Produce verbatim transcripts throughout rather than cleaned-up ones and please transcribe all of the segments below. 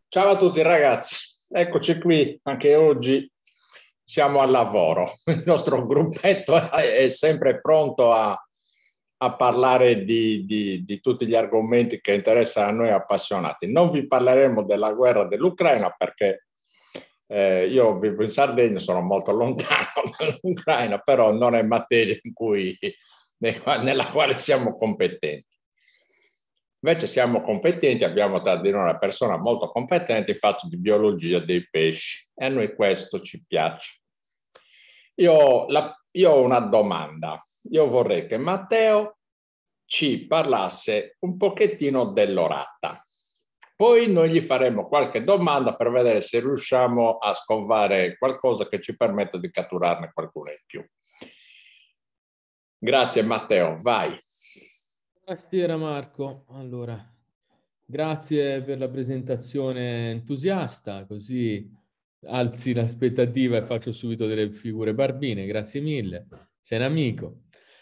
Ciao a tutti ragazzi, eccoci qui, anche oggi siamo al lavoro. Il nostro gruppetto è sempre pronto a, a parlare di, di, di tutti gli argomenti che interessano a noi appassionati. Non vi parleremo della guerra dell'Ucraina perché eh, io vivo in Sardegna, sono molto lontano dall'Ucraina, però non è materia in cui, nella quale siamo competenti. Invece siamo competenti, abbiamo tra di noi una persona molto competente in fatto di biologia dei pesci e a noi questo ci piace. Io, la, io ho una domanda. Io vorrei che Matteo ci parlasse un pochettino dell'orata. Poi noi gli faremo qualche domanda per vedere se riusciamo a scovare qualcosa che ci permetta di catturarne qualcuno in più. Grazie Matteo, vai. Buonasera Marco, allora, grazie per la presentazione entusiasta, così alzi l'aspettativa e faccio subito delle figure barbine, grazie mille, sei un amico.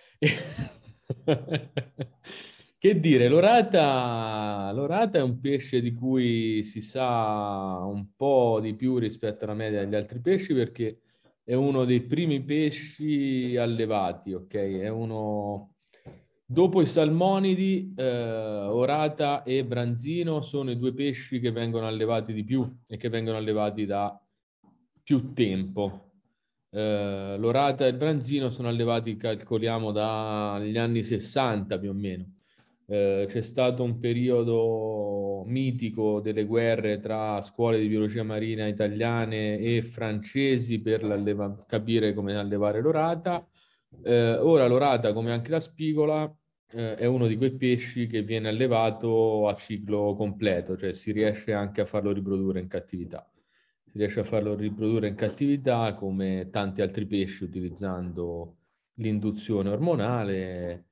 Che dire, l'orata, l'orata è un pesce di cui si sa un po' di più rispetto alla media degli altri pesci perché è uno dei primi pesci allevati, ok? È uno... Dopo i salmonidi, eh, orata e branzino sono i due pesci che vengono allevati di più e che vengono allevati da più tempo. Eh, l'orata e il branzino sono allevati, calcoliamo, dagli anni sessanta più o meno. Eh, c'è stato un periodo mitico delle guerre tra scuole di biologia marina italiane e francesi per capire come allevare l'orata. Eh, ora l'orata, come anche la spigola, eh, è uno di quei pesci che viene allevato a ciclo completo, cioè si riesce anche a farlo riprodurre in cattività. Si riesce a farlo riprodurre in cattività come tanti altri pesci utilizzando l'induzione ormonale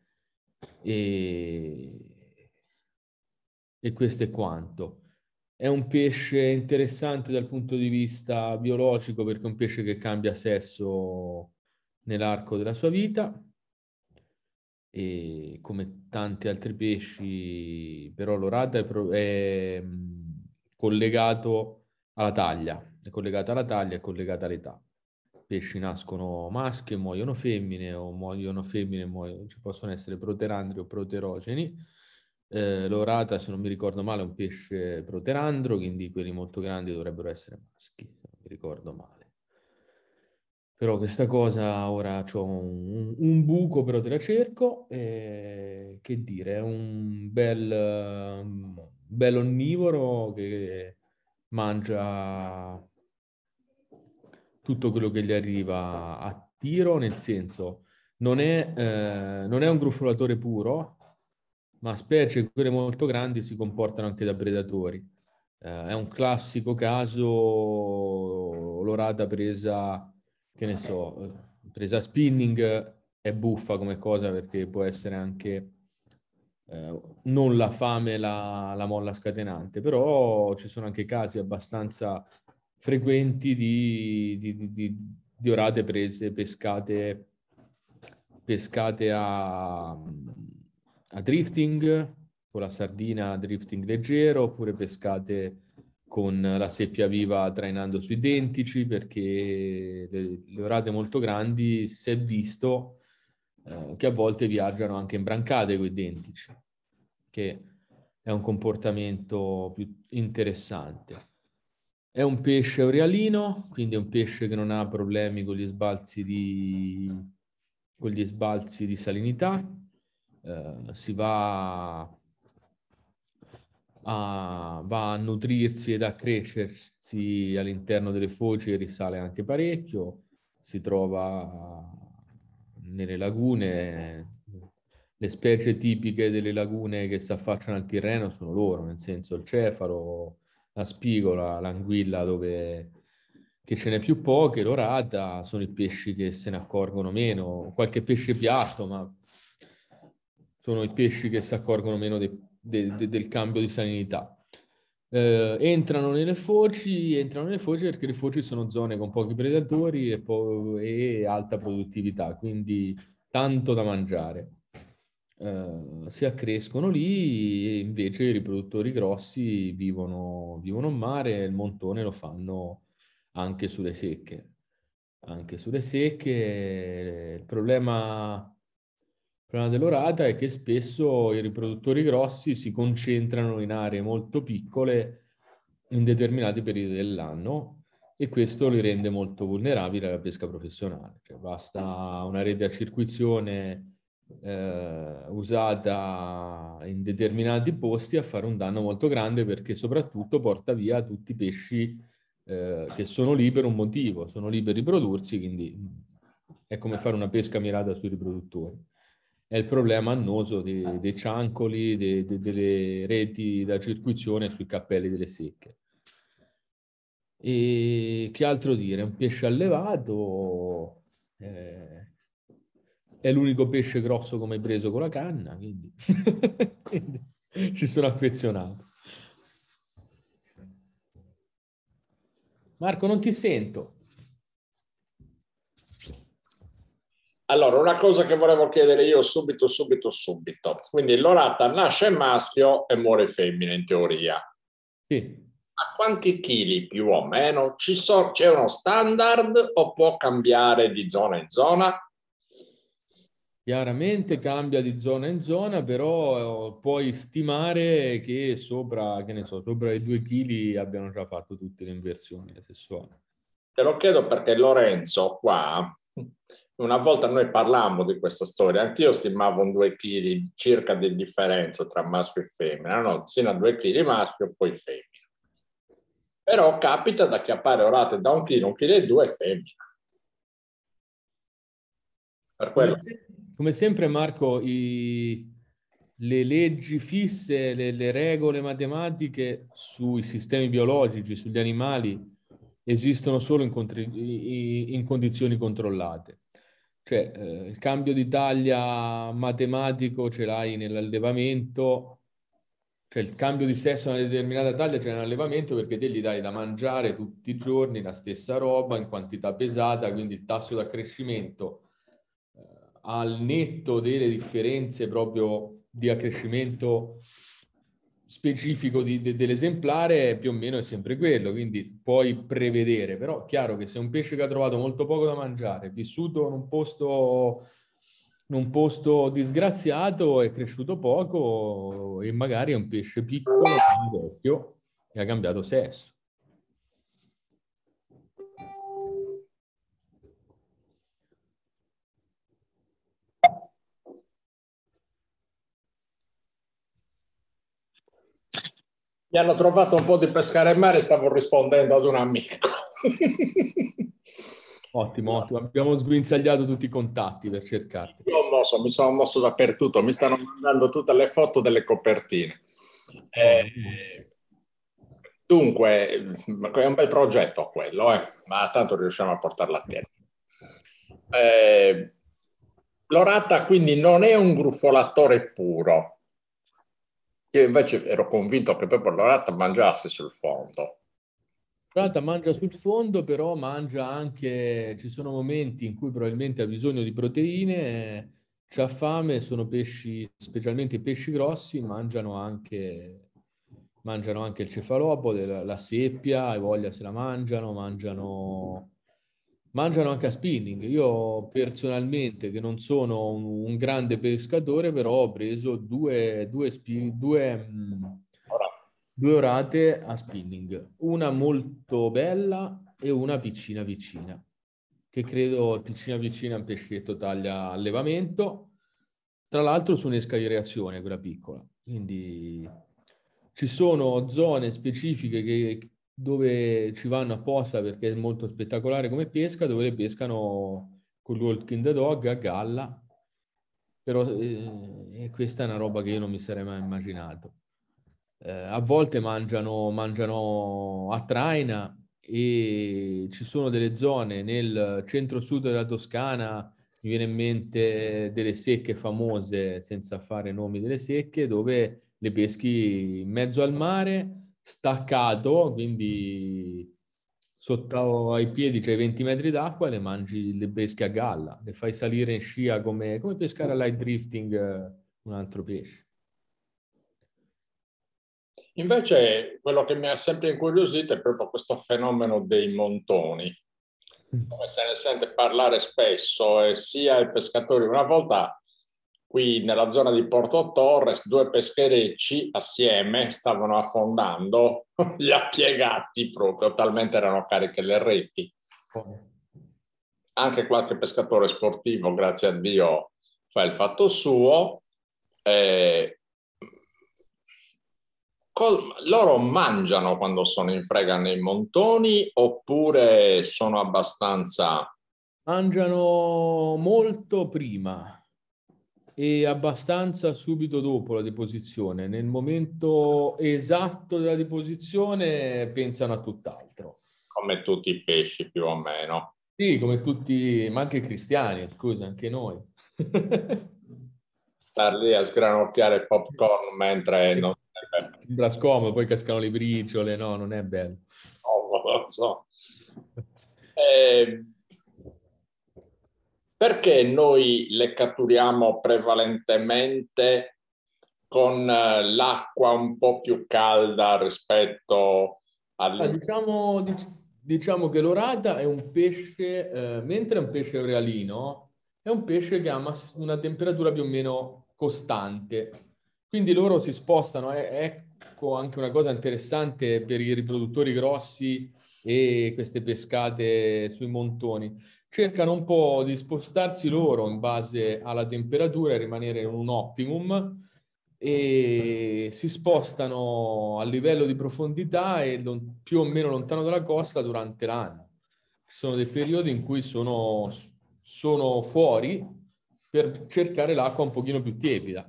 e, e questo è quanto. È un pesce interessante dal punto di vista biologico perché è un pesce che cambia sesso nell'arco della sua vita e come tanti altri pesci, però l'orata è, pro- è mh, collegato alla taglia, è collegata alla taglia, è collegata all'età. I pesci nascono maschi e muoiono femmine, o muoiono femmine e muoiono, ci possono essere proterandri o proterogeni. Eh, l'orata, se non mi ricordo male, è un pesce proterandro, quindi quelli molto grandi dovrebbero essere maschi, se non mi ricordo male. Però questa cosa ora c'ho un, un buco, però te la cerco. E, che dire, è un bel, um, bel onnivoro che mangia tutto quello che gli arriva a tiro, nel senso non è, eh, non è un gruffolatore puro, ma specie quelle molto grandi si comportano anche da predatori. Eh, è un classico caso l'orata presa, che ne so, presa a spinning è buffa come cosa perché può essere anche eh, non la fame la, la molla scatenante, però ci sono anche casi abbastanza frequenti di, di, di, di orate prese, pescate, pescate a, a drifting, con la sardina a drifting leggero, oppure pescate con la seppia viva trainando sui dentici, perché le, le orate molto grandi si è visto eh, che a volte viaggiano anche imbrancate con i dentici, che è un comportamento più interessante. È un pesce auralino, quindi è un pesce che non ha problemi con gli sbalzi di, con gli sbalzi di salinità. Eh, si va a, va a nutrirsi ed a crescersi all'interno delle foci e risale anche parecchio. Si trova nelle lagune. Le specie tipiche delle lagune che si affacciano al Tirreno sono loro, nel senso il cefalo, la spigola, l'anguilla, dove che ce n'è più poche, l'orata, sono i pesci che se ne accorgono meno, qualche pesce piatto, ma sono i pesci che si accorgono meno de, de, de, del cambio di salinità. Eh, entrano nelle foci, entrano nelle foci perché le foci sono zone con pochi predatori e, po- e alta produttività, quindi tanto da mangiare. eh, si accrescono lì e invece i riproduttori grossi vivono, vivono in mare e il montone lo fanno anche sulle secche. Anche sulle secche il problema, il problema dell'orata è che spesso i riproduttori grossi si concentrano in aree molto piccole in determinati periodi dell'anno e questo li rende molto vulnerabili alla pesca professionale. Cioè, basta una rete a circuizione eh, usata in determinati posti a fare un danno molto grande, perché soprattutto porta via tutti i pesci eh, che sono lì per un motivo, sono lì per riprodursi, quindi è come fare una pesca mirata sui riproduttori. È il problema annoso dei, dei ciancoli, dei, dei, delle reti da circuizione sui cappelli delle secche. E che altro dire? È un pesce allevato, eh, è l'unico pesce grosso come preso con la canna, quindi, quindi ci sono affezionato. Marco, non ti sento. Allora, una cosa che volevo chiedere io subito, subito, subito. Quindi l'orata nasce maschio e muore femmina in teoria. Sì. A quanti chili più o meno? Ci so, c'è uno standard o può cambiare di zona in zona? Chiaramente cambia di zona in zona, però puoi stimare che sopra, che ne so, sopra i due chili abbiano già fatto tutte le inversioni sessuali. Te lo chiedo perché Lorenzo qua, una volta noi parlammo di questa storia, anch'io stimavo un due chili circa di differenza tra maschio e femmina, no? Sino a due chili maschio, poi femmina. Però capita da acchiappare orate da un chilo, un chilo e due femmina. Per quello. Come, se- come sempre, Marco, i- le leggi fisse, le, le regole matematiche sui sistemi biologici, sugli animali, esistono solo in, contri- in condizioni controllate. Cioè, eh, il cambio di taglia matematico ce l'hai nell'allevamento, cioè il cambio di sesso a una determinata taglia c'è nell'allevamento perché te gli dai da mangiare tutti i giorni la stessa roba in quantità pesata, quindi il tasso d'accrescimento al netto delle differenze proprio di accrescimento specifico di, de, dell'esemplare più o meno è sempre quello, quindi puoi prevedere, però è chiaro che se un pesce che ha trovato molto poco da mangiare, è vissuto in un posto, in un posto disgraziato, è cresciuto poco e magari è un pesce piccolo, vecchio, e ha cambiato sesso. Mi hanno trovato un po' di pescare in mare e stavo rispondendo ad un amico. Ottimo, ottimo. Abbiamo sguinzagliato tutti i contatti per cercarti. Io ho mosso, mi sono mosso dappertutto, mi stanno mandando tutte le foto delle copertine. Oh, Eh, dunque, è un bel progetto quello, eh, ma tanto riusciamo a portarlo a termine. Eh, l'orata quindi non è un gruffolatore puro. Io invece ero convinto che proprio l'orata mangiasse sul fondo. L'orata mangia sul fondo, però mangia anche, ci sono momenti in cui probabilmente ha bisogno di proteine, c'ha fame, sono pesci, specialmente i pesci grossi, mangiano anche, mangiano anche il cefalopode, la, la seppia, hai voglia se la mangiano, mangiano, mangiano anche a spinning. Io personalmente, che non sono un, un grande pescatore, però ho preso due, due, spi- due mh, Ora, due orate a spinning, una molto bella e una piccina piccina, che credo piccina piccina un pescetto taglia allevamento, tra l'altro su un'escariazione, quella piccola. Quindi ci sono zone specifiche che, dove ci vanno apposta perché è molto spettacolare come pesca, dove le pescano con Walking the Dog a galla, però eh, questa è una roba che io non mi sarei mai immaginato. Eh, a volte mangiano, mangiano a traina e ci sono delle zone nel centro-sud della Toscana, mi viene in mente delle secche famose, senza fare nomi delle secche, dove le peschi in mezzo al mare, staccato, quindi sotto ai piedi c'è venti metri d'acqua e le mangi, le peschi a galla, le fai salire in scia come, come pescare a light drifting un altro pesce. Invece quello che mi ha sempre incuriosito è proprio questo fenomeno dei montoni. Come se ne sente parlare spesso, e sia i pescatori. Una volta qui nella zona di Porto Torres due pescherecci assieme stavano affondando gli appiegati proprio, talmente erano cariche le reti. Anche qualche pescatore sportivo, grazie a Dio, fa il fatto suo. Eh, loro mangiano quando sono in frega nei montoni oppure sono abbastanza... Mangiano molto prima e abbastanza subito dopo la deposizione. Nel momento esatto della deposizione pensano a tutt'altro. Come tutti i pesci più o meno. Sì, come tutti, ma anche i cristiani, scusa, anche noi. Star lì a sgranocchiare popcorn mentre non... Sembra scomodo, poi cascano le briciole, no, non è bello. Oh, lo so. Eh, perché noi le catturiamo prevalentemente con l'acqua un po' più calda rispetto al... Ah, diciamo, dic- diciamo che l'orata è un pesce, eh, mentre è un pesce realino, è un pesce che ha mass- una temperatura più o meno costante. Quindi loro si spostano. È, ecco anche una cosa interessante per i riproduttori grossi e queste pescate sui montoni. Cercano un po' di spostarsi loro in base alla temperatura e rimanere in un optimum e si spostano a livello di profondità e lon- più o meno lontano dalla costa durante l'anno. Ci sono dei periodi in cui sono, sono fuori per cercare l'acqua un pochino più tiepida.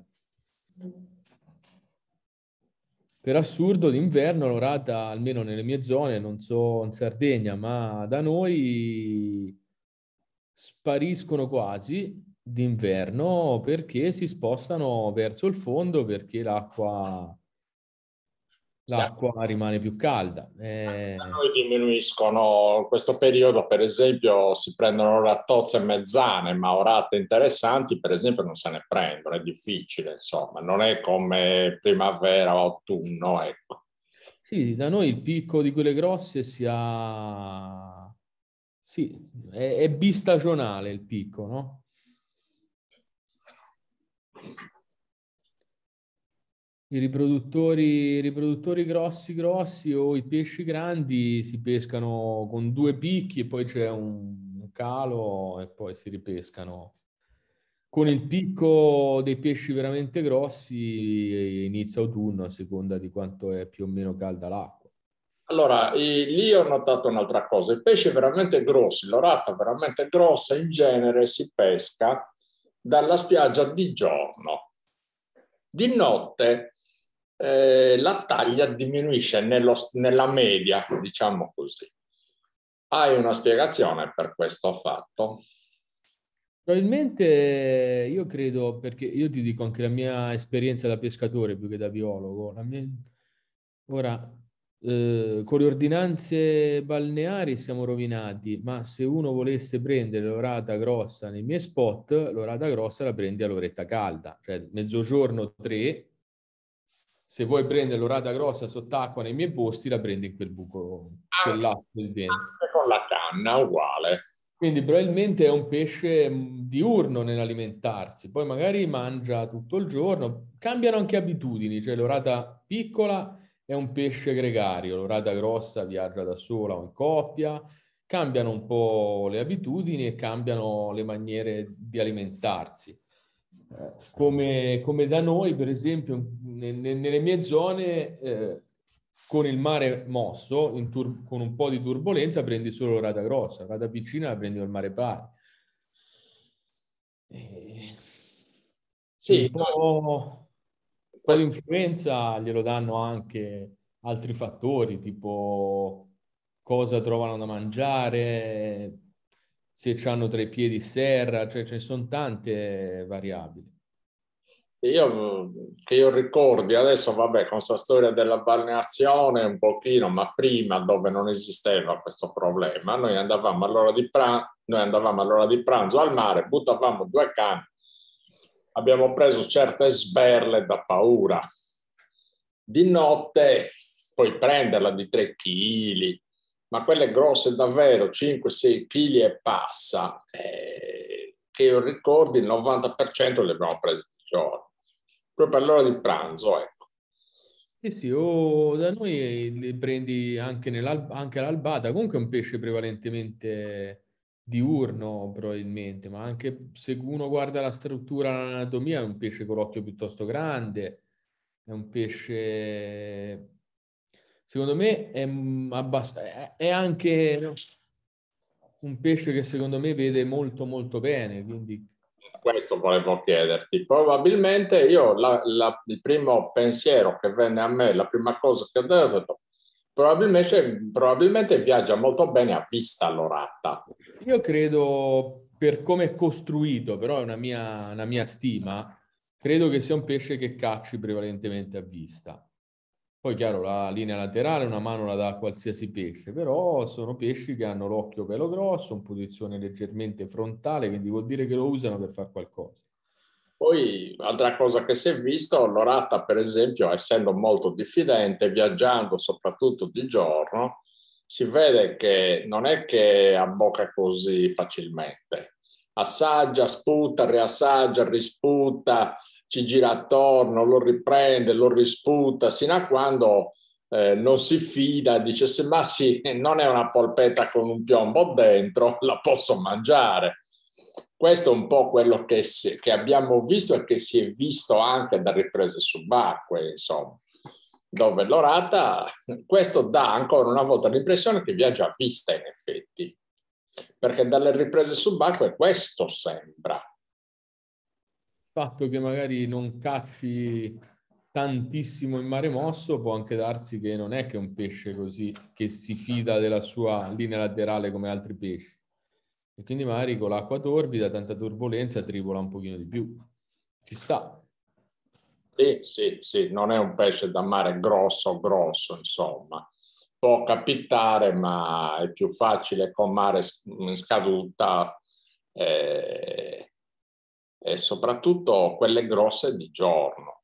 Per assurdo, d'inverno l'orata, almeno nelle mie zone, non so in Sardegna, ma da noi spariscono quasi d'inverno perché si spostano verso il fondo perché l'acqua l'acqua rimane più calda. Eh, Da noi diminuiscono in questo periodo, per esempio, si prendono rattozze e mezzane, ma orate interessanti, per esempio, non se ne prendono, è difficile, insomma, non è come primavera o autunno, ecco. sì, da noi il picco di quelle grosse si ha... Sì, è, è bistagionale il picco, no? I riproduttori, i riproduttori grossi grossi o i pesci grandi si pescano con due picchi e poi c'è un calo e poi si ripescano. Con il picco dei pesci veramente grossi inizia autunno a seconda di quanto è più o meno calda l'acqua. Allora, i- lì ho notato un'altra cosa, i pesci veramente grossi, l'orata veramente grossa, in genere si pesca dalla spiaggia di giorno. Di notte eh, la taglia diminuisce nello- nella media, diciamo così. Hai una spiegazione per questo fatto? Probabilmente io credo, perché io ti dico anche la mia esperienza da pescatore più che da biologo. La mia... Ora, eh, con le ordinanze balneari siamo rovinati, ma se uno volesse prendere l'orata grossa nei miei spot, l'orata grossa la prendi all'oretta calda, cioè mezzogiorno tre. Se vuoi prendere l'orata grossa sott'acqua nei miei posti, la prendi in quel buco, quel Anche, lato del dentro. anche con la canna, uguale. Quindi probabilmente è un pesce mh, diurno nell'alimentarsi, poi magari mangia tutto il giorno, cambiano anche abitudini, cioè l'orata piccola è un pesce gregario, l'orata grossa viaggia da sola o in coppia, cambiano un po' le abitudini e cambiano le maniere di alimentarsi. Eh, come, come da noi, per esempio, ne- ne- nelle mie zone, eh, con il mare mosso, in tur- con un po' di turbolenza, prendi solo rata grossa, rata piccina la prendi col mare pari. E un Sì, po', un po' di questo influenza glielo danno anche altri fattori, tipo cosa trovano da mangiare, se hanno tra i piedi serra, cioè ce ne sono tante variabili. io, che io ricordi adesso, vabbè, con questa storia della balneazione un pochino, ma prima dove non esisteva questo problema, noi andavamo all'ora di pranzo, noi andavamo all'ora di pranzo al mare, buttavamo due canne abbiamo preso certe sberle da paura. Di notte puoi prenderla di tre chili, ma quelle grosse davvero, cinque sei chili e passa, eh, che io ricordi il novanta per cento le abbiamo prese di giorno, proprio per l'ora di pranzo, ecco. Sì, sì, o da noi li prendi anche, anche all'albata, comunque è un pesce prevalentemente diurno probabilmente, ma anche se uno guarda la struttura, l'anatomia, è un pesce con l'occhio piuttosto grande, è un pesce, secondo me, è, abbast- è anche un pesce che secondo me vede molto molto bene, quindi... Questo volevo chiederti. Probabilmente io, la, la, il primo pensiero che venne a me, la prima cosa che ho detto, probabilmente, probabilmente viaggia molto bene a vista l'orata. Io credo, per come è costruito, però è una mia, una mia stima, credo che sia un pesce che cacci prevalentemente a vista. Poi, chiaro, la linea laterale una mano la dà a qualsiasi pesce, però sono pesci che hanno l'occhio pelo grosso, in posizione leggermente frontale, quindi vuol dire che lo usano per fare qualcosa. Poi, altra cosa che si è visto, l'orata, per esempio, essendo molto diffidente, viaggiando soprattutto di giorno, si vede che non è che abbocca così facilmente. Assaggia, sputa, riassaggia, risputa, ci gira attorno, lo riprende, lo risputa, sino a quando eh, non si fida, dice, se ma sì, non è una polpetta con un piombo dentro, la posso mangiare. Questo è un po' quello che, si, che abbiamo visto e che si è visto anche da riprese subacquee, insomma, dove l'orata, questo dà ancora una volta l'impressione che viaggia a vista in effetti, perché dalle riprese subacquee questo sembra. Il fatto che magari non cacci tantissimo in mare mosso può anche darsi che non è che è un pesce così che si fida della sua linea laterale come altri pesci. E quindi magari con l'acqua torbida, tanta turbolenza, tribola un pochino di più. Ci sta. Sì, sì, sì, non è un pesce da mare grosso, grosso, insomma. Può capitare, ma è più facile con mare in scaduta eh, e soprattutto quelle grosse di giorno.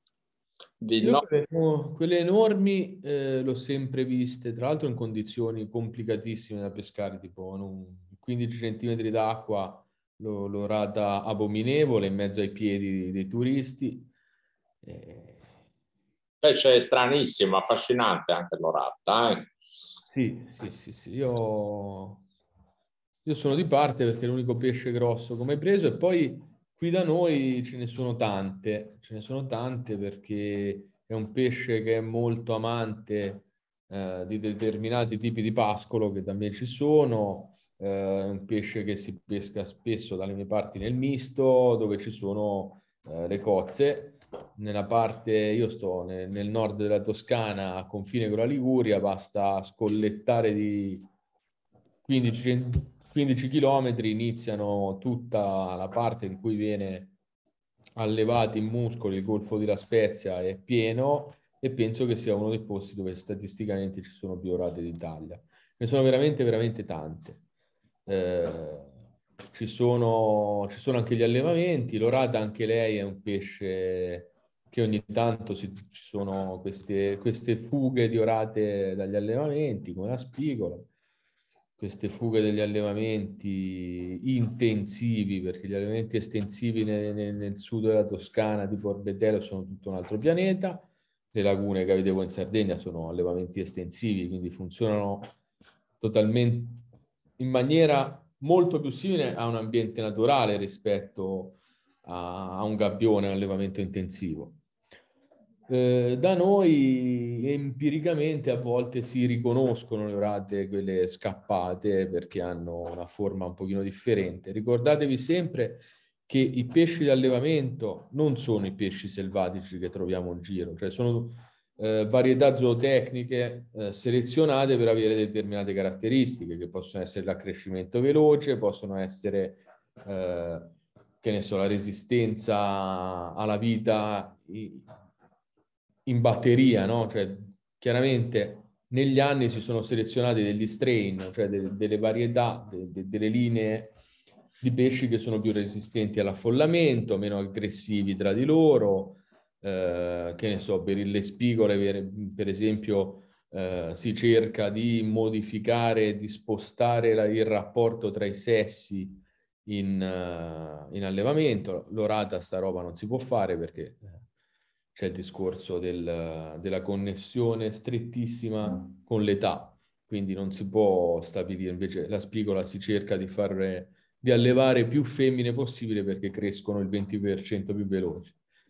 Di Io no... quelle, no, quelle enormi eh, l'ho sempre viste, tra l'altro in condizioni complicatissime da pescare, tipo in un quindici centimetri d'acqua, lo, l'orata abominevole in mezzo ai piedi dei turisti. Eh, Pesce stranissimo, affascinante anche l'orata. Eh? sì, sì, sì, sì. Io, io sono di parte perché è l'unico pesce grosso come hai preso e poi qui da noi ce ne sono tante, ce ne sono tante perché è un pesce che è molto amante eh, di determinati tipi di pascolo che da me ci sono, eh, è un pesce che si pesca spesso dalle mie parti nel misto dove ci sono eh, le cozze. Nella parte, io sto nel, nel nord della Toscana, a confine con la Liguria, basta scollettare di quindici, quindici chilometri, iniziano tutta la parte in cui viene allevati in muscoli, il Golfo di La Spezia è pieno e penso che sia uno dei posti dove statisticamente ci sono più orate d'Italia. Ne sono veramente, veramente tante. Eh, ci sono, ci sono anche gli allevamenti, l'orata anche lei è un pesce che ogni tanto si, ci sono queste, queste fughe di orate dagli allevamenti, come la spigola, queste fughe degli allevamenti intensivi, perché gli allevamenti estensivi nel, nel, nel sud della Toscana, tipo Orbetello, sono tutto un altro pianeta. Le lagune che avete voi in Sardegna sono allevamenti estensivi, quindi funzionano totalmente in maniera molto più simile a un ambiente naturale rispetto a, a un gabbione, un allevamento intensivo. Eh, da noi empiricamente a volte si riconoscono le orate, quelle scappate, perché hanno una forma un pochino differente. Ricordatevi sempre che i pesci di allevamento non sono i pesci selvatici che troviamo in giro, cioè sono eh, varietà zootecniche eh, selezionate per avere determinate caratteristiche, che possono essere l'accrescimento veloce, possono essere, eh, che ne so, la resistenza alla vita in batteria, no? Cioè, chiaramente negli anni si sono selezionati degli strain, cioè de- delle varietà, de- de- delle linee di pesci che sono più resistenti all'affollamento, meno aggressivi tra di loro, eh, che ne so, per le spigole, per, per esempio, eh, si cerca di modificare, di spostare la, il rapporto tra i sessi in, uh, in allevamento. L'orata sta roba non si può fare perché c'è il discorso del, della connessione strettissima con l'età, quindi non si può stabilire, invece la spigola si cerca di fare, di allevare più femmine possibile perché crescono il venti per cento più veloci.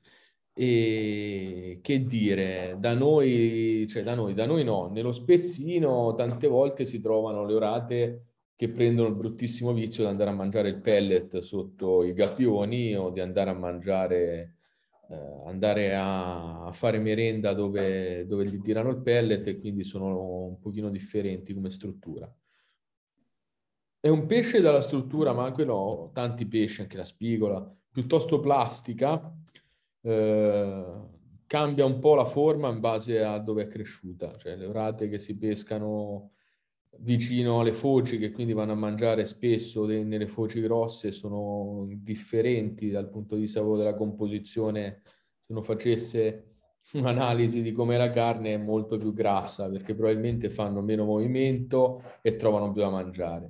E che dire, da noi, cioè da noi, da noi no, nello spezzino tante volte si trovano le orate che prendono il bruttissimo vizio di andare a mangiare il pellet sotto i gabbioni o di andare a mangiare, eh, andare a, a fare merenda dove, dove gli tirano il pellet, e quindi sono un pochino differenti come struttura. È un pesce dalla struttura, ma anche no, tanti pesci, anche la spigola, piuttosto plastica, eh, cambia un po' la forma in base a dove è cresciuta, cioè le orate che si pescano vicino alle foci, che quindi vanno a mangiare spesso nelle foci grosse, sono differenti dal punto di vista della composizione. Se uno facesse un'analisi di com'è la carne, è molto più grassa perché probabilmente fanno meno movimento e trovano più da mangiare.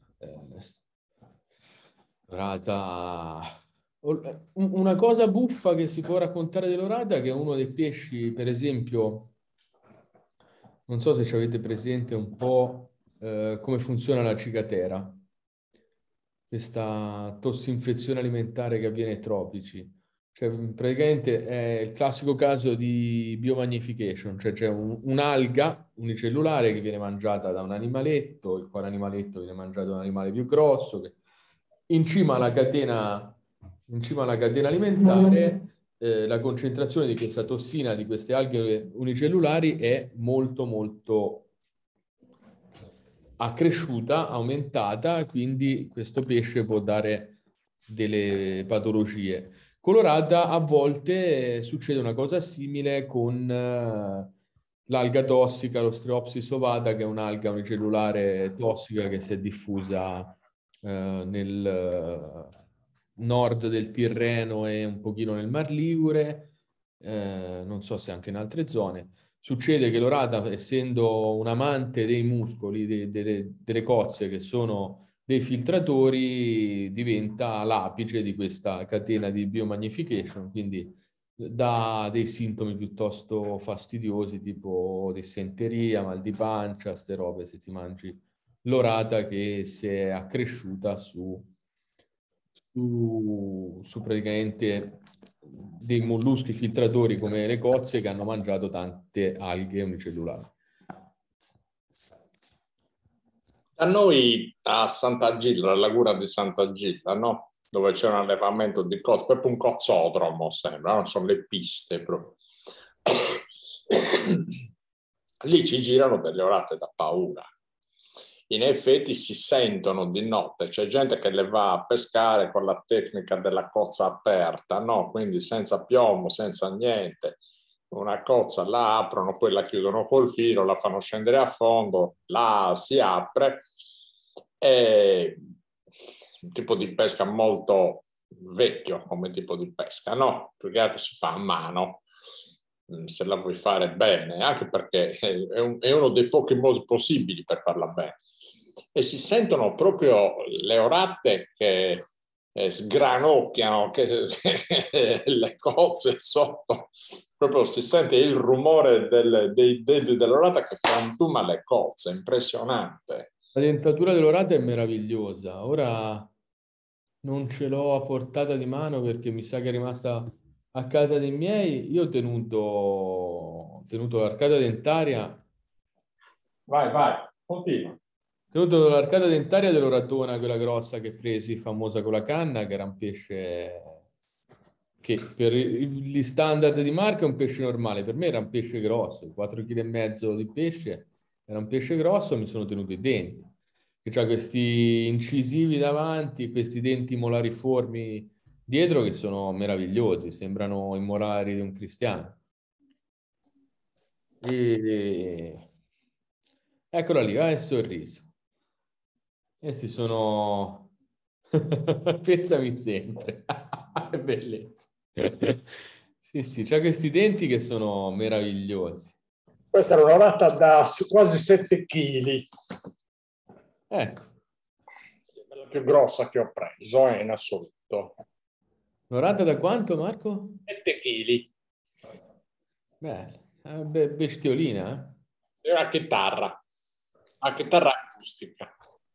L'orata, una cosa buffa che si può raccontare dell'orata è che è uno dei pesci, per esempio, non so se ci avete presente un po' eh, come funziona la cicatera, questa tossinfezione alimentare che avviene ai tropici. Cioè, praticamente è il classico caso di biomagnification, cioè c'è un, un'alga unicellulare che viene mangiata da un animaletto, il quale animaletto viene mangiato da un animale più grosso, che in cima alla catena, in cima alla catena alimentare eh, la concentrazione di questa tossina, di queste alghe unicellulari è molto molto accresciuta, aumentata, quindi questo pesce può dare delle patologie. Colorata, a volte succede una cosa simile con eh, l'alga tossica, lo Streopsis ovata, che è un'alga unicellulare tossica che si è diffusa eh, nel eh, nord del Tirreno e un pochino nel Mar Ligure, eh, non so se anche in altre zone. Succede che l'orata, essendo un amante dei muscoli, de, de, de, delle cozze che sono dei filtratori, diventa l'apice di questa catena di biomagnification, quindi dà dei sintomi piuttosto fastidiosi, tipo dissenteria, mal di pancia, ste robe, se ti mangi l'orata che si è accresciuta su, su, su praticamente dei molluschi filtratori come le cozze che hanno mangiato tante alghe unicellulari. Da noi a Sant'Agilla, alla laguna di Sant'Agilla, no? Dove c'è un allevamento di cozze, proprio un cozzodromo sembra, no? Sono le piste proprio. Lì ci girano delle orate da paura. In effetti si sentono di notte, c'è gente che le va a pescare con la tecnica della cozza aperta, no? Quindi senza piombo, senza niente. Una cozza la aprono, poi la chiudono col filo, la fanno scendere a fondo, la si apre. È un tipo di pesca molto vecchio come tipo di pesca, no? Perché si fa a mano, se la vuoi fare bene, anche perché è, un, è uno dei pochi modi possibili per farla bene. E si sentono proprio le orate che eh, sgranocchiano che, che, le cozze sotto, proprio si sente il rumore del, dei denti dell'orata che frantuma le cozze, impressionante. La dentatura dell'orata è meravigliosa. Ora non ce l'ho a portata di mano perché mi sa che è rimasta a casa dei miei. Io ho tenuto, ho tenuto l'arcata dentaria. Vai, vai, continua. Ho tenuto l'arcata dentaria dell'oratona, quella grossa che presi, famosa con la canna, che era un pesce che per gli standard di marca è un pesce normale. Per me era un pesce grosso, quattro virgola cinque kg di pesce. Era un pesce grosso, mi sono tenuto i denti. Che ha questi incisivi davanti, questi denti molariformi dietro che sono meravigliosi, sembrano i molari di un cristiano. E eccola lì, ah, è il sorriso. Questi sono Pensami sempre. È bellezza. Sì, sì, c'ha questi denti che sono meravigliosi. Questa è un'orata da quasi sette chili. Ecco. La più grossa che ho preso eh, in assoluto. Un'orata da quanto, Marco? sette chili. Beh, è be- bestiolina, eh? È una chitarra. Una chitarra acustica.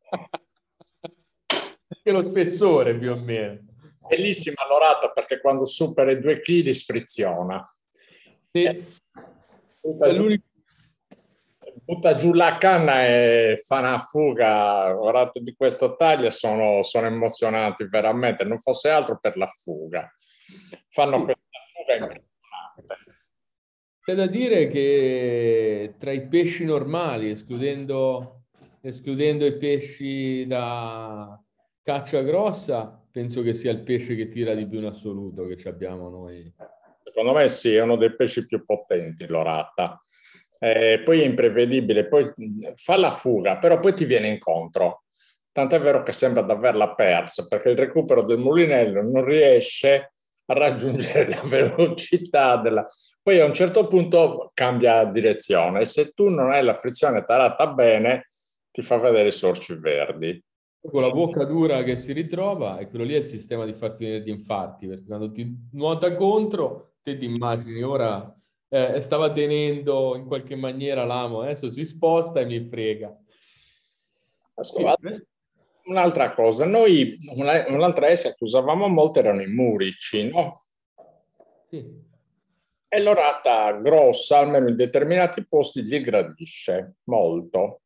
Anche lo spessore più o meno. Bellissima l'orata perché quando supera i due chili sfriziona. Sì, Eh, butta è giù, l'unico. butta giù la canna e fa una fuga. Orate di questa taglia sono, sono emozionanti veramente, non fosse altro per la fuga. Fanno Sì. questa fuga impressionante. C'è da dire che tra i pesci normali, escludendo, escludendo i pesci da caccia grossa, penso che sia il pesce che tira di più in assoluto che ci abbiamo noi. Secondo me sì, è uno dei pesci più potenti, l'orata. Eh, poi è imprevedibile, poi fa la fuga, però poi ti viene incontro. Tant'è vero che sembra di averla persa, perché il recupero del mulinello non riesce a raggiungere la velocità della... Poi a un certo punto cambia direzione e se tu non hai la frizione tarata bene, ti fa vedere i sorci verdi. Con la bocca dura che si ritrova, e quello lì è il sistema di farti venire gli infarti, perché quando ti nuota contro, te ti immagini ora eh, stava tenendo in qualche maniera l'amo, adesso si sposta e mi frega. Sì, Ascolta, eh? un'altra cosa, noi una- un'altra essa che usavamo molto erano i murici, no? Sì. E l'orata grossa, almeno in determinati posti, gli gradisce molto.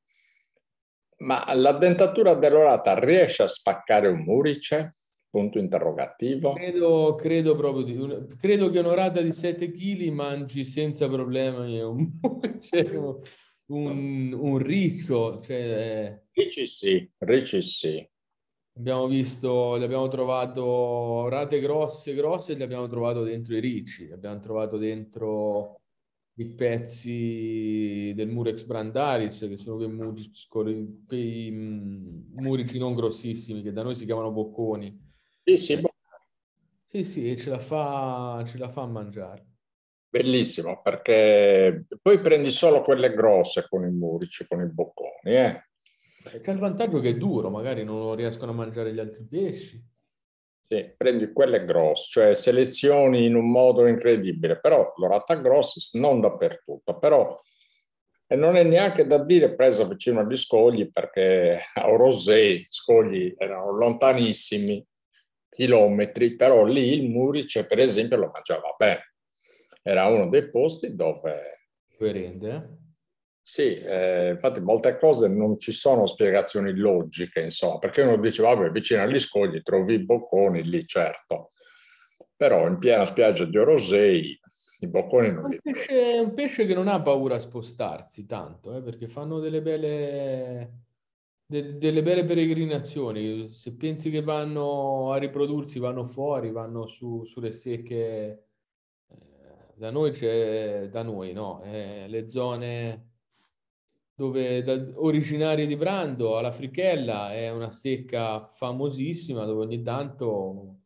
Ma la dentatura dell'orata riesce a spaccare un murice? Punto interrogativo. Credo, credo proprio di, un- credo che un'orata di sette chili mangi senza problemi un, cioè, un, un riccio, cioè, Ricci sì, ricci sì. abbiamo visto, li abbiamo trovato rate grosse, grosse, li abbiamo trovato dentro i ricci, li abbiamo trovato dentro i pezzi del Murex brandaris, che sono quei murici, quei mm, murici non grossissimi, che da noi si chiamano bocconi. Sì, sì, boh, Sì, sì, ce la fa, ce la fa a mangiare. bellissimo, perché poi prendi solo quelle grosse con i murici, con i bocconi, eh. C'è il vantaggio che è duro, magari non lo riescono a mangiare gli altri pesci. Sì, prendi quelle grosse, cioè selezioni in un modo incredibile, però l'orata grossa non dappertutto, però e non è neanche da dire presa vicino agli scogli perché a Orosei scogli erano lontanissimi, chilometri, però lì il Murice per esempio lo mangiava bene. Era uno dei posti dove Coerente, eh? sì, eh, infatti molte cose non ci sono spiegazioni logiche, insomma, perché uno dice, vabbè, vicino agli scogli trovi i bocconi, lì certo, però in piena spiaggia di Orosei i bocconi È non un li trovi. pesce, è un pesce che non ha paura a spostarsi tanto, eh, perché fanno delle belle, de- delle belle peregrinazioni. Se pensi che vanno a riprodursi, vanno fuori, vanno su, sulle secche. eh, Da noi c'è, da noi, no? Eh, le zone dove da, originarie di Brando alla Frichella è una secca famosissima dove ogni tanto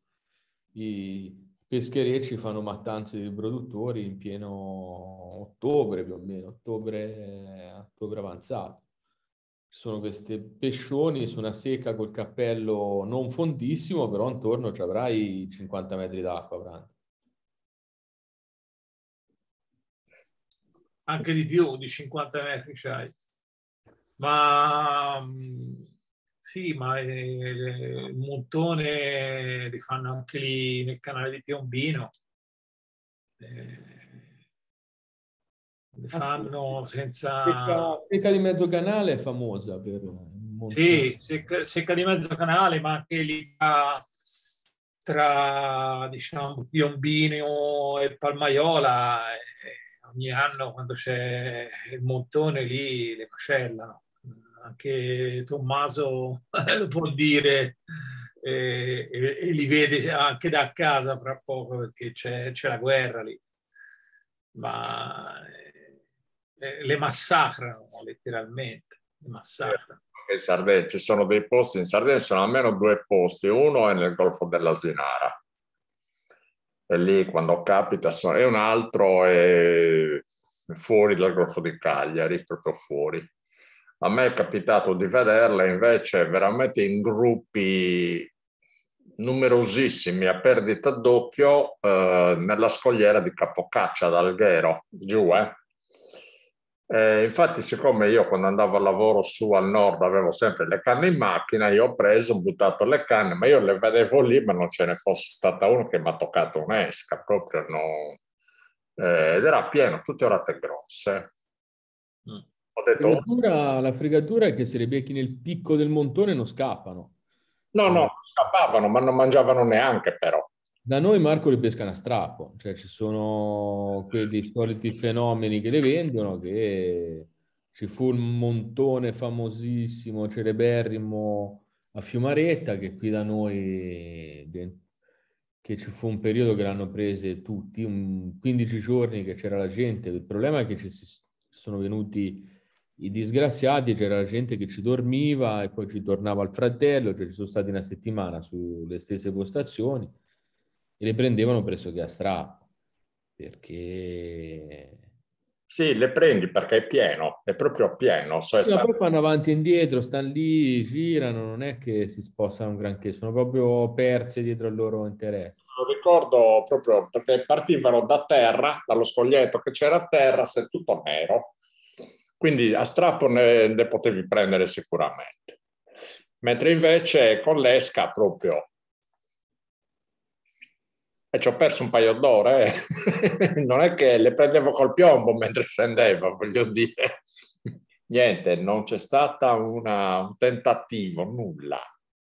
i pescherecci fanno mattanze di produttori in pieno ottobre più o meno, ottobre, ottobre avanzato. Ci sono questi pescioni su una secca col cappello non fondissimo, però intorno ci avrai cinquanta metri d'acqua, Brando. Anche di più, di cinquanta metri c'hai. Ma mh, sì, ma eh, il montone li fanno anche lì nel canale di Piombino. Eh, li fanno senza... Secca, secca di mezzo canale è famosa per il montone. Sì, secca, secca di mezzo canale, ma anche lì tra, tra diciamo, Piombino e Palmaiola, eh, ogni anno quando c'è il montone lì le macellano. Anche Tommaso lo può dire eh, e, e li vede anche da casa fra poco perché c'è, c'è la guerra lì. Ma eh, le massacrano letteralmente, le massacrano. In Sardegna ci sono dei posti, in Sardegna ci sono almeno due posti, uno è nel Golfo dell'Asinara, e lì quando capita, sono, e un altro è fuori dal Golfo di Cagliari, proprio fuori. A me è capitato di vederle invece veramente in gruppi numerosissimi a perdita d'occhio eh, nella scogliera di Capocaccia d'Alghero, giù eh. Eh, infatti, siccome io quando andavo al lavoro su al nord avevo sempre le canne in macchina, io ho preso, ho buttato le canne, ma io le vedevo lì, ma non ce ne fosse stata una che mi ha toccato un'esca, proprio no. Eh, ed era pieno, tutte orate grosse. Mm. Ho detto, la, fregatura, la fregatura è che se le becchi nel picco del montone non scappano. no, no, Eh, scappavano, ma non mangiavano neanche però. Da noi Marco le pescano a strappo, cioè ci sono quelli soliti fenomeni che le vendono, che ci fu un montone famosissimo, celeberrimo a Fiumaretta, che qui da noi, che ci fu un periodo che l'hanno prese tutti, un quindici giorni che c'era la gente. Il problema è che ci sono venuti i disgraziati, c'era la gente che ci dormiva e poi ci tornava al fratello, cioè ci sono stati una settimana sulle stesse postazioni e le prendevano pressoché a strappo, perché... Sì, le prendi perché è pieno, è proprio pieno. So, è Ma stato... poi fanno avanti e indietro, stanno lì, girano, non è che si spostano un granché, sono proprio perse dietro il loro interesse. Lo ricordo proprio perché partivano da terra, dallo scoglietto che c'era a terra, se tutto nero. Quindi a strappo ne, ne potevi prendere sicuramente. Mentre invece con l'esca proprio... E ci ho perso un paio d'ore, eh. Non è che le prendevo col piombo mentre scendeva, voglio dire. Niente, non c'è stata una, un tentativo, nulla.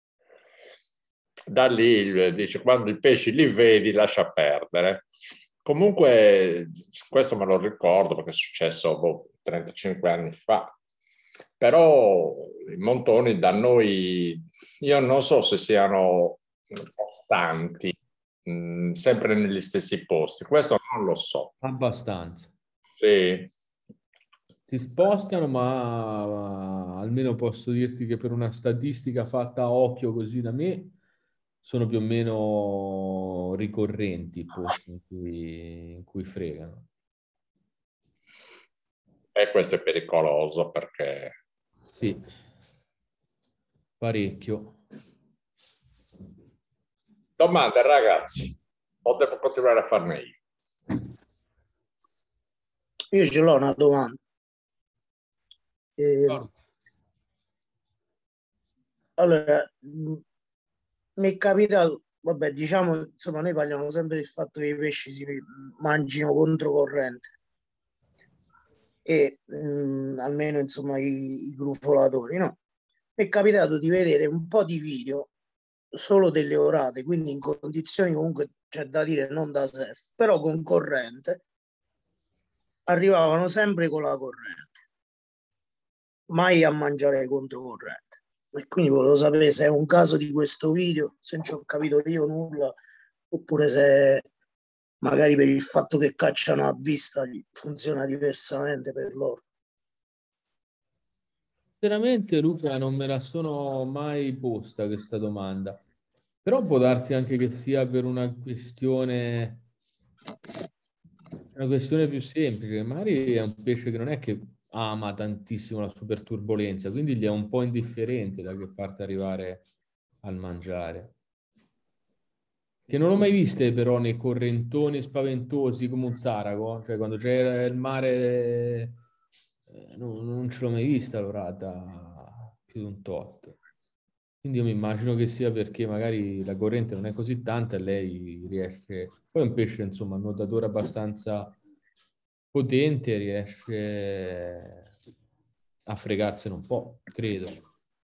Da lì dice, quando i pesci li vedi, lascia perdere. Comunque, questo me lo ricordo perché è successo boh, trentacinque anni fa. Però i montoni da noi, io non so se siano costanti, mh, sempre negli stessi posti. Questo non lo so. Abbastanza. Sì. Si spostano, ma almeno posso dirti che per una statistica fatta a occhio così da me, sono più o meno ricorrenti i posti in cui, in cui fregano. E questo è pericoloso perché... Sì, parecchio. Domande, ragazzi, o devo continuare a farne io? Io ce l'ho una domanda. Eh, allora, mh, mi è capitato, vabbè, diciamo, insomma, noi parliamo sempre del fatto che i pesci si mangino controcorrente e mh, almeno, insomma, i, i grufolatori, no? Mi è capitato di vedere un po' di video solo delle orate, quindi in condizioni comunque, c'è da dire, non da surf, però con corrente, arrivavano sempre con la corrente, mai a mangiare controcorrente. E quindi volevo sapere se è un caso di questo video, se non ci ho capito io nulla, oppure se magari per il fatto che cacciano a vista funziona diversamente per loro. Sinceramente, Luca, non me la sono mai posta questa domanda, però può darsi anche che sia per una questione, una questione più semplice. Magari è un pesce che non è che ama tantissimo la super turbolenza, quindi gli è un po' indifferente da che parte arrivare al mangiare. Che non ho mai viste però nei correntoni spaventosi come un Sarago, cioè quando c'è il mare eh, non, non ce l'ho mai vista l'orata più di un tot. Quindi io mi immagino che sia perché magari la corrente non è così tanta e lei riesce... Poi è un pesce, insomma, un nuotatore abbastanza potente, riesce a fregarsene un po', credo.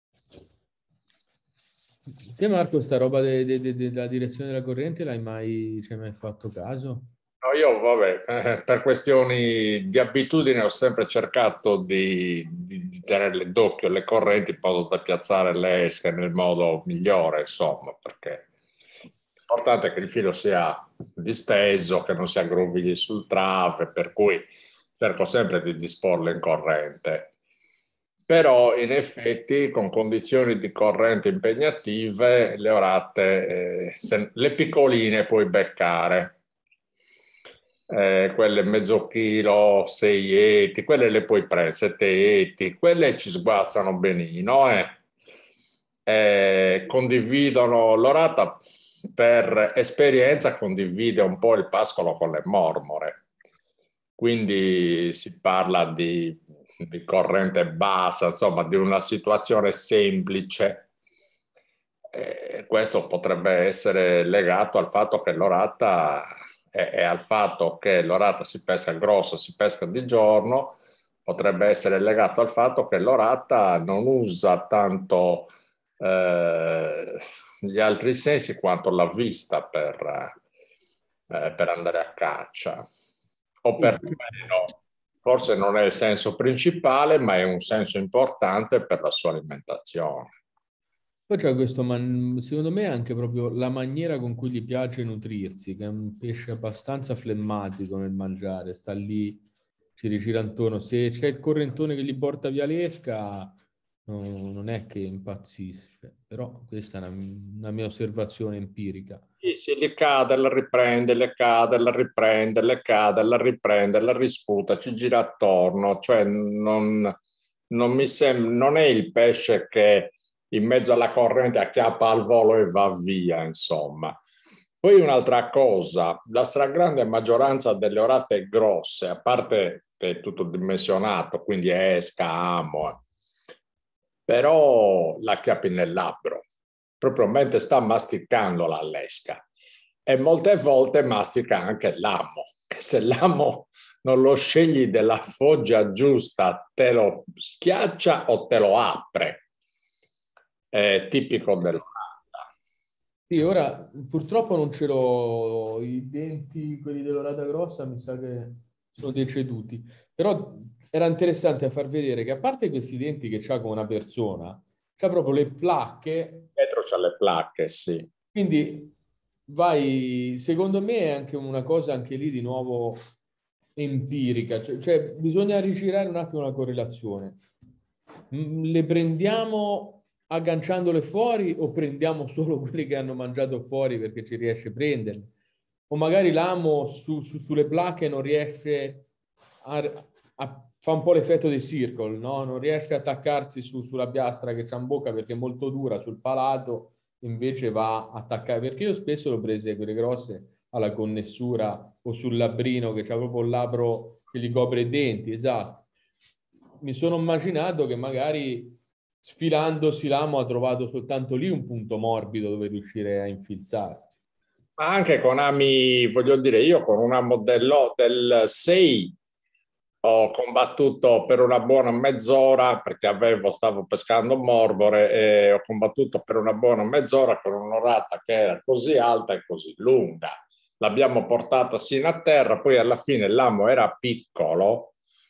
Te Marco, sta roba de, de, de, della direzione della corrente l'hai mai, ci hai mai fatto caso? No, io, vabbè, eh, per questioni di abitudine ho sempre cercato di, di, di tenere d'occhio le correnti in modo da piazzare le esche nel modo migliore, insomma, perché l'importante è che il filo sia disteso, che non si aggrovigli sul trave, per cui cerco sempre di disporle in corrente. però in effetti con condizioni di corrente impegnative le orate, eh, se, le piccoline puoi beccare. Eh, quelle mezzo chilo, sei eti, quelle le puoi prendere, sette eti, quelle ci sguazzano benino, eh. Eh, condividono l'orata per esperienza, condivide un po' il pascolo con le mormore, quindi si parla di, di corrente bassa, insomma di una situazione semplice. Eh, questo potrebbe essere legato al fatto che l'orata e, e al fatto che l'orata si pesca grossa, si pesca di giorno, potrebbe essere legato al fatto che l'orata non usa tanto eh, gli altri sensi quanto la vista per, eh, per andare a caccia, o perlomeno forse non è il senso principale, ma è un senso importante per la sua alimentazione. Poi c'è questo, man- secondo me, anche proprio la maniera con cui gli piace nutrirsi, che è un pesce abbastanza flemmatico nel mangiare, sta lì, ci rigira intorno. Se c'è il correntone che gli porta via l'esca, no- non è che impazzisce, però questa è una, una mia osservazione empirica. Sì, sì, le cade, la riprende, le cade, la riprende, le cade, la riprende, la risputa, ci gira attorno, cioè non, non mi sembra, non è il pesce che in mezzo alla corrente acchiappa al volo e va via, insomma. Poi un'altra cosa, la stragrande maggioranza delle orate grosse, a parte che è tutto dimensionato, quindi esca, amo, però la acchiappi nel labbro, proprio mentre sta masticando la l'esca. E molte volte mastica anche l'amo, che se l'amo non lo scegli della foggia giusta, te lo schiaccia o te lo apre. È tipico dell'orata. Sì, ora purtroppo non ce l'ho, i denti, quelli dell'orata grossa, mi sa che sono deceduti. Però era interessante a far vedere che a parte questi denti che c'ha come una persona, c'ha proprio le placche, Dietro c'ha le placche, sì. quindi vai, secondo me è anche una cosa anche lì di nuovo empirica, cioè, cioè bisogna rigirare un attimo la correlazione. Mm, Le prendiamo agganciandole fuori o prendiamo solo quelli che hanno mangiato fuori perché ci riesce a prenderle? O magari l'amo su, su, sulle placche non riesce a, a fa un po' l'effetto dei circle, no? Non riesce a attaccarsi su, sulla piastra che c'ha in bocca perché è molto dura sul palato, invece va a attaccare, perché io spesso l'ho prese quelle grosse alla connessura o sul labbrino che c'ha proprio il labbro che gli copre i denti, esatto. Mi sono immaginato che magari sfilandosi l'amo ha trovato soltanto lì un punto morbido dove riuscire a infilzarsi. Ma anche con ami, voglio dire, io con una modello del sei ho combattuto per una buona mezz'ora perché avevo, stavo pescando morbore e ho combattuto per una buona mezz'ora con un'orata che era così alta e così lunga. L'abbiamo portata sino a terra, poi alla fine l'amo era piccolo,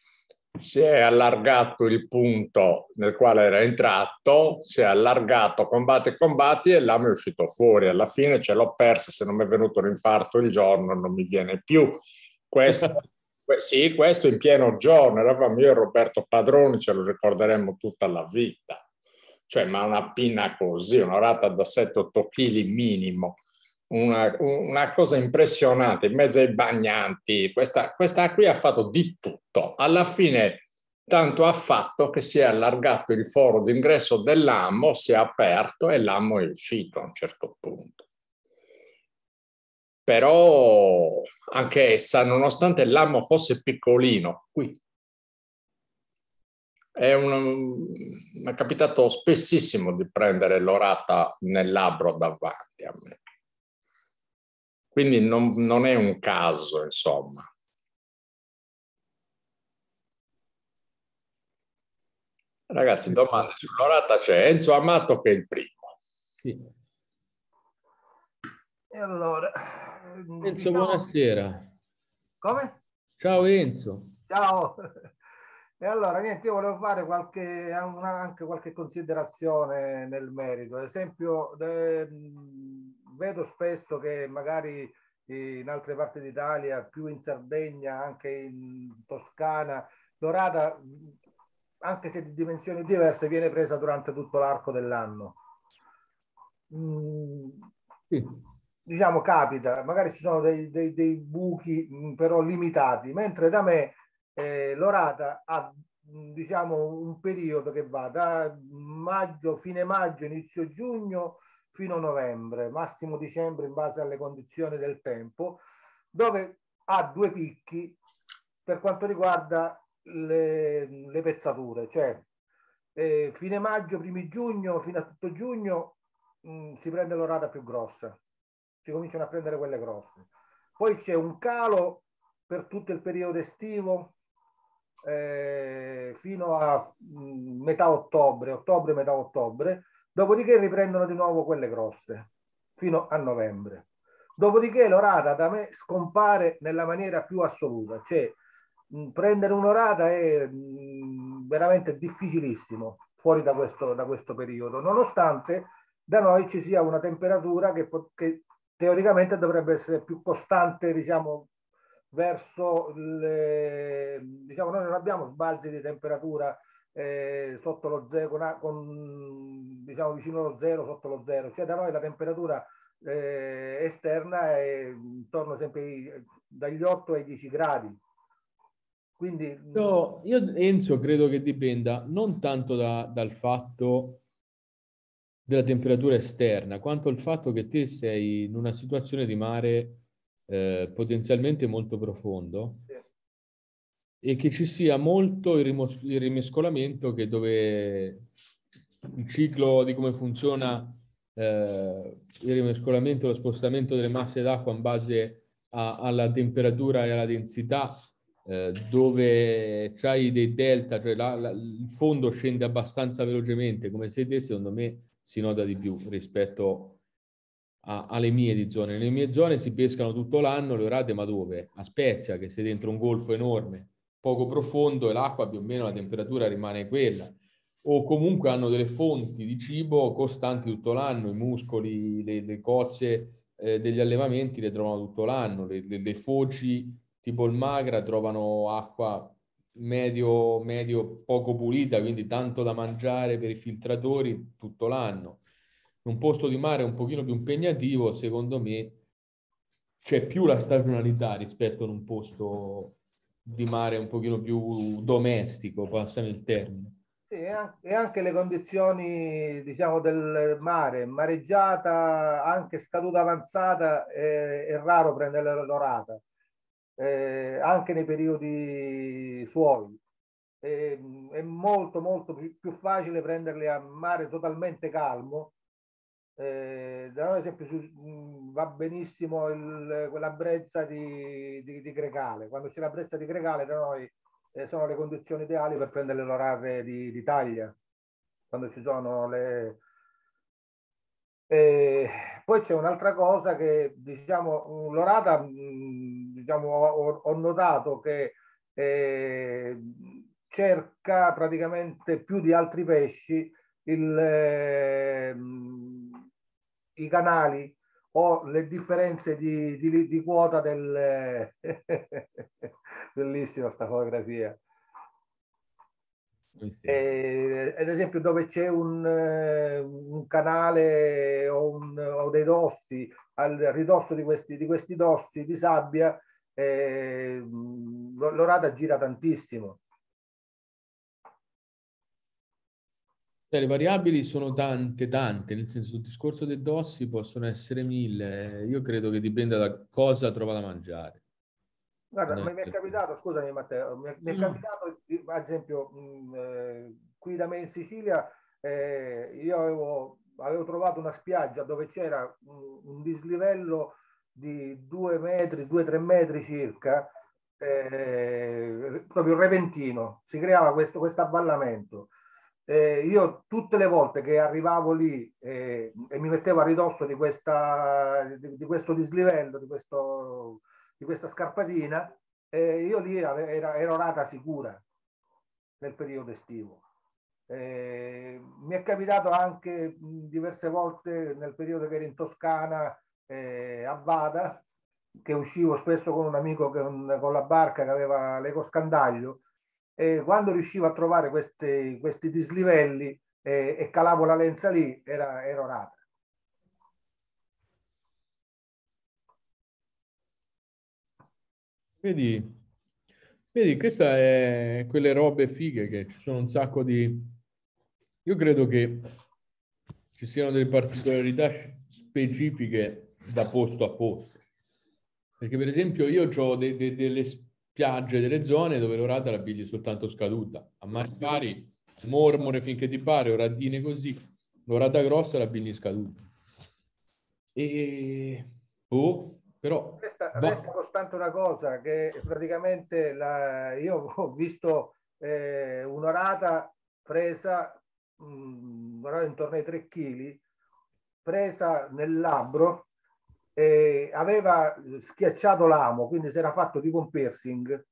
si è allargato il punto nel quale era entrato, si è allargato, combatti, combatti e l'amo è uscito fuori. Alla fine ce l'ho persa, se non mi è venuto un infarto il giorno non mi viene più. Questo, sì, questo in pieno giorno, eravamo io e Roberto Padroni, ce lo ricorderemo tutta la vita. Cioè, ma una pinna così, una rata da sette otto chili minimo. Una, una cosa impressionante, in mezzo ai bagnanti, questa, questa qui ha fatto di tutto. Alla fine tanto ha fatto che si è allargato il foro d'ingresso dell'amo, si è aperto e l'amo è uscito a un certo punto. Però anche essa, nonostante l'amo fosse piccolino, qui è un, mi è capitato spessissimo di prendere l'orata nel labbro davanti a me. Quindi non, non è un caso, insomma. Ragazzi, domande sull'orata c'è Enzo Amato che è il primo. Sì. E allora, Enzo, diciamo... buonasera. Come? Ciao Enzo. Ciao. E allora, niente, io volevo fare qualche, anche qualche considerazione nel merito. Ad esempio, de, vedo spesso che magari in altre parti d'Italia, più in Sardegna, anche in Toscana, l'orata anche se di dimensioni diverse, viene presa durante tutto l'arco dell'anno. Mm, Sì. diciamo, capita, magari ci sono dei, dei, dei buchi mh, però limitati, mentre da me eh, l'orata ha mh, diciamo un periodo che va da maggio, fine maggio, inizio giugno fino a novembre, massimo dicembre in base alle condizioni del tempo, dove ha due picchi per quanto riguarda le, le pezzature, cioè eh, fine maggio, primi giugno, fino a tutto giugno mh, si prende l'orata più grossa, si cominciano a prendere quelle grosse. Poi c'è un calo per tutto il periodo estivo eh, fino a mh, metà ottobre, ottobre, metà ottobre, dopodiché riprendono di nuovo quelle grosse fino a novembre. Dopodiché l'orata da me scompare nella maniera più assoluta, cioè mh, prendere un'orata è mh, veramente difficilissimo fuori da questo, da questo periodo, nonostante da noi ci sia una temperatura che, che teoricamente dovrebbe essere più costante, diciamo, verso le, diciamo, noi non abbiamo sbalzi di temperatura eh, sotto lo zero, con, con, diciamo vicino allo zero, sotto lo zero, cioè da noi la temperatura eh, esterna è intorno sempre ai, dagli otto ai dieci gradi. Quindi io, io Enzo credo che dipenda non tanto da, dal fatto della temperatura esterna, quanto il fatto che te sei in una situazione di mare eh, potenzialmente molto profondo sì, e che ci sia molto il, rimos- il rimescolamento, che dove il ciclo di come funziona eh, il rimescolamento, lo spostamento delle masse d'acqua in base a, alla temperatura e alla densità, eh, dove c'hai dei delta, cioè la, la, il fondo scende abbastanza velocemente, come sei te, secondo me si nota di più rispetto a, alle mie di zone. Nelle mie zone si pescano tutto l'anno le orate, ma dove? A Spezia, che sei dentro un golfo enorme, poco profondo, e l'acqua più o meno la temperatura rimane quella. O comunque hanno delle fonti di cibo costanti tutto l'anno, i muscoli, le, le cozze eh, degli allevamenti le trovano tutto l'anno, le, le, le foci tipo il Magra trovano acqua medio, medio poco pulita, quindi tanto da mangiare per i filtratori tutto l'anno. Un posto di mare un pochino più impegnativo, secondo me, c'è più la stagionalità rispetto ad un posto di mare un pochino più domestico, passami il termine. sì, e anche le condizioni, diciamo, del mare, mareggiata, anche scaduta avanzata, è, è raro prendere l'orata, eh, anche nei periodi suovi. È, è molto, molto più, più facile prenderle a mare totalmente calmo. Eh, da noi, ad esempio, su, mh, va benissimo il, quella brezza di, di, di Grecale. Quando c'è la brezza di Grecale, da noi eh, sono le condizioni ideali per prendere le orate di, di taglia, quando ci sono le... E poi c'è un'altra cosa che, diciamo, l'orata, mh, diciamo, ho, ho notato che eh, cerca praticamente più di altri pesci il, eh, i canali o le differenze di, di, di quota del... Bellissima sta fotografia. E, ad esempio dove c'è un, un canale o, un, o dei dossi al ridosso di questi, di questi dossi di sabbia, eh, l'orata gira tantissimo. Le variabili sono tante, tante, nel senso il discorso dei dossi possono essere mille, io credo che dipenda da cosa trova da mangiare. Guarda, mi è capitato, scusami Matteo, mi è, mi è Mm. capitato, ad esempio, mh, eh, qui da me in Sicilia, eh, io avevo, avevo trovato una spiaggia dove c'era un, un dislivello di due metri, due, tre metri circa, eh, proprio repentino, si creava questo avvallamento. Eh, io tutte le volte che arrivavo lì eh, e mi mettevo a ridosso di, questa, di, di questo dislivello, di questo di questa scarpatina, eh, io lì era, ero orata sicura nel periodo estivo. Eh, mi è capitato anche mh, diverse volte nel periodo che ero in Toscana, eh, a Vada, che uscivo spesso con un amico che, un, con la barca che aveva l'ecoscandaglio, e quando riuscivo a trovare questi, questi dislivelli e, e calavo la lenza lì, era, era orata. Vedi, vedi, questa è quelle robe fighe che ci sono un sacco di... Io credo che ci siano delle particolarità specifiche da posto a posto. Perché per esempio io ho de- de- delle spiagge, delle zone dove l'orata la pigli soltanto scaduta. A Mascari, mormore finché ti pare, oratine così, l'orata grossa la pigli scaduta. E... Oh, però... Resta, resta costante una cosa, che praticamente la, io ho visto eh, un'orata presa mh, intorno ai tre chili, presa nel labbro, e aveva schiacciato l'amo, quindi si era fatto tipo un piercing.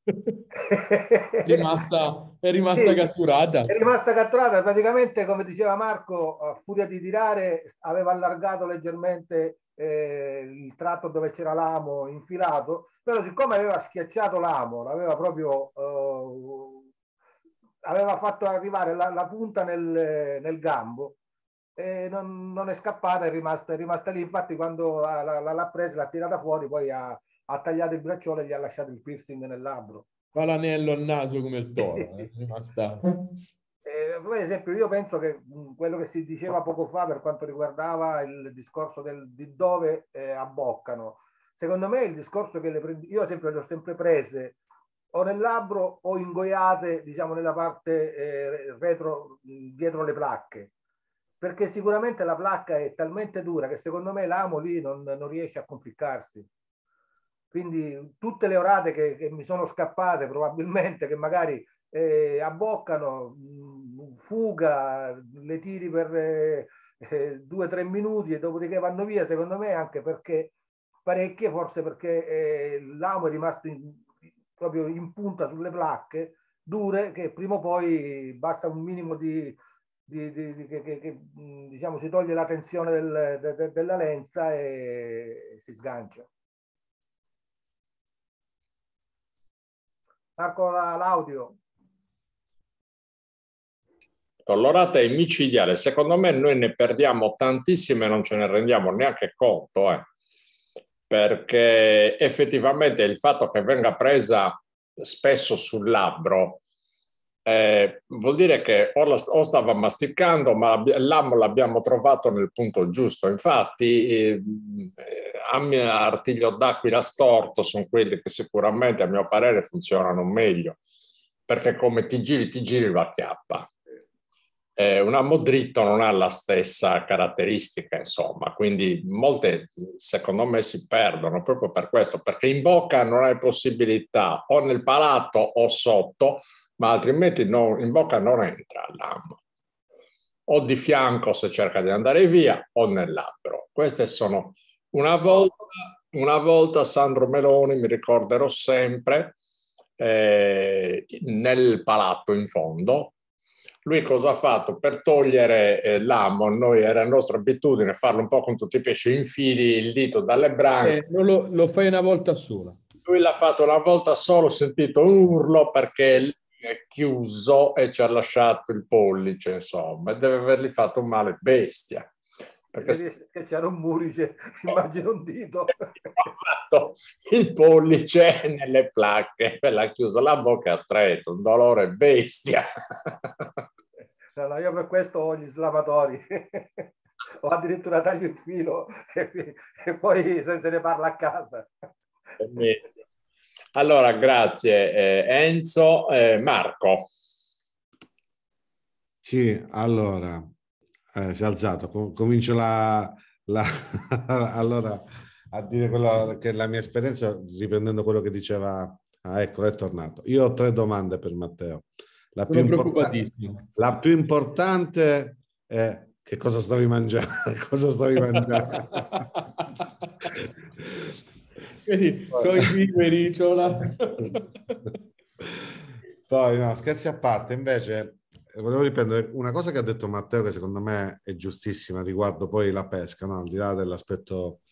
È rimasta, è rimasta Sì, catturata. è rimasta catturata, praticamente come diceva Marco, a furia di tirare aveva allargato leggermente eh, il tratto dove c'era l'amo infilato, però siccome aveva schiacciato l'amo, l'aveva proprio eh, aveva fatto arrivare la, la punta nel, nel gambo e non, non è scappata, è rimasta, è rimasta lì. Infatti quando l'ha presa, l'ha tirata fuori, poi ha, ha tagliato il bracciolo e gli ha lasciato il piercing nel labbro. Fa l'anello al naso come il toro. È rimasta... Eh, per esempio, io penso che mh, quello che si diceva poco fa per quanto riguardava il discorso del, di dove eh, abboccano, secondo me il discorso che le prendi, io sempre le ho sempre prese o nel labbro o ingoiate, diciamo, nella parte eh, retro, dietro le placche, perché sicuramente la placca è talmente dura che secondo me l'amo lì non, non riesce a conficcarsi. Quindi tutte le orate che, che mi sono scappate, probabilmente, che magari eh, abboccano, mh, fuga, le tiri per eh, eh, due o tre minuti e dopodiché vanno via, secondo me anche perché parecchie, forse perché eh, l'amo è rimasto in, proprio in punta sulle placche dure, che prima o poi basta un minimo di, di, di, di che, che, che diciamo si toglie la tensione del, de, de, della lenza e, e si sgancia. Marco, l'audio. L'orata è micidiale, secondo me noi ne perdiamo tantissime e non ce ne rendiamo neanche conto, eh. Perché effettivamente il fatto che venga presa spesso sul labbro eh, vuol dire che o, la, o stava masticando, ma l'amo l'abbiamo trovato nel punto giusto. Infatti eh, artiglio d'aquila storto sono quelli che sicuramente a mio parere funzionano meglio, perché come ti giri ti giri la chiappa. Eh, un amo dritto non ha la stessa caratteristica, insomma, quindi molte secondo me si perdono proprio per questo, perché in bocca non hai possibilità o nel palato o sotto, ma altrimenti no, in bocca non entra l'amo, o di fianco se cerca di andare via o nel labbro. Queste sono una volta, una volta Sandro Meloni, mi ricorderò sempre, eh, nel palato in fondo. Lui cosa ha fatto? Per togliere eh, l'amo, noi era nostra abitudine farlo un po' con tutti i pesci, infili il dito dalle branche. Eh, non lo, lo fai una volta sola. Lui l'ha fatto una volta solo, ho sentito un urlo perché è chiuso e ci ha lasciato il pollice, insomma, e deve avergli fatto un male bestia. Perché se che c'era un murice, immagino un dito. Ha fatto il pollice nelle placche, l'ha chiuso la bocca stretto, un dolore bestia. No, no, io per questo ho gli slamatori. O addirittura taglio il filo e, e poi se, se ne parla a casa. Allora, grazie eh, Enzo. Eh, Marco. Sì, allora, eh, si è alzato, Com- comincio la, la allora, a dire quello che è la mia esperienza, riprendendo quello che diceva, ah, ecco, è tornato. Io ho tre domande per Matteo. La più, importan- la più importante è che cosa stavi mangiando? cosa stavi mangiando? Vedi, c'ho i viveri, c'ho la... Poi, no, scherzi a parte, invece volevo riprendere una cosa che ha detto Matteo che secondo me è giustissima riguardo poi la pesca, no? Al di là dell'aspetto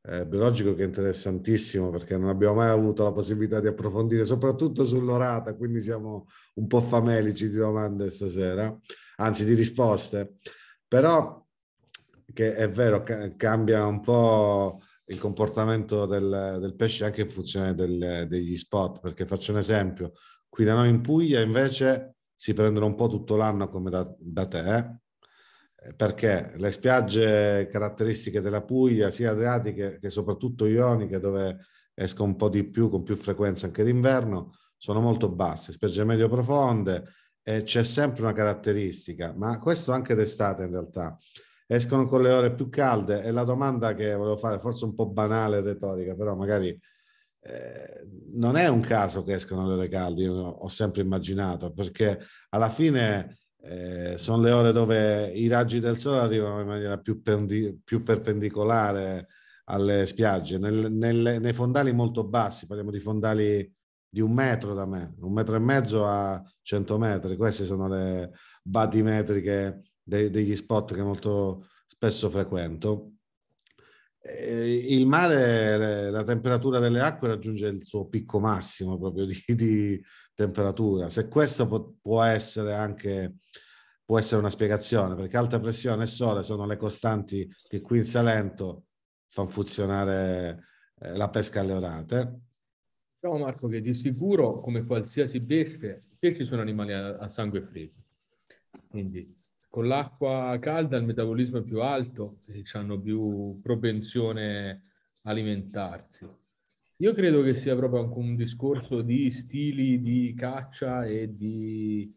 eh, biologico che è interessantissimo, perché non abbiamo mai avuto la possibilità di approfondire, soprattutto sull'orata, quindi siamo un po' famelici di domande stasera, anzi di risposte, però che è vero, ca- cambia un po' il comportamento del, del pesce anche in funzione del, degli spot, perché faccio un esempio, qui da noi in Puglia invece si prendono un po' tutto l'anno come da, da te, eh? Perché le spiagge caratteristiche della Puglia, sia adriatiche che soprattutto ioniche, dove esco un po' di più, con più frequenza anche d'inverno, sono molto basse, spiagge medio profonde, e c'è sempre una caratteristica, ma questo anche d'estate in realtà. Escono con le ore più calde, e la domanda che volevo fare, forse un po' banale e retorica, però magari eh, non è un caso che escono le ore calde, io ho sempre immaginato, perché alla fine eh, sono le ore dove i raggi del sole arrivano in maniera più, pendi- più perpendicolare alle spiagge, nel, nel, nei fondali molto bassi, parliamo di fondali di un metro da me, un metro e mezzo a cento metri, queste sono le batimetriche de- degli spot che molto spesso frequento. Eh, il mare, la temperatura delle acque raggiunge il suo picco massimo proprio di, di temperatura. Se questo può, può essere anche può essere una spiegazione, perché alta pressione e sole sono le costanti che qui in Salento fanno funzionare eh, la pesca alle orate. Diciamo, Marco, che di sicuro, come qualsiasi pesce, i pesci sono animali a, a sangue freddo, quindi con l'acqua calda il metabolismo è più alto e hanno più propensione a alimentarsi. Io credo che sia proprio anche un discorso di stili di caccia e di...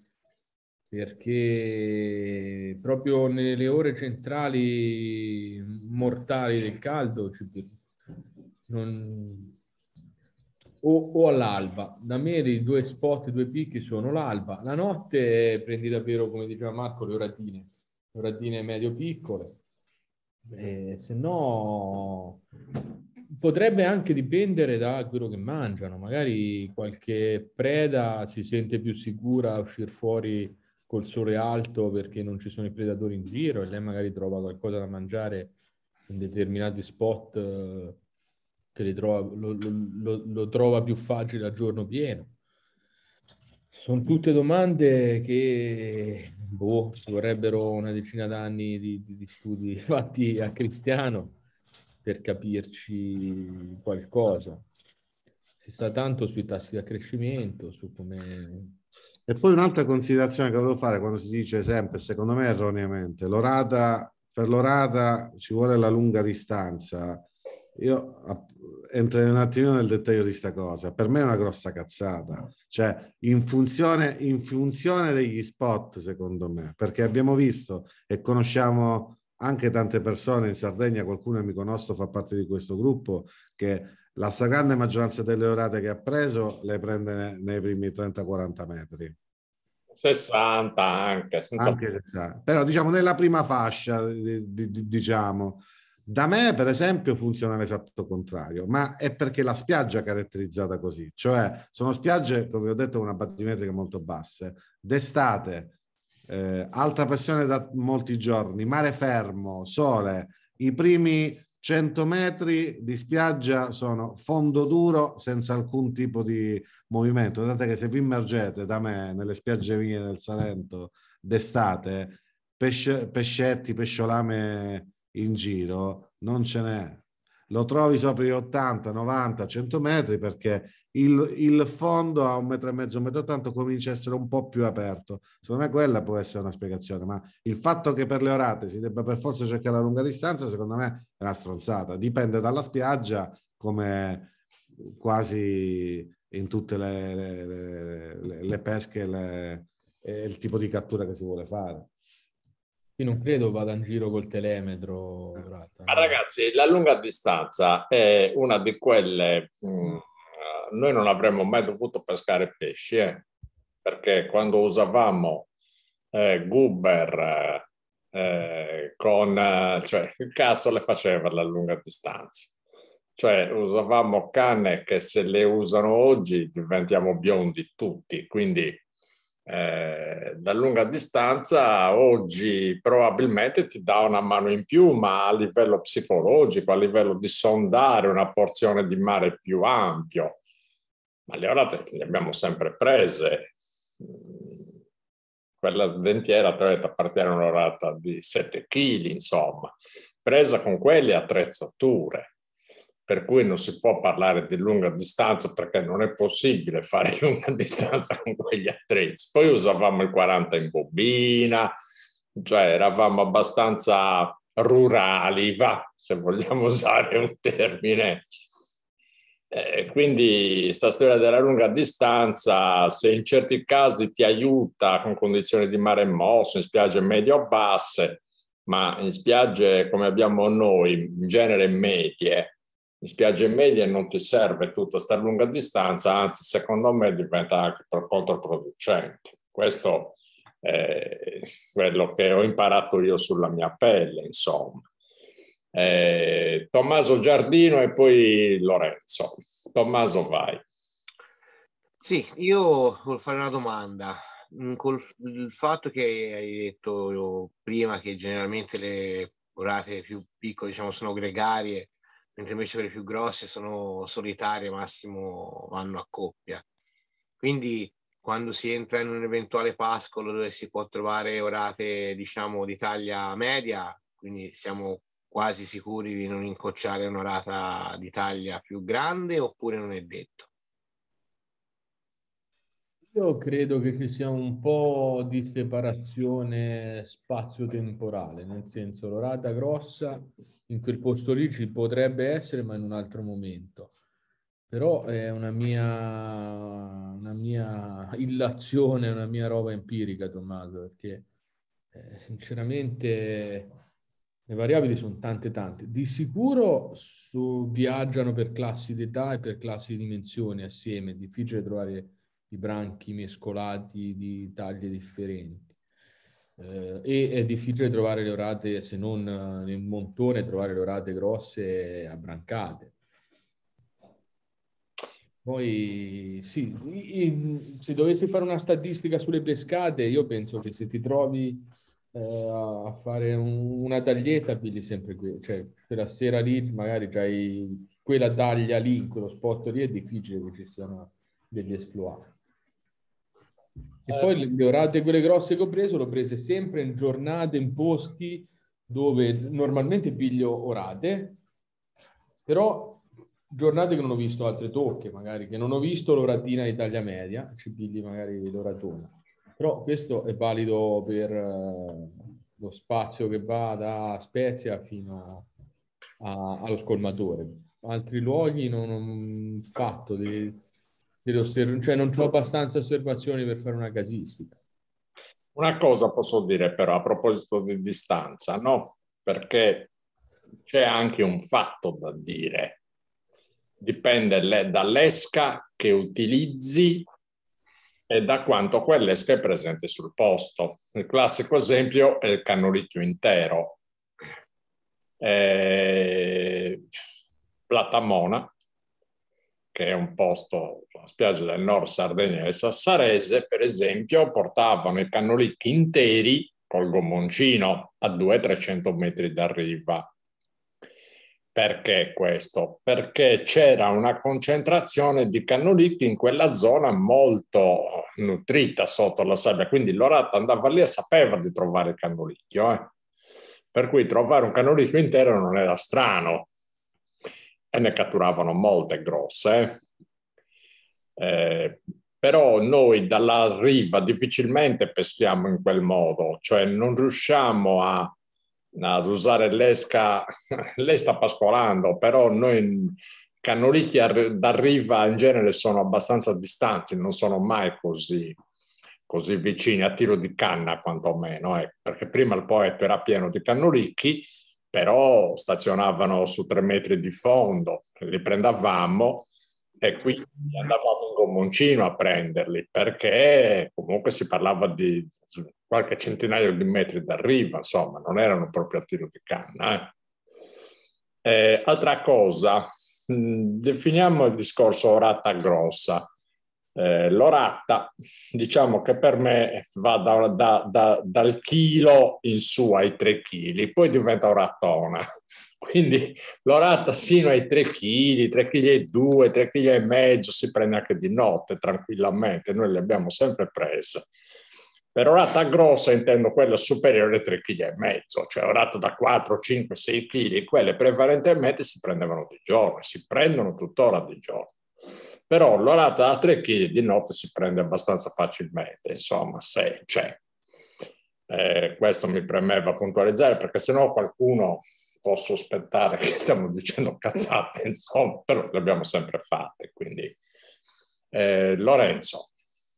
perché proprio nelle ore centrali mortali del caldo non... o, o all'alba. Da me i due spot, i due picchi sono l'alba. La notte prendi davvero, come diceva Marco, le oratine, le oratine medio-piccole. Eh, se no potrebbe anche dipendere da quello che mangiano. Magari qualche preda si sente più sicura a uscire fuori col sole alto perché non ci sono i predatori in giro, e lei magari trova qualcosa da mangiare in determinati spot eh, che li trova, lo, lo, lo trova più facile a giorno pieno. Sono tutte domande che boh, ci vorrebbero una decina d'anni di, di, di studi fatti a Cristiano per capirci qualcosa. Si sta tanto sui tassi di accrescimento, su come... E poi un'altra considerazione che volevo fare, quando si dice sempre, secondo me erroneamente, l'orata, per l'orata ci vuole la lunga distanza. Io entrerei un attimino nel dettaglio di sta cosa. Per me è una grossa cazzata. Cioè, in funzione, in funzione degli spot, secondo me, perché abbiamo visto e conosciamo anche tante persone in Sardegna, qualcuno mi conosco, fa parte di questo gruppo, che la stragrande maggioranza delle orate che ha preso le prende nei primi trenta quaranta metri. sessanta anche, senza... Anche, però diciamo nella prima fascia, diciamo. Da me, per esempio, funziona l'esatto contrario, ma è perché la spiaggia è caratterizzata così, cioè sono spiagge, come ho detto, con una battimetrica molto basse. D'estate, eh, alta pressione da molti giorni, mare fermo, sole, i primi cento metri di spiaggia sono fondo duro senza alcun tipo di movimento. Guardate che se vi immergete da me nelle spiagge mie del Salento d'estate, pesce, pescetti, pesciolame in giro non ce n'è. Lo trovi sopra gli ottanta, novanta, cento metri, perché il, il fondo a un metro e mezzo, un metro e ottanta comincia a essere un po' più aperto. Secondo me quella può essere una spiegazione, ma il fatto che per le orate si debba per forza cercare la lunga distanza, secondo me è una stronzata. Dipende dalla spiaggia, come quasi in tutte le, le, le, le pesche le, e il tipo di cattura che si vuole fare. Io non credo vada in giro col telemetro. Ma ragazzi, la lunga distanza è una di quelle... Mh, noi non avremmo mai dovuto pescare pesci, eh? Perché quando usavamo eh, Gubber eh, con... Eh, cioè, il cazzo le faceva la lunga distanza. Cioè, usavamo canne che se le usano oggi diventiamo biondi tutti, quindi Eh, da lunga distanza oggi probabilmente ti dà una mano in più, ma a livello psicologico, a livello di sondare una porzione di mare più ampio. Ma le orate le abbiamo sempre prese. Quella dentiera appartiene a un'orata di sette chili, insomma, presa con quelle attrezzature. Per cui non si può parlare di lunga distanza perché non è possibile fare lunga distanza con quegli attrezzi. Poi usavamo il quaranta in bobina, cioè eravamo abbastanza rurali, va, se vogliamo usare un termine. Eh, quindi questa storia della lunga distanza, se in certi casi ti aiuta con condizioni di mare mosso, in spiagge medio-basse, ma in spiagge come abbiamo noi, in genere medie, in spiagge medie non ti serve tutta questa lunga distanza, anzi secondo me diventa anche controproducente. Questo è quello che ho imparato io sulla mia pelle, insomma. Eh, Tommaso Giardino e poi Lorenzo. Tommaso, vai. Sì, io volevo fare una domanda. Col il fatto che hai detto prima che generalmente le orate più piccole, diciamo, sono gregarie, mentre invece quelle più grosse sono solitarie, massimo vanno a coppia. Quindi quando si entra in un eventuale pascolo dove si può trovare orate, diciamo, di taglia media, quindi siamo quasi sicuri di non incrociare un'orata di taglia più grande, oppure non è detto? Io credo che ci sia un po' di separazione spazio-temporale, nel senso l'orata grossa in quel posto lì ci potrebbe essere, ma in un altro momento. Però è una mia, una mia illazione, una mia roba empirica, Tommaso, perché eh, sinceramente le variabili sono tante tante. Di sicuro su, viaggiano per classi d'età e per classi di dimensioni assieme, è difficile trovare i branchi mescolati di taglie differenti. Eh, e è difficile trovare le orate, se non nel montone, trovare le orate grosse abbrancate. Poi sì, se dovessi fare una statistica sulle pescate, io penso che se ti trovi eh, a fare un, una taglietta, pigli sempre qui, cioè quella sera lì magari c'hai quella taglia lì, quello spot lì, è difficile che ci siano degli esploit. E poi le, le orate, quelle grosse che ho preso, l'ho prese sempre in giornate, in posti dove normalmente piglio orate, però giornate che non ho visto altre tocche, magari che non ho visto l'oratina di taglia media, ci pigli magari l'oratona. Però questo è valido per uh, lo spazio che va da Spezia fino a, allo scolmatore. Altri luoghi non ho fatto delle, delle osserv- cioè non ho abbastanza osservazioni per fare una casistica. Una cosa posso dire però a proposito di distanza, no? Perché c'è anche un fatto da dire. Dipende dall'esca che utilizzi e da quanto quell'esca è presente sul posto. Il classico esempio è il cannolicchio intero. Eh, Platamona, che è un posto, la spiaggia del nord Sardegna e Sassarese, per esempio, portavano i cannolicchi interi col gommoncino a duecento trecento metri da riva. Perché questo? Perché c'era una concentrazione di cannolicchi in quella zona molto nutrita sotto la sabbia, quindi l'orata andava lì e sapeva di trovare il cannolicchio, eh? Per cui trovare un cannolicchio intero non era strano e ne catturavano molte grosse. Eh, però noi dalla riva difficilmente peschiamo in quel modo, cioè non riusciamo a ad usare l'esca, lei sta pascolando, però noi cannolicchi da riva in genere sono abbastanza distanti, non sono mai così, così vicini, a tiro di canna quantomeno, eh, perché prima il Poetto era pieno di cannolicchi, però stazionavano su tre metri di fondo, li prendavamo e quindi andavamo in gommoncino a prenderli, perché comunque si parlava di qualche centinaio di metri da riva, insomma, non erano proprio a tiro di canna. Eh. Eh, altra cosa, mh, definiamo il discorso orata grossa. Eh, l'orata, diciamo che per me va da, da, da, dal chilo in su ai tre chili, poi diventa oratona. Quindi l'orata sino ai tre chili, tre chili e due, tre chili e mezzo si prende anche di notte tranquillamente, noi le abbiamo sempre prese. Per orata grossa intendo quella superiore ai tre chili e mezzo, cioè orata da quattro, cinque, sei chili, quelle prevalentemente si prendevano di giorno, si prendono tuttora di giorno. Però l'orata da tre chili di notte si prende abbastanza facilmente, insomma, se c'è. Eh, questo mi premeva puntualizzare, perché sennò qualcuno può sospettare che stiamo dicendo cazzate, insomma, però le abbiamo sempre fatte. Quindi, eh, Lorenzo,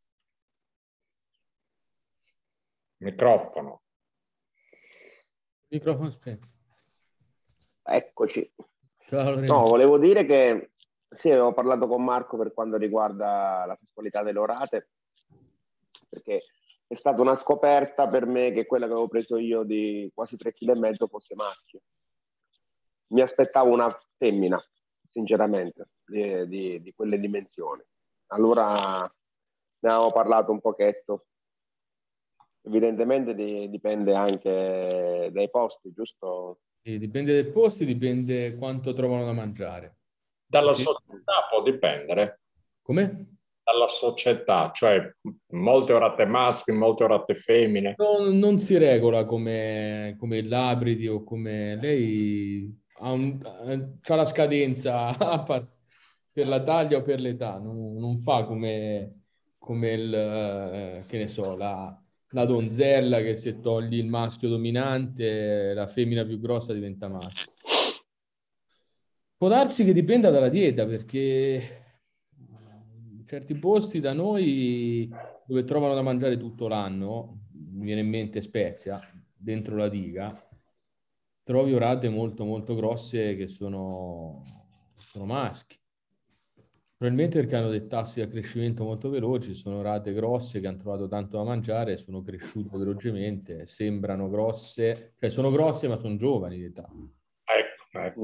microfono. Microfono spento. Eccoci. Ciao, Lorenzo. No, volevo dire che sì, avevo parlato con Marco per quanto riguarda la sessualità delle orate, perché è stata una scoperta per me che quella che avevo preso io di quasi tre chili e mezzo fosse maschio. Mi aspettavo una femmina, sinceramente, di, di, di quelle dimensioni. Allora ne avevo parlato un pochetto. Evidentemente di, dipende anche dai posti, giusto? Sì, dipende dai posti, dipende quanto trovano da mangiare. Dalla Sì. società può dipendere. Come? Dalla società, cioè molte orate maschi, molte orate femmine. Non, non si regola come, come il Labridi o come lei ha, un, ha la scadenza per la taglia o per l'età, non, non fa come, come il, eh, che ne so, la, la donzella che se togli il maschio dominante, la femmina più grossa diventa maschio. Può darsi che dipenda dalla dieta, perché in certi posti da noi dove trovano da mangiare tutto l'anno, mi viene in mente Spezia, dentro la diga, trovi orate molto molto grosse che sono, sono maschi. Probabilmente perché hanno dei tassi di accrescimento molto veloci, sono orate grosse che hanno trovato tanto da mangiare, sono cresciute velocemente, sembrano grosse, cioè sono grosse ma sono giovani di età. Ecco, ecco. Mm.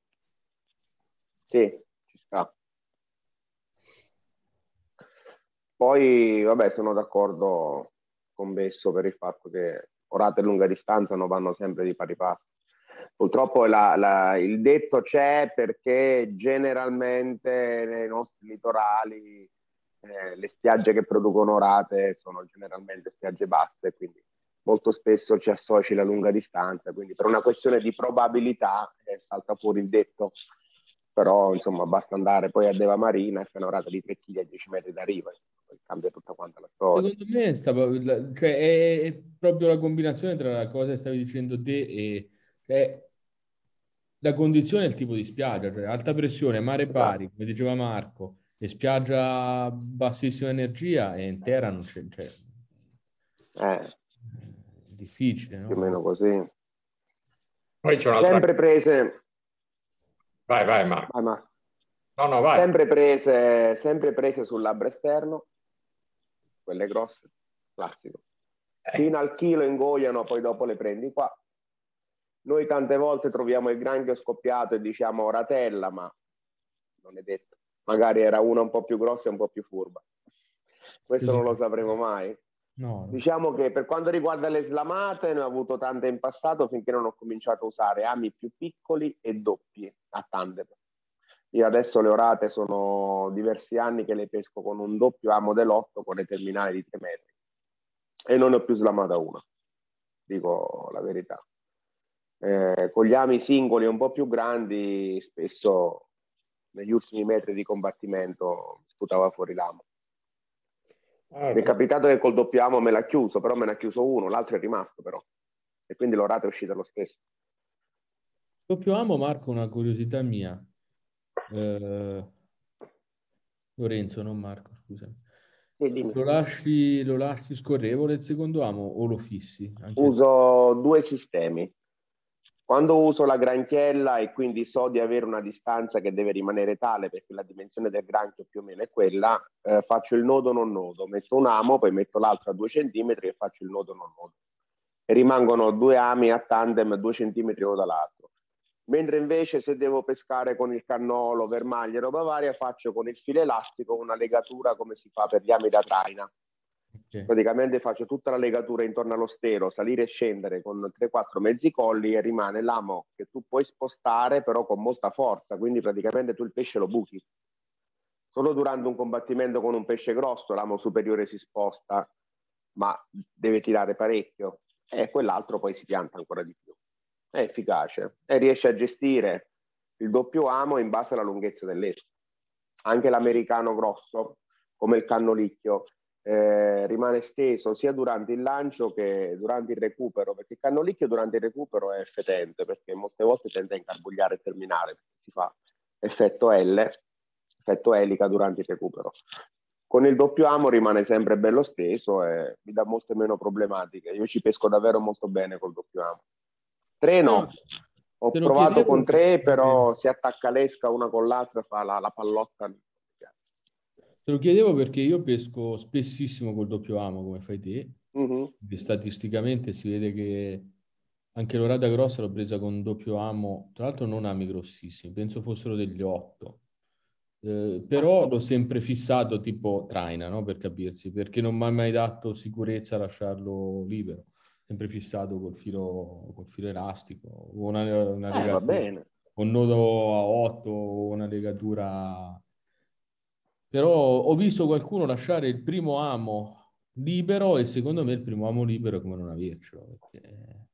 Sì, ci sta. Poi, vabbè, sono d'accordo con Besso per il fatto che orate a lunga distanza non vanno sempre di pari passo. Purtroppo la, la, il detto c'è perché generalmente nei nostri litorali eh, le spiagge che producono orate sono generalmente spiagge basse, quindi molto spesso ci associ la lunga distanza, quindi per una questione di probabilità eh, salta fuori il detto. Però insomma basta andare poi a Deva Marina e fare un'orata di tre chili a dieci metri da riva, cambia tutta quanta la storia. Secondo me stava, cioè, è, è proprio la combinazione tra la cosa che stavi dicendo te e cioè, la condizione e il tipo di spiaggia, cioè alta pressione, mare pari, come diceva Marco, e spiaggia a bassissima energia e intera non c'è, cioè, Eh, è difficile, no? più o meno così. Poi c'è un'altra... Sempre prese... Vai, vai, Marco. Vai, Marco. No, no, vai. Sempre prese, sempre prese sul labbro esterno, quelle grosse, classico. Fino al chilo ingoiano, poi dopo le prendi qua. Noi tante volte troviamo il granchio scoppiato e diciamo ratella, ma non è detto. Magari era una un po' più grossa e un po' più furba. Questo non lo sapremo mai. No, no. Diciamo che per quanto riguarda le slamate, ne ho avuto tante in passato finché non ho cominciato a usare ami più piccoli e doppi a tandem. Io adesso le orate sono diversi anni che le pesco con un doppio amo dell'otto con le terminali di tre metri e non ne ho più slamata una, dico la verità. Eh, con gli ami singoli un po' più grandi spesso negli ultimi metri di combattimento sputava fuori l'amo. Ah, mi è capitato che col doppio amo me l'ha chiuso, però me ne ha chiuso uno, l'altro è rimasto però e quindi l'orata è uscita lo stesso. Doppio amo, Marco, una curiosità mia. Eh, Lorenzo, non Marco, scusami. Sì, lo lasci, lo lasci scorrevole il secondo amo o lo fissi? Anche uso due sistemi. Quando uso la granchiella e quindi so di avere una distanza che deve rimanere tale perché la dimensione del granchio più o meno è quella, eh, faccio il nodo non nodo, metto un amo, poi metto l'altro a due centimetri e faccio il nodo non nodo. E rimangono due ami a tandem due centimetri uno dall'altro. mentre invece se devo pescare con il cannolo, vermaglie, roba varia, faccio con il filo elastico una legatura come si fa per gli ami da traina. Okay. Praticamente faccio tutta la legatura intorno allo stelo, salire e scendere con tre quattro mezzi colli e rimane l'amo che tu puoi spostare però con molta forza, quindi praticamente tu il pesce lo buchi. Solo durante un combattimento con un pesce grosso l'amo superiore si sposta, ma deve tirare parecchio, e quell'altro poi si pianta ancora di più. È efficace e riesce a gestire il doppio amo in base alla lunghezza dell'esca. Anche l'americano grosso, come il cannolicchio, eh, rimane steso sia durante il lancio che durante il recupero, perché il cannolicchio durante il recupero è fetente, perché molte volte tende a incarbugliare e terminare, perché si fa effetto L, effetto elica durante il recupero. Con il doppio amo rimane sempre bello steso e mi dà molte meno problematiche. Io ci pesco davvero molto bene col doppio amo. Tre no, ho provato con tre, però si attacca l'esca una con l'altra, fa la, la pallotta. Te lo chiedevo perché io pesco spessissimo col doppio amo, come fai te. Mm-hmm. Statisticamente si vede che anche l'orata grossa l'ho presa con doppio amo, tra l'altro non ami grossissimi, penso fossero degli otto. Eh, però l'ho sempre fissato tipo traina, no? Per capirsi, perché non mi ha mai dato sicurezza lasciarlo libero. Sempre fissato col filo, col filo elastico, o una, una eh, legatura, va bene. un nodo a otto, o una legatura. Però ho visto qualcuno lasciare il primo amo libero e secondo me il primo amo libero è come non avercelo. Perché...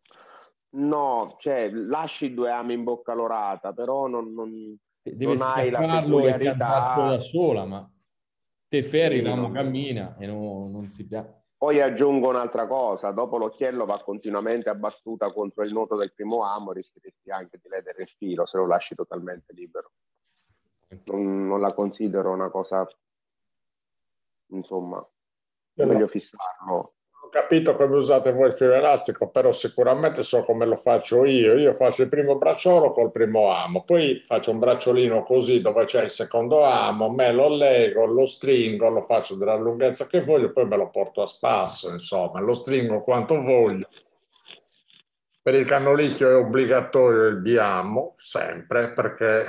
No, cioè lasci due ami in bocca lorata, però non, non, deve non hai la schiacciarlo e piantarlo peculiarità da sola, ma te ferri, sì, l'amo non... cammina e non, non si piace. Poi aggiungo un'altra cosa, dopo l'occhiello va continuamente a battuta contro il nodo del primo amo, rischieresti anche di ledere il filo se lo lasci totalmente libero. Non, non la considero una cosa, insomma, è meglio fissarlo. Ho capito come usate voi il filo elastico, però sicuramente so come lo faccio io. Io faccio il primo bracciolo col primo amo, poi faccio un bracciolino così dove c'è il secondo amo, me lo lego, lo stringo, lo faccio della lunghezza che voglio, poi me lo porto a spasso, insomma, lo stringo quanto voglio. Per il cannolicchio è obbligatorio il biamo, sempre, perché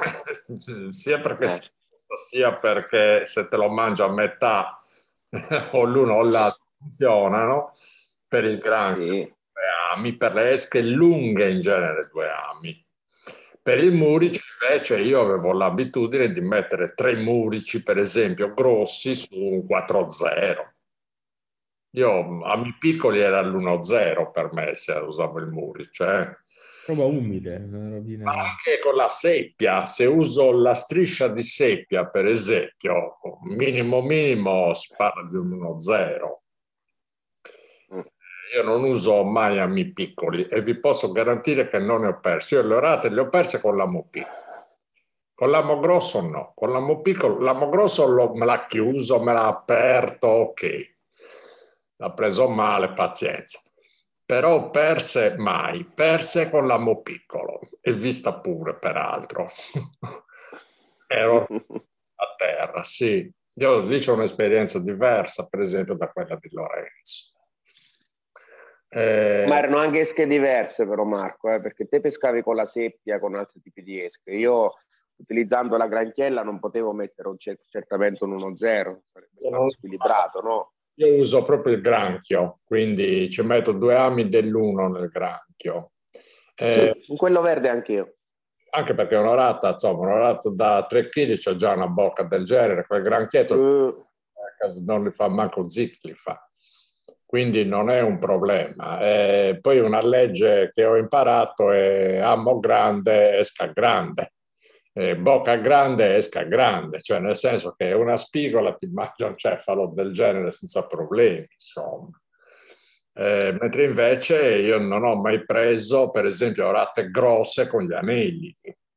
sia perché si sia perché se te lo mangia a metà o l'uno o l'altro funzionano. Per il granchio sì. Due ami, per le esche lunghe in genere due ami. Per il murice invece io avevo l'abitudine di mettere tre murici, per esempio, grossi su un quattro zero. Io ami piccoli era l'uno zero per me se usavo il murice. Eh. Roba umile. Una robina... Ma anche con la seppia, se uso la striscia di seppia, per esempio, minimo minimo si parla di un uno zero. Io non uso mai ami piccoli e vi posso garantire che non ne ho persi. Io le orate le ho perse con l'amo piccolo. Con l'amo grosso no. Con l'amo piccolo, l'amo grosso lo, me l'ha chiuso, me l'ha aperto, ok. L'ha preso male, pazienza. Però perse mai, perse con l'amo piccolo e vista pure peraltro. Ero a terra, sì. Io lì c'ho un'esperienza diversa, per esempio, da quella di Lorenzo. Eh... Ma erano anche esche diverse però Marco, eh, perché te pescavi con la seppia, con altri tipi di esche. Io utilizzando la granchiella non potevo mettere un cer- certamente un uno zero, sarebbe stato squilibrato, no? Io uso proprio il granchio, quindi ci metto due ami dell'uno nel granchio. Eh, sì, in quello verde anch'io. Anche perché un'orata, insomma, un'orata da tre chili c'è già una bocca del genere, quel granchietto uh. non li fa manco zic, li fa. Quindi non è un problema. E poi una legge che ho imparato è amo grande, esca grande. Eh, bocca grande, esca grande, cioè nel senso che una spigola ti mangia un cefalo del genere senza problemi, insomma. Eh, mentre invece io non ho mai preso, per esempio, orate grosse con gli anelli.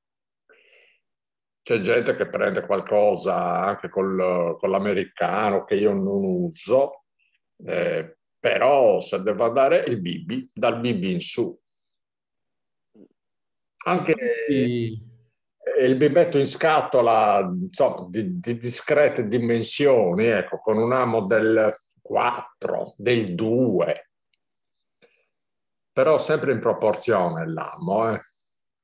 C'è gente che prende qualcosa anche col, con l'americano che io non uso, eh, però se devo andare il B B, dal B B in su. Anche... Sì. Il bibetto in scatola, insomma, di, di discrete dimensioni, ecco, con un amo del quattro, del due, però sempre in proporzione l'amo. Eh.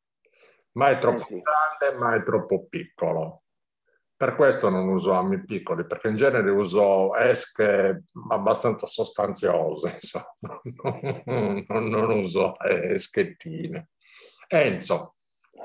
mai troppo Eh sì. grande, mai troppo piccolo. Per questo non uso ami piccoli, perché in genere uso esche abbastanza sostanziose, insomma. Non, non uso eschettine. Enzo.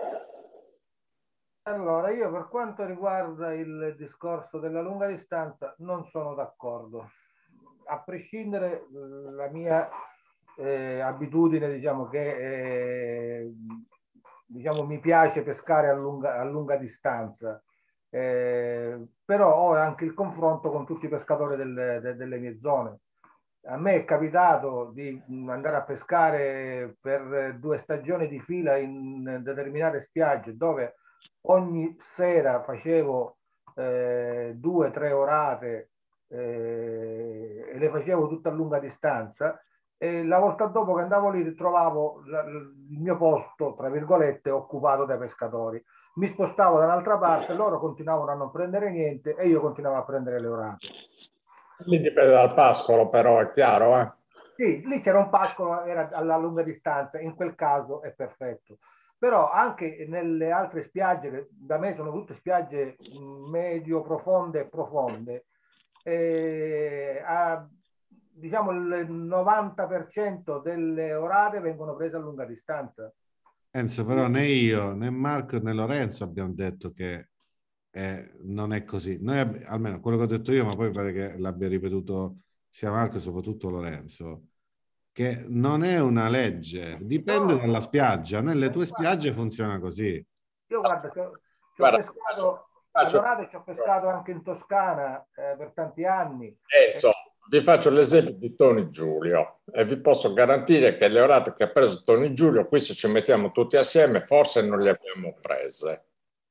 Allora, io per quanto riguarda il discorso della lunga distanza non sono d'accordo. A prescindere la mia eh, abitudine, diciamo che eh, diciamo, mi piace pescare a lunga, a lunga distanza, eh, però ho anche il confronto con tutti i pescatori delle, de, delle mie zone. A me è capitato di andare a pescare per due stagioni di fila in determinate spiagge dove ogni sera facevo eh, due o tre orate eh, e le facevo tutte a lunga distanza, e la volta dopo che andavo lì trovavo la, il mio posto, tra virgolette, occupato dai pescatori. Mi spostavo da un'altra parte, loro continuavano a non prendere niente e io continuavo a prendere le orate. Lì dipende dal pascolo, però è chiaro, eh? Sì, lì c'era un pascolo, era alla lunga distanza, in quel caso è perfetto. Però anche nelle altre spiagge, che da me sono tutte spiagge medio profonde e profonde, eh, a, diciamo il novanta per cento delle orate vengono prese a lunga distanza. Enzo, però né io né Marco né Lorenzo abbiamo detto che eh, non è così. Noi, almeno quello che ho detto io, ma poi pare che l'abbia ripetuto sia Marco e soprattutto Lorenzo, che non è una legge, dipende No, dalla spiaggia. Nelle tue guarda, spiagge funziona così. io guarda, ci ho, ci ho Guarda, pescato faccio- ad orate, ci ho pescato anche in Toscana eh, per tanti anni. Enzo, vi faccio l'esempio di Tony Giulio e vi posso garantire che le orate che ha preso Tony Giulio, qui se ci mettiamo tutti assieme, forse non le abbiamo prese.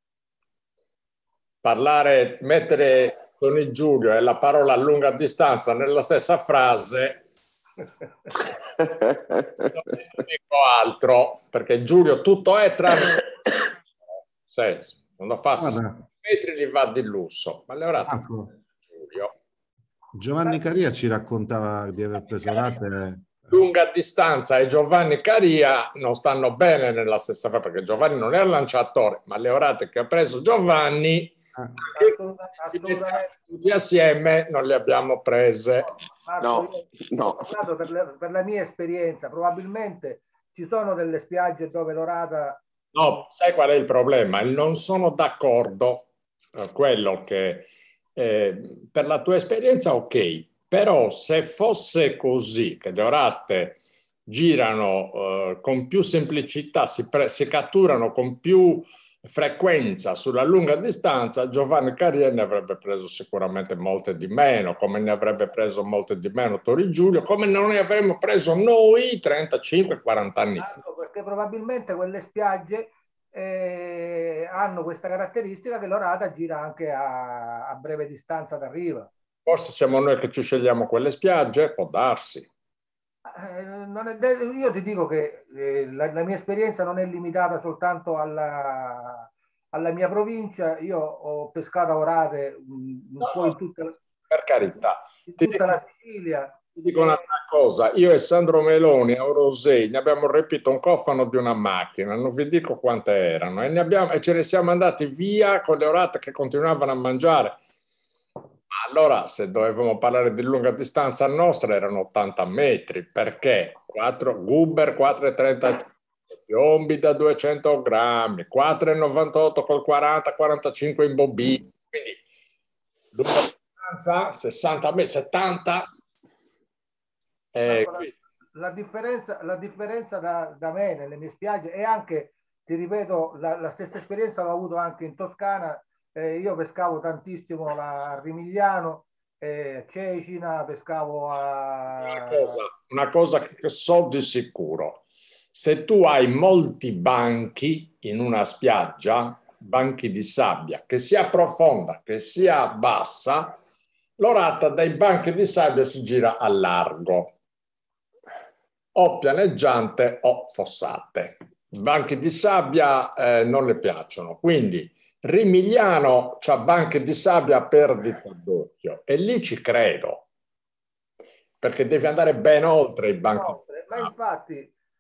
Parlare, mettere Tony Giulio e la parola a lunga distanza nella stessa frase, non dico altro, perché Giulio tutto è tranne senso. Quando fa sessanta metri gli va di lusso, ma le orate Marco, Giulio. Giovanni Caria ci raccontava di aver preso orate. Lunga distanza e Giovanni Caria non stanno bene nella stessa frase, perché Giovanni non è il lanciatore, ma le orate che ha preso Giovanni Ah. Assolutamente, assolutamente. tutti assieme non le abbiamo prese. Marco, No, io no. ho parlato per, le, per la mia esperienza, probabilmente ci sono delle spiagge dove l'orata... No, sai qual è il problema? Il non sono d'accordo, eh, quello che eh, per la tua esperienza ok, però se fosse così, che le orate girano eh, con più semplicità, si, pre- si catturano con più frequenza sulla lunga distanza, Giovanni Caria ne avrebbe preso sicuramente molte di meno, come ne avrebbe preso molte di meno Tori Giulio, come non ne avremmo preso noi trentacinque quaranta anni fa. Perché probabilmente quelle spiagge eh, hanno questa caratteristica che l'orata gira anche a, a breve distanza da riva. Forse siamo noi che ci scegliamo quelle spiagge, può darsi. Eh, non è de- io ti dico che eh, la, la mia esperienza non è limitata soltanto alla, alla mia provincia. Io ho pescato a orate un, un No, po' in tutta, per carità. in Ti tutta dico, la Sicilia. ti dico un'altra cosa, io e Sandro Meloni a Orosei ne abbiamo riempito un cofano di una macchina, non vi dico quante erano, e, ne abbiamo, e ce ne siamo andati via con le orate che continuavano a mangiare. Allora, se dovevamo parlare di lunga distanza nostra, erano ottanta metri, perché quattro Guber quattro virgola trentacinque, piombi da duecento grammi, quattro virgola novantotto col quaranta quarantacinque in bobina, quindi lunga distanza, sessanta metri, settanta. Eh, Ecco, la, la differenza, la differenza da, da me nelle mie spiagge, e anche, ti ripeto, la, la stessa esperienza l'ho avuto anche in Toscana. Eh, io pescavo tantissimo la, a Rimigliano, eh, Cecina, pescavo a... Una cosa, una cosa che so di sicuro, se tu hai molti banchi in una spiaggia, banchi di sabbia, che sia profonda, che sia bassa, l'orata dai banchi di sabbia si gira a largo, o pianeggiante o fossate. Banchi di sabbia eh, non le piacciono, quindi Rimigliano c'ha banchi di sabbia a perdita d'occhio e lì ci credo, perché devi andare ben oltre i banchi. Oltre, ma infatti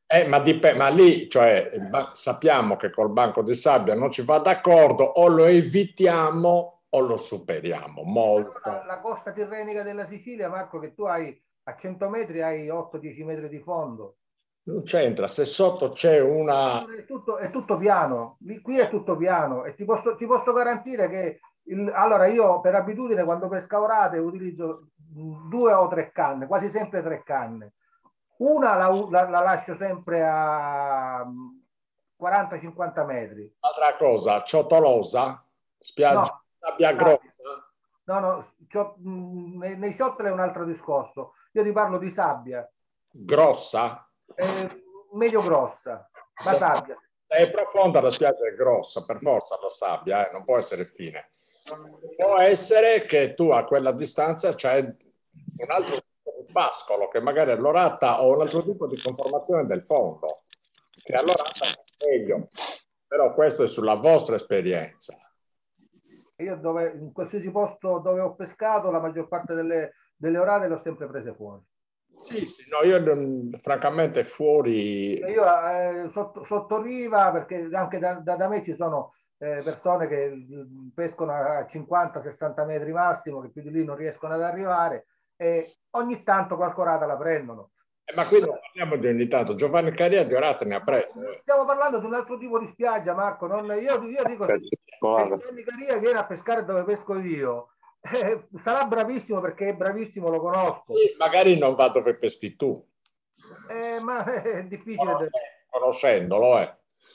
Eh, ma, dip- ma lì, cioè, il ba- sappiamo che col banco di sabbia non ci va d'accordo, o lo evitiamo o lo superiamo molto. La, la costa tirrenica della Sicilia, Marco, che tu hai a cento metri, hai otto dieci metri di fondo. Non c'entra, se sotto c'è una... È tutto, è tutto piano, qui è tutto piano e ti posso, ti posso garantire che il, allora io per abitudine quando pesco orate utilizzo due o tre canne, quasi sempre tre canne. Una la, la, la lascio sempre a quaranta cinquanta metri. Altra cosa, Ciotolosa, spiaggia No, sabbia grossa. no, no, c'ho, mh, nei, nei shot è un altro discorso. Io ti parlo di sabbia. Grossa? Eh, medio grossa, ma sabbia. Se è profonda la spiaggia è grossa, per forza la sabbia, eh, non può essere fine. Può essere che tu a quella distanza c'hai un altro tipo di pascolo, che magari è l'orata o un altro tipo di conformazione del fondo, che all'orata è meglio. Però questo è sulla vostra esperienza. Io dove, in qualsiasi posto dove ho pescato, la maggior parte delle, delle orate le ho sempre prese fuori. Sì, sì, no, io non- francamente fuori... Io eh, sotto, sotto riva, perché anche da, da, da me ci sono eh, persone che pescano a cinquanta sessanta metri massimo, che più di lì non riescono ad arrivare, e ogni tanto qualcorata la prendono. Eh, ma qui non parliamo di ogni tanto, Giovanni Caria di orate ne ha preso. Stiamo parlando di un altro tipo di spiaggia, Marco. Non, io, io dico se, se Giovanni Caria viene a pescare dove pesco io, eh, sarà bravissimo perché è bravissimo, lo conosco. Sì, magari non va dove peschi tu. Eh, ma è difficile. Conoscendo, conoscendolo, eh.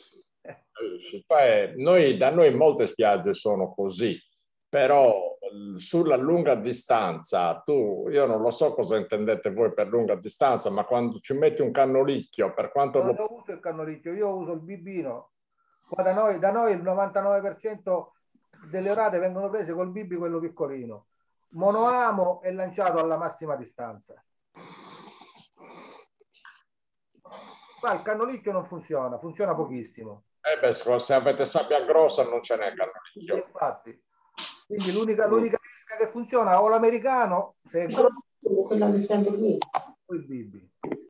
Cioè, noi, da noi molte spiagge sono così, però sulla lunga distanza, tu, io non lo so cosa intendete voi per lunga distanza, ma quando ci metti un cannolicchio, per quanto... Non lo... uso il cannolicchio, io uso il bibino. Qua da noi, da noi il novantanove per cento delle orate vengono prese col bibbi, quello piccolino. Monoamo e lanciato alla massima distanza. Qua il cannolicchio non funziona, funziona pochissimo. Eh beh, se avete sabbia grossa non ce n'è cannolicchio. Infatti. Quindi l'unica, l'unica pesca che funziona o l'americano, se è grosso, quella che sta lì, o il bibbi.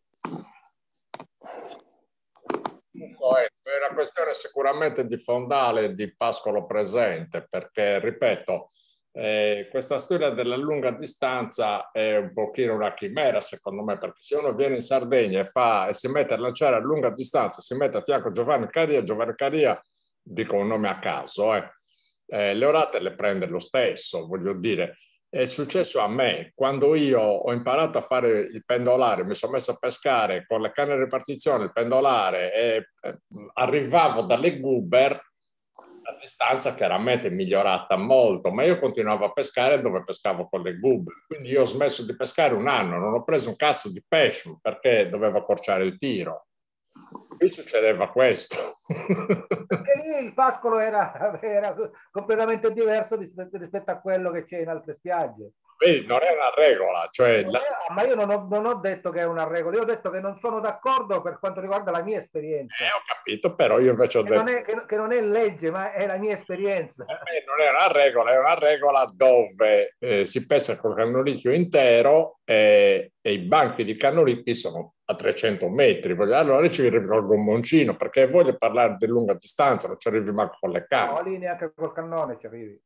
È una questione sicuramente di fondale di pascolo presente, perché, ripeto, eh, questa storia della lunga distanza è un pochino una chimera, secondo me, perché se uno viene in Sardegna e, fa, e si mette a lanciare a lunga distanza, si mette a fianco Giovanni Caria, Giovanni Caria, dico un nome a caso, eh, eh, le orate le prende lo stesso, voglio dire. È successo a me, quando io ho imparato a fare il pendolare, mi sono messo a pescare con le canne di ripartizione, il pendolare, e eh, arrivavo dalle Guber, la distanza chiaramente è migliorata molto, ma io continuavo a pescare dove pescavo con le Guber. Quindi io ho smesso di pescare un anno, non ho preso un cazzo di pesce perché dovevo accorciare il tiro. Qui succedeva questo. Perché lì il pascolo era, era completamente diverso rispetto, rispetto a quello che c'è in altre spiagge. Vedi, non è una regola. Cioè Non la... è, ma io non ho, non ho detto che è una regola, io ho detto che non sono d'accordo per quanto riguarda la mia esperienza. Eh, ho capito, però io invece ho che detto... Non è, che, che non è legge, ma è la mia esperienza. Eh, non è una regola, è una regola dove eh, si pesca col cannolicchio intero e, e i banchi di cannolicchi sono a trecento metri. Allora ci arrivi col gommoncino, perché voglio parlare di lunga distanza, non ci arrivi manco con le canne. No, lì neanche col cannone ci arrivi.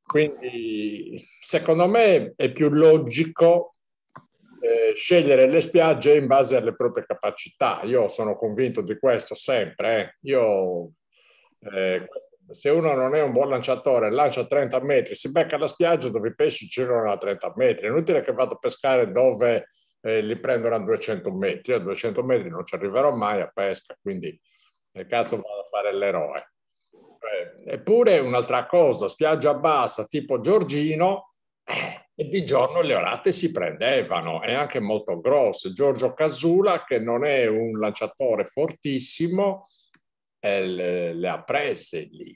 Quindi secondo me è più logico eh, scegliere le spiagge in base alle proprie capacità. Io sono convinto di questo sempre. Eh. Io, eh, se uno non è un buon lanciatore, lancia a trenta metri, si becca la spiaggia dove i pesci girano a trenta metri. È inutile che vado a pescare dove eh, li prendono a duecento metri. Io a duecento metri non ci arriverò mai a pesca, quindi che cazzo vado a fare l'eroe. Eppure un'altra cosa, spiaggia bassa tipo Giorgino, eh, e di giorno le orate si prendevano, e anche molto grosse. Giorgio Casula, che non è un lanciatore fortissimo, eh, le, le ha prese lì.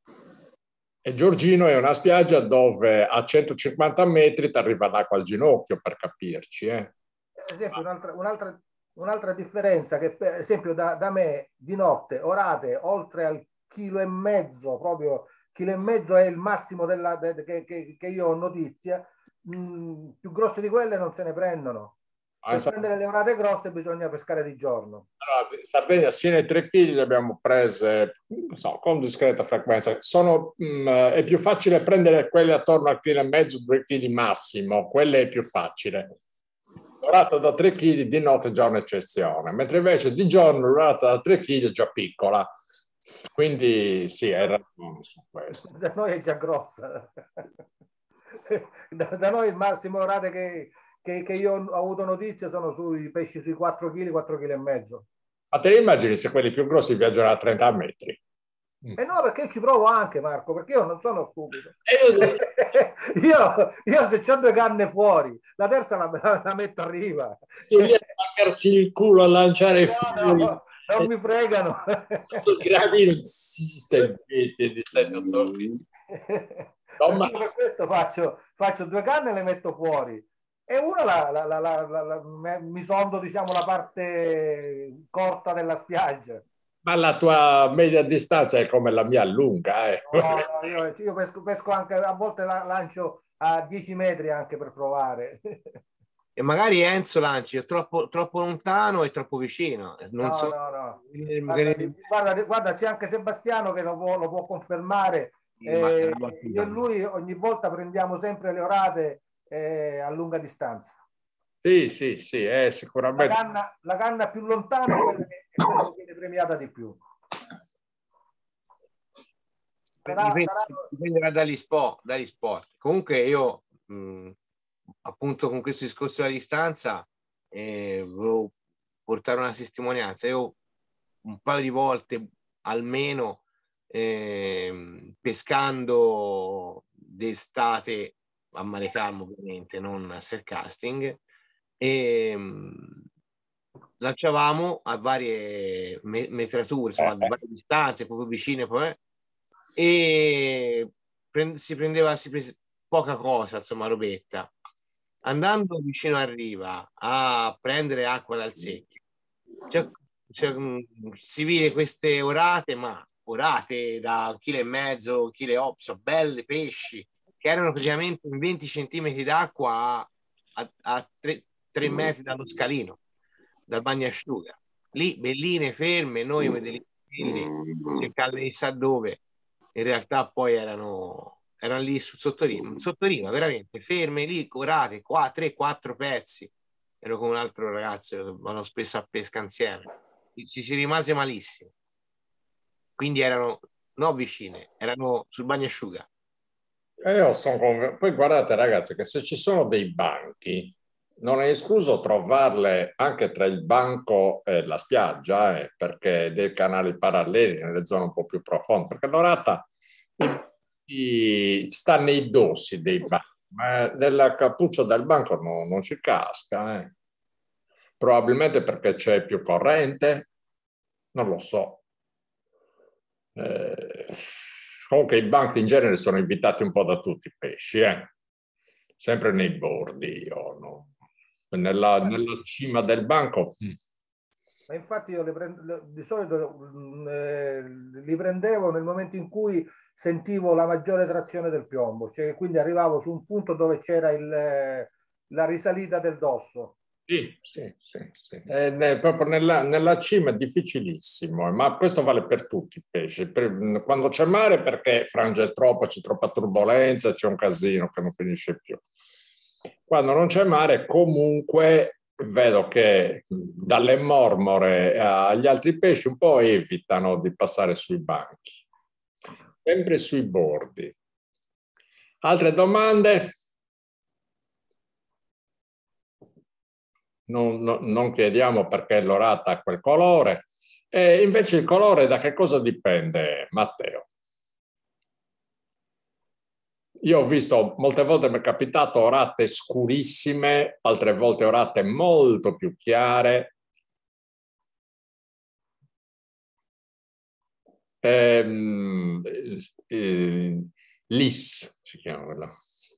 E Giorgino è una spiaggia dove a centocinquanta metri ti arriva l'acqua al ginocchio, per capirci. Eh. Per esempio, un'altra, un'altra, un'altra differenza che per esempio da, da me di notte orate oltre al chilo e mezzo, proprio chilo e mezzo è il massimo della, de, che, che, che io ho notizia, mh, più grosse di quelle non se ne prendono. per prendere le orate grosse bisogna pescare di giorno. Allora, Sardegna, sia nei tre chili le abbiamo prese, non so, con discreta frequenza. Sono, mh, è più facile prendere quelle attorno al chilo e mezzo, due chili massimo, quelle è più facile. L'orata da tre chili di notte è già un'eccezione, mentre invece di giorno l'orata da tre chili è già piccola. Quindi sì, era su questo. Da noi è già grossa. Da, da noi il massimo orate che, che, che io ho avuto notizia sono sui pesci sui quattro chili, quattro chili e mezzo. Ma te ne immagini se quelli più grossi viaggiano a trenta metri? E no, perché io ci provo anche, Marco, perché io non sono stupido. E io, io, io se ho due canne fuori, la terza la, la, la metto a riva. io lì a spaccarsi il culo a lanciare No, fuori. no, non mi fregano. Tutto gravino, insiste, di sette otto No, ma... per questo faccio, faccio due canne e le metto fuori. E una la, la, la, la, la, la, mi sondo, diciamo, la parte corta della spiaggia. Ma la tua media distanza è come la mia lunga, eh. No, no, io, io pesco, pesco anche, a volte la lancio a dieci metri anche per provare. E magari Enzo lanci è troppo, troppo lontano e troppo vicino. Non no, so. no, no. Guarda, guarda, guarda, c'è anche Sebastiano che lo può, lo può confermare. Sì, eh, io e lui ogni volta prendiamo sempre le orate eh, a lunga distanza. Sì, sì, sì, è sicuramente. La canna, la canna più lontana è quella che, è quella che viene premiata di più. Sarà, dipende, sarà... dipenderà dagli sport, dagli sport. Comunque io mh, appunto con questo discorso della distanza eh, volevo portare una testimonianza. Io un paio di volte almeno eh, pescando d'estate a mare calmo, ovviamente non a surfcasting, e mh, lanciavamo a varie me metrature, insomma, a varie distanze, proprio vicine, poi, e prend si prendeva si prese poca cosa, insomma, robetta. Andando vicino a riva a prendere acqua dal secchio, cioè, cioè, si vede queste orate, ma orate da un chilo e mezzo, chilo e otto, belle pesci, che erano praticamente in venti centimetri d'acqua a, a, a tre metri dallo scalino, dal bagnasciuga. Lì, belline, ferme, noi vedevi cercare di sa dove. In realtà poi erano, erano lì su sottorima, sottorima, veramente, ferme lì, corate, qua, tre, quattro pezzi. Ero con un altro ragazzo, vanno spesso a pesca insieme. Ci si rimase malissimo. Quindi erano non vicine, erano sul bagnasciuga. Eh, sono Poi guardate ragazzi che se ci sono dei banchi, non è escluso trovarle anche tra il banco e la spiaggia, eh, perché dei canali paralleli nelle zone un po' più profonde, perché l'orata sta nei dossi dei banchi, ma nella cappuccia del banco no, non ci casca. Eh. Probabilmente perché c'è più corrente, non lo so. Eh, comunque i banchi in genere sono invitati un po' da tutti i pesci, eh? Sempre nei bordi o no? nella, nella cima del banco. Ma infatti io le prendo, di solito eh, li prendevo nel momento in cui sentivo la maggiore trazione del piombo, cioè quindi arrivavo su un punto dove c'era la risalita del dosso. Sì, sì, sì, sì. È proprio nella, nella cima è difficilissimo, ma questo vale per tutti i pesci. Per, quando c'è mare perché frange troppo, c'è troppa turbolenza, c'è un casino che non finisce più. Quando non c'è mare comunque vedo che dalle mormore agli altri pesci un po' evitano di passare sui banchi, sempre sui bordi. Altre domande? Non, non, non chiediamo perché l'orata ha quel colore. E invece il colore da che cosa dipende, Matteo? Io ho visto, molte volte mi è capitato orate scurissime, altre volte orate molto più chiare. Ehm, eh, Lis si chiama quella.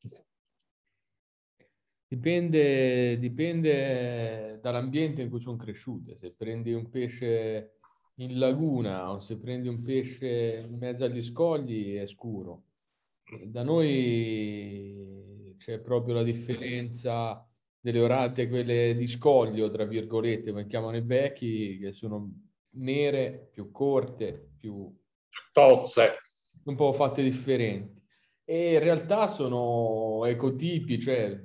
Dipende, dipende dall'ambiente in cui sono cresciute. Se prendi un pesce in laguna o se prendi un pesce in mezzo agli scogli è scuro. Da noi c'è proprio la differenza delle orate, quelle di scoglio, tra virgolette, come chiamano i vecchi, che sono nere, più corte, più tozze, un po' fatte differenti. E in realtà sono ecotipi, cioè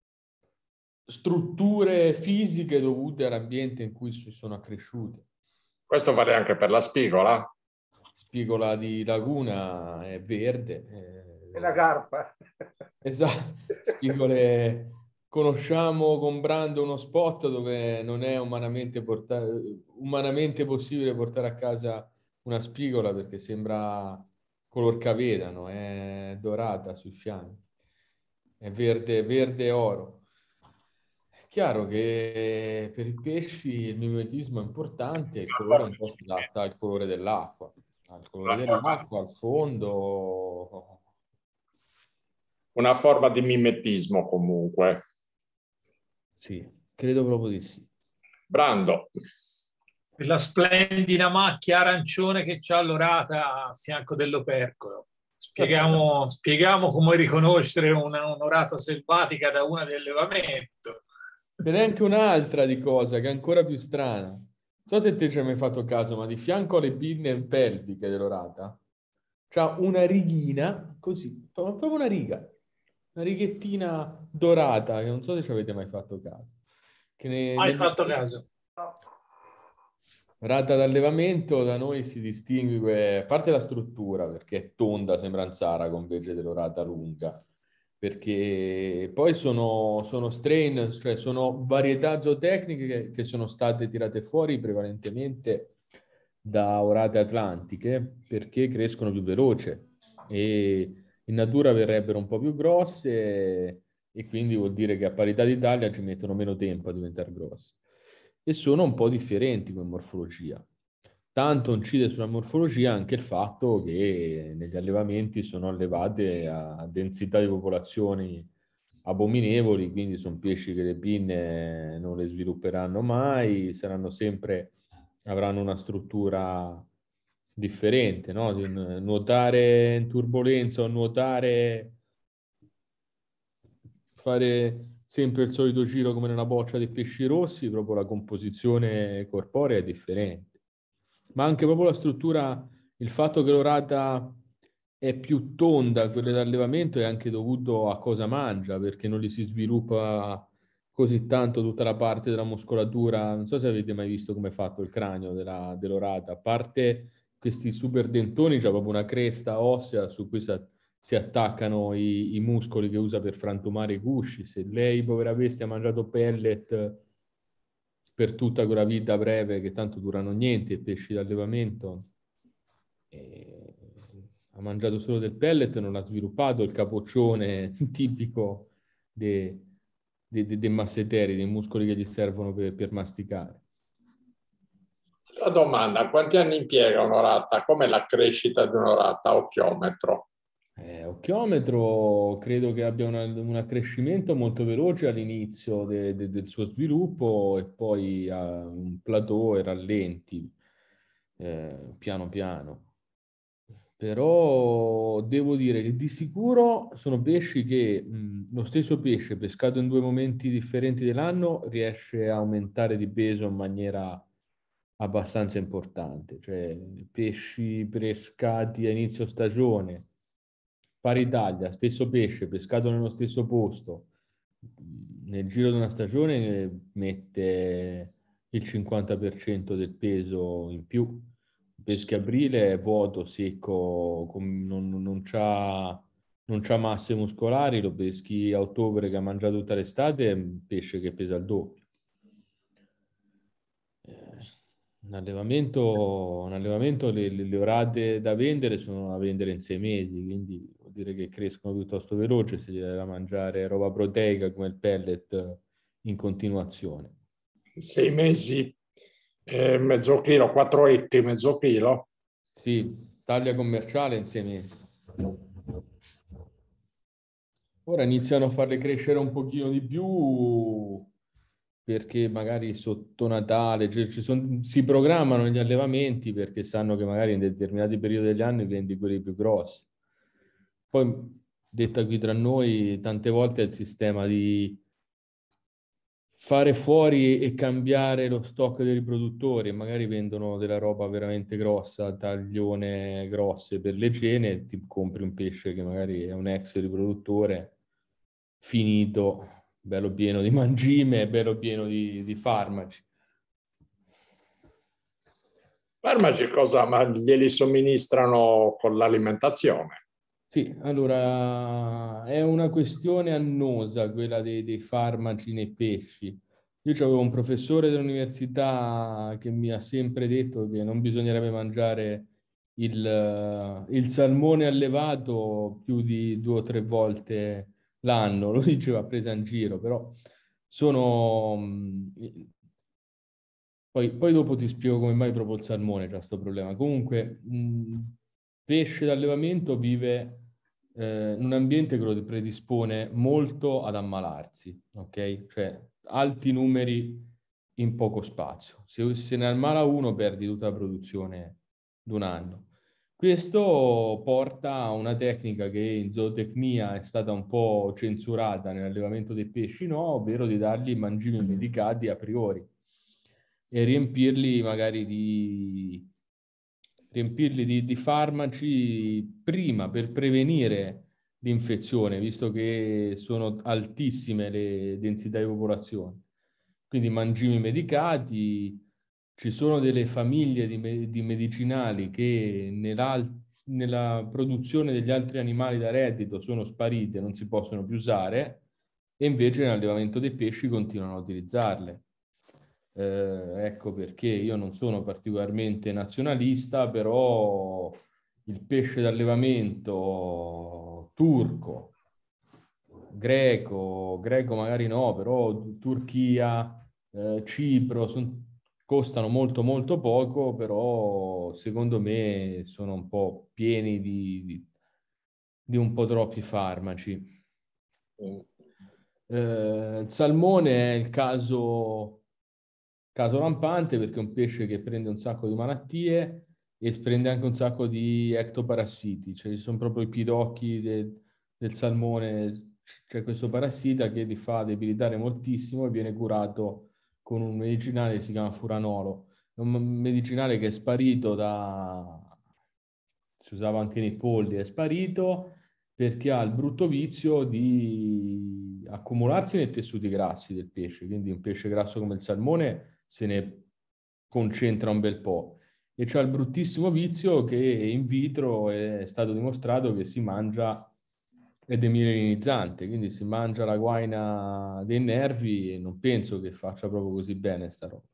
strutture fisiche dovute all'ambiente in cui si sono accresciute. Questo vale anche per la spigola? Spigola di laguna è verde. È la carpa. Esatto. Spigole, conosciamo comprando uno spot dove non è umanamente, portare, umanamente possibile portare a casa una spigola perché sembra color cavedano, è dorata sui fianchi, è verde, verde oro. È chiaro che per i pesci il mimetismo è importante, il colore un po' si adatta al colore dell'acqua, al colore dell'acqua, al fondo. Una forma di mimetismo comunque. Sì, credo proprio di sì. Brando. La splendida macchia arancione che c'ha l'orata a fianco dell'opercolo. Spieghiamo, spieghiamo come riconoscere una, un'orata selvatica da una di allevamento. Ce n'è anche un'altra di cosa che è ancora più strana. Non so se te ci hai mai fatto caso, ma di fianco alle pinne pelviche dell'orata c'ha una righina così, proprio una riga, una righettina dorata, che non so se ci avete mai fatto caso. Che ne, Hai nel... fatto caso? No. Rata d'allevamento da noi si distingue, a parte la struttura, perché è tonda, sembra un saraco invece dell'orata lunga, perché poi sono, sono strain, cioè sono varietà zootecniche che, che sono state tirate fuori prevalentemente da orate atlantiche, perché crescono più veloce e in natura verrebbero un po' più grosse e quindi vuol dire che a parità d'Italia ci mettono meno tempo a diventare grosse. E sono un po' differenti come morfologia. Tanto incide sulla morfologia anche il fatto che negli allevamenti sono allevate a densità di popolazioni abominevoli, quindi sono pesci che le pinne non le svilupperanno mai, saranno sempre, avranno una struttura differente, no? Nuotare in turbolenza o nuotare, fare sempre il solito giro come nella boccia dei pesci rossi, proprio la composizione corporea è differente. Ma anche proprio la struttura, il fatto che l'orata è più tonda, quella d'allevamento, è anche dovuto a cosa mangia, perché non gli si sviluppa così tanto tutta la parte della muscolatura. Non so se avete mai visto come è fatto il cranio della, dell'orata, a parte questi super dentoni, c'è proprio una cresta ossea su cui si, si attaccano i, i muscoli che usa per frantumare i gusci. Se lei, povera bestia, ha mangiato pellet per tutta quella vita breve, che tanto durano niente, i pesci d'allevamento, e ha mangiato solo del pellet, non ha sviluppato il capoccione tipico dei de, de, de masseteri, dei muscoli che gli servono per, per masticare. La domanda, quanti anni impiega un'orata? Com'è la crescita di un'orata a occhiometro? Eh, occhiometro credo che abbia una, un accrescimento molto veloce all'inizio de, de, del suo sviluppo e poi a un plateau e rallenti eh, piano piano. Però devo dire che di sicuro sono pesci che mh, lo stesso pesce pescato in due momenti differenti dell'anno riesce a aumentare di peso in maniera abbastanza importante. Cioè pesci pescati a inizio stagione, pari taglia, stesso pesce pescato nello stesso posto, nel giro di una stagione mette il cinquanta per cento del peso in più. Peschi aprile è vuoto, secco, com- non, non c'ha non c'ha masse muscolari, lo peschi a ottobre che ha mangiato tutta l'estate, è un pesce che pesa il doppio. Eh, un allevamento, un allevamento le, le, le orate da vendere sono da vendere in sei mesi, quindi vuol dire che crescono piuttosto veloce se gli dai da mangiare roba proteica come il pellet in continuazione. Sei mesi, eh, mezzo chilo, quattro etti, mezzo chilo. Sì, taglia commerciale in sei mesi. Ora iniziano a farle crescere un pochino di più perché magari sotto Natale cioè, ci son, si programmano gli allevamenti perché sanno che magari in determinati periodi degli anni vendi quelli più grossi. Poi, detta qui tra noi, tante volte è il sistema di fare fuori e cambiare lo stock dei riproduttori, magari vendono della roba veramente grossa, taglione grosse per le cene, ti compri un pesce che magari è un ex riproduttore finito, bello pieno di mangime, bello pieno di, di farmaci. Farmaci cosa? Ma glieli somministrano con l'alimentazione? Sì, allora è una questione annosa quella dei, dei farmaci nei pesci. Io avevo un professore dell'università che mi ha sempre detto che non bisognerebbe mangiare il, il salmone allevato più di due o tre volte l'anno, lo diceva presa in giro, però sono... Poi, poi dopo ti spiego come mai proprio il salmone c'ha questo problema. Comunque, mh, pesce d'allevamento vive eh, in un ambiente che lo predispone molto ad ammalarsi, ok? Cioè, alti numeri in poco spazio. Se, se ne ammala uno, perdi tutta la produzione d'un anno. Questo porta a una tecnica che in zootecnia è stata un po' censurata nell'allevamento dei pesci, no? Ovvero di dargli mangimi medicati a priori e riempirli magari di, riempirli di, di farmaci prima per prevenire l'infezione, visto che sono altissime le densità di popolazione. Quindi mangimi medicati, ci sono delle famiglie di, me, di medicinali che nella produzione degli altri animali da reddito sono sparite, non si possono più usare, e invece nell'allevamento dei pesci continuano a utilizzarle. Eh, ecco perché io non sono particolarmente nazionalista, però il pesce d'allevamento turco, greco, greco magari no, però Turchia, eh, Cipro, son, costano molto molto poco, però secondo me sono un po' pieni di, di, di un po' troppi farmaci. Eh, il salmone è il caso caso lampante perché è un pesce che prende un sacco di malattie e prende anche un sacco di ectoparassiti, cioè ci sono proprio i pidocchi de, del salmone, c'è questo parassita che li fa debilitare moltissimo e viene curato con un medicinale che si chiama furanolo. È un medicinale che è sparito da... si usava anche nei polli, è sparito perché ha il brutto vizio di accumularsi nei tessuti grassi del pesce, quindi un pesce grasso come il salmone se ne concentra un bel po'. E c'ha il bruttissimo vizio che in vitro è stato dimostrato che si mangia è demilinizzante, quindi si mangia la guaina dei nervi e non penso che faccia proprio così bene sta roba.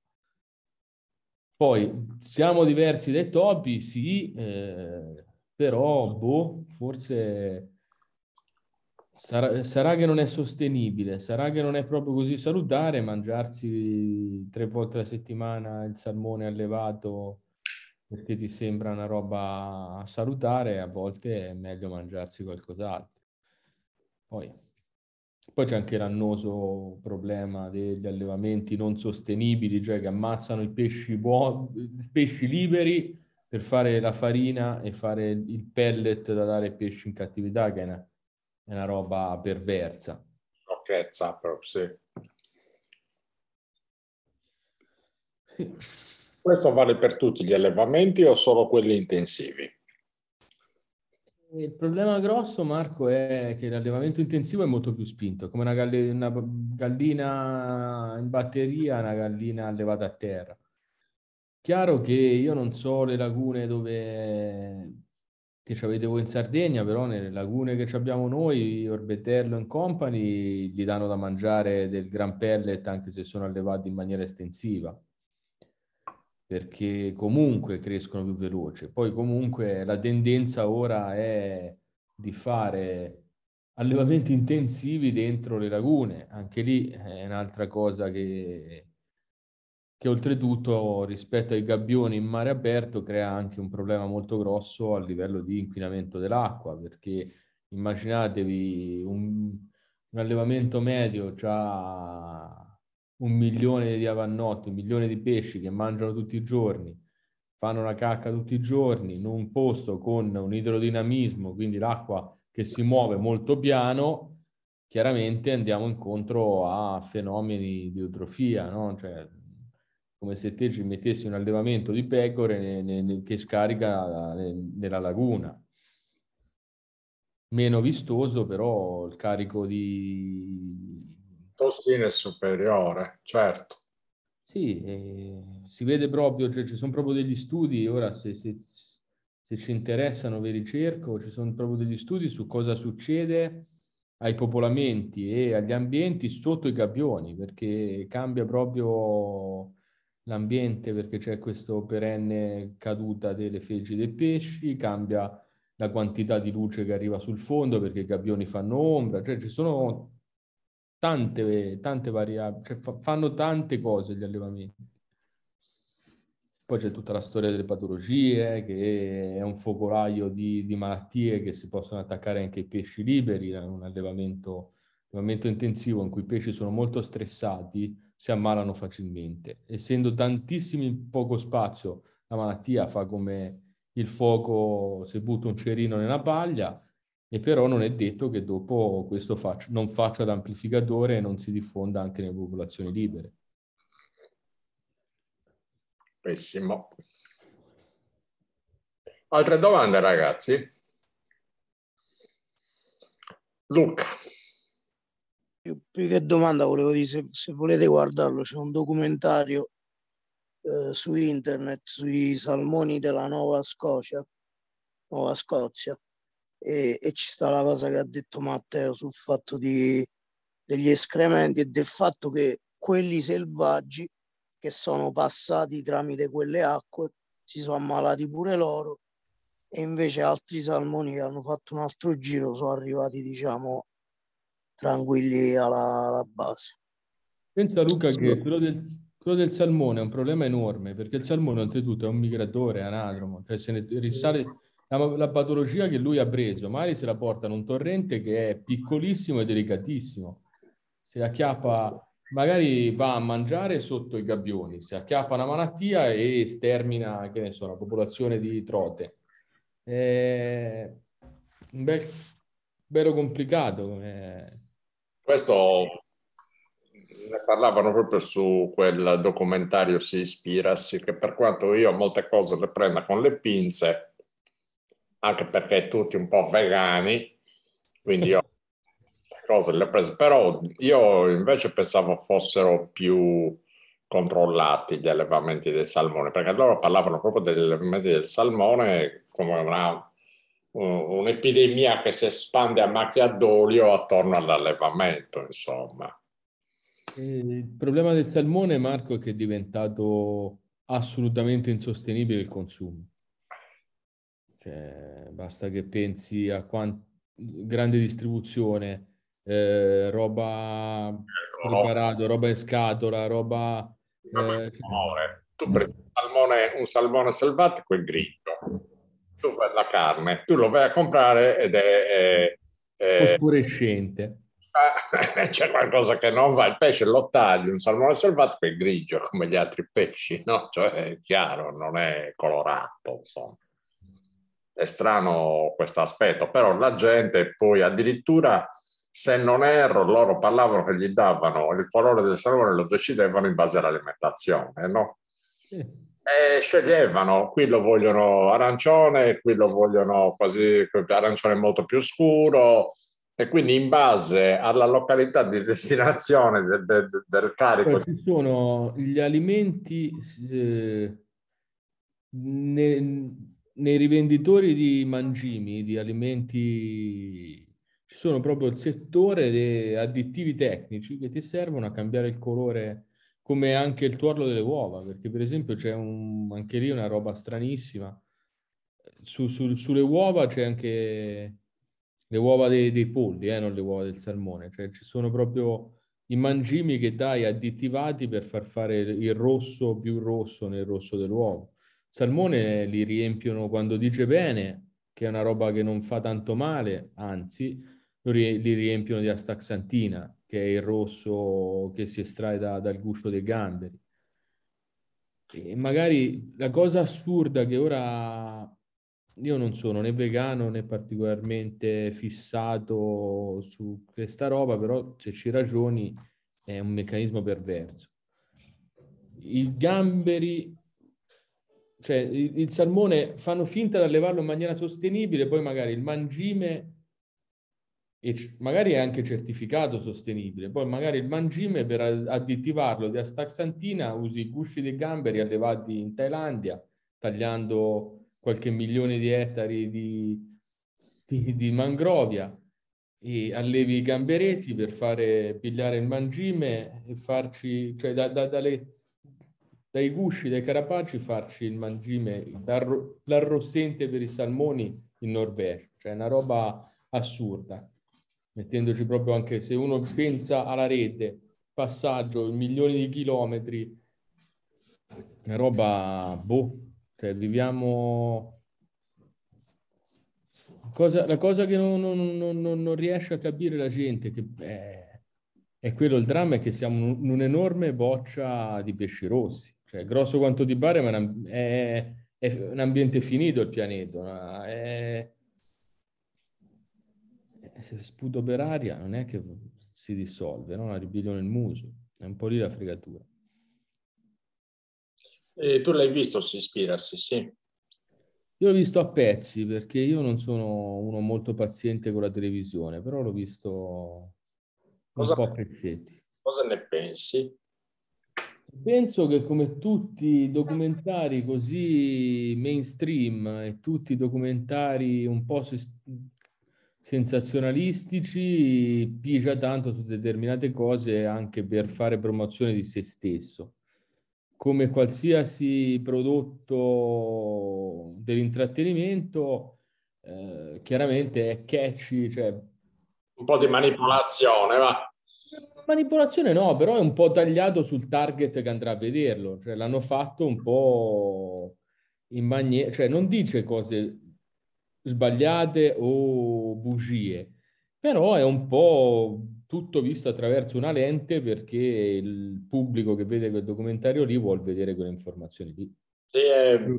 Poi siamo diversi dai topi, sì, eh, però boh, forse sarà, sarà che non è sostenibile, sarà che non è proprio così salutare mangiarsi tre volte alla settimana il salmone allevato perché ti sembra una roba salutare, a volte è meglio mangiarsi qualcos'altro. Poi, poi c'è anche l'annoso problema degli allevamenti non sostenibili, cioè che ammazzano i pesci, buoni, i pesci liberi per fare la farina e fare il pellet da dare ai pesci in cattività, che è una, è una roba perversa. Sciocchezza, proprio, sì. Sì. Questo vale per tutti gli allevamenti o solo quelli intensivi? Il problema grosso, Marco, è che l'allevamento intensivo è molto più spinto, è come una, galli- una gallina in batteria, una gallina allevata a terra. Chiaro che io non so le lagune dove che ci avete voi in Sardegna, però nelle lagune che abbiamo noi, Orbetello e Company, gli danno da mangiare del gran pellet anche se sono allevati in maniera estensiva, perché comunque crescono più veloce. Poi comunque la tendenza ora è di fare allevamenti intensivi dentro le lagune. Anche lì è un'altra cosa che, che oltretutto rispetto ai gabbioni in mare aperto crea anche un problema molto grosso a livello di inquinamento dell'acqua, perché immaginatevi un, un allevamento medio c'ha un milione di avannotti, un milione di pesci che mangiano tutti i giorni, fanno una cacca tutti i giorni in un posto con un idrodinamismo, quindi l'acqua che si muove molto piano, chiaramente andiamo incontro a fenomeni di eutrofia, no? Cioè, come se te ci mettessi un allevamento di pecore ne, ne, ne, che scarica ne, nella laguna. Meno vistoso, però il carico di... tossine è superiore, certo. Sì, eh, si vede proprio, cioè ci sono proprio degli studi, ora se, se, se ci interessano vi ricerco, ci sono proprio degli studi su cosa succede ai popolamenti e agli ambienti sotto i gabbioni, perché cambia proprio l'ambiente, perché c'è questo perenne caduta delle feggi dei pesci, cambia la quantità di luce che arriva sul fondo perché i gabbioni fanno ombra, cioè ci sono tante, tante variabili, cioè fa, fanno tante cose gli allevamenti. Poi c'è tutta la storia delle patologie, che è un focolaio di, di malattie che si possono attaccare anche ai pesci liberi, è un allevamento, allevamento intensivo in cui i pesci sono molto stressati, si ammalano facilmente. Essendo tantissimi in poco spazio, la malattia fa come il fuoco se butta un cerino nella paglia, e però non è detto che dopo questo faccia, non faccia da amplificatore e non si diffonda anche nelle popolazioni libere. Pessimo. Altre domande, ragazzi? Luca. Più, più che domanda volevo dire, se, se volete guardarlo, c'è un documentario eh, su internet sui salmoni della Nuova Scotia, Nuova Scozia, e, e ci sta la cosa che ha detto Matteo sul fatto di, degli escrementi e del fatto che quelli selvaggi che sono passati tramite quelle acque si sono ammalati pure loro, e invece altri salmoni che hanno fatto un altro giro sono arrivati, diciamo, tranquilli alla, alla base. Pensa, Luca, che quello del, quello del salmone è un problema enorme, perché il salmone oltretutto è un migratore anadromo, cioè se ne risale la, la patologia che lui ha preso, magari se la porta in un torrente che è piccolissimo e delicatissimo. Se acchiappa, magari va a mangiare sotto i gabbioni, se acchiappa una malattia e stermina, che ne so, la popolazione di trote. È un bel, bello complicato. È... Questo ne parlavano proprio su quel documentario Seaspiracy, che per quanto io molte cose le prenda con le pinze, anche perché tutti un po' vegani, quindi io le cose le ho prese, però io invece pensavo fossero più controllati gli allevamenti dei salmoni, perché loro parlavano proprio degli allevamenti del salmone come una, un'epidemia che si espande a macchia d'olio attorno all'allevamento, insomma. Il problema del salmone, Marco, è che è diventato assolutamente insostenibile il consumo. Cioè, basta che pensi a quanta grande distribuzione, eh, roba preparato, roba in scatola, roba... Eh, tu prendi un salmone, un salmone selvatico e grigio, tu fai la carne, tu lo vai a comprare ed è... è, è fosforescente. C'è qualcosa che non va, il pesce lo tagli, un salmone selvatico è grigio come gli altri pesci, no? Cioè è chiaro, non è colorato, insomma. È strano questo aspetto, però la gente poi addirittura, se non erro, loro parlavano che gli davano il colore del salmone, lo decidevano in base all'alimentazione, no? Sì. E sceglievano, qui lo vogliono arancione, qui lo vogliono quasi arancione molto più scuro, e quindi in base alla località di destinazione de, de, de, del carico. Poi ci sono gli alimenti eh, ne, nei rivenditori di mangimi, di alimenti, ci sono proprio il settore dei additivi tecnici che ti servono a cambiare il colore, come anche il tuorlo delle uova, perché per esempio c'è un, anche lì una roba stranissima. Su, su, sulle uova c'è anche le uova dei, dei polli, eh, non le uova del salmone, cioè ci sono proprio i mangimi che dai additivati per far fare il rosso più rosso nel rosso dell'uovo. Salmone li riempiono quando dice bene, che è una roba che non fa tanto male, anzi, li riempiono di astaxantina, che è il rosso che si estrae da, dal guscio dei gamberi. E magari la cosa assurda che ora io non sono né vegano né particolarmente fissato su questa roba, però se ci ragioni è un meccanismo perverso. I gamberi, cioè il, il salmone, fanno finta di allevarlo in maniera sostenibile, poi magari il mangime, e magari è anche certificato sostenibile, poi magari il mangime per additivarlo di astaxantina usi i gusci dei gamberi allevati in Thailandia, tagliando qualche milione di ettari di, di, di mangrovia, e allevi i gamberetti per fare pigliare il mangime e farci, cioè da, da, dalle, dai gusci, dai carapacci farci il mangime, l'arrossente per i salmoni in Norvegia, cioè una roba assurda, mettendoci proprio, anche se uno pensa alla rete, passaggio, milioni di chilometri, una roba, boh, cioè viviamo... Cosa, la cosa che non, non, non, non riesce a capire la gente, che è, è quello, il dramma è che siamo in un'enorme boccia di pesci rossi, cioè grosso quanto di Bari, ma è, è un ambiente finito il pianeta, è, se sputo per aria non è che si dissolve, no? Una ribellione nel muso, è un po' lì la fregatura. E tu l'hai visto si ispirarsi, sì. Io l'ho visto a pezzi perché io non sono uno molto paziente con la televisione, però l'ho visto un cosa, po' a pezzetti. Cosa ne pensi? Penso che come tutti i documentari così mainstream e tutti i documentari un po' sensazionalistici, pigia tanto su determinate cose anche per fare promozione di se stesso. Come qualsiasi prodotto dell'intrattenimento, eh, chiaramente è catchy, cioè... Un po' di manipolazione, va. Manipolazione no, però è un po' tagliato sul target che andrà a vederlo, cioè l'hanno fatto un po' in maniera, cioè non dice cose sbagliate o bugie, però è un po' tutto visto attraverso una lente perché il pubblico che vede quel documentario lì vuol vedere quelle informazioni lì. Sì, è...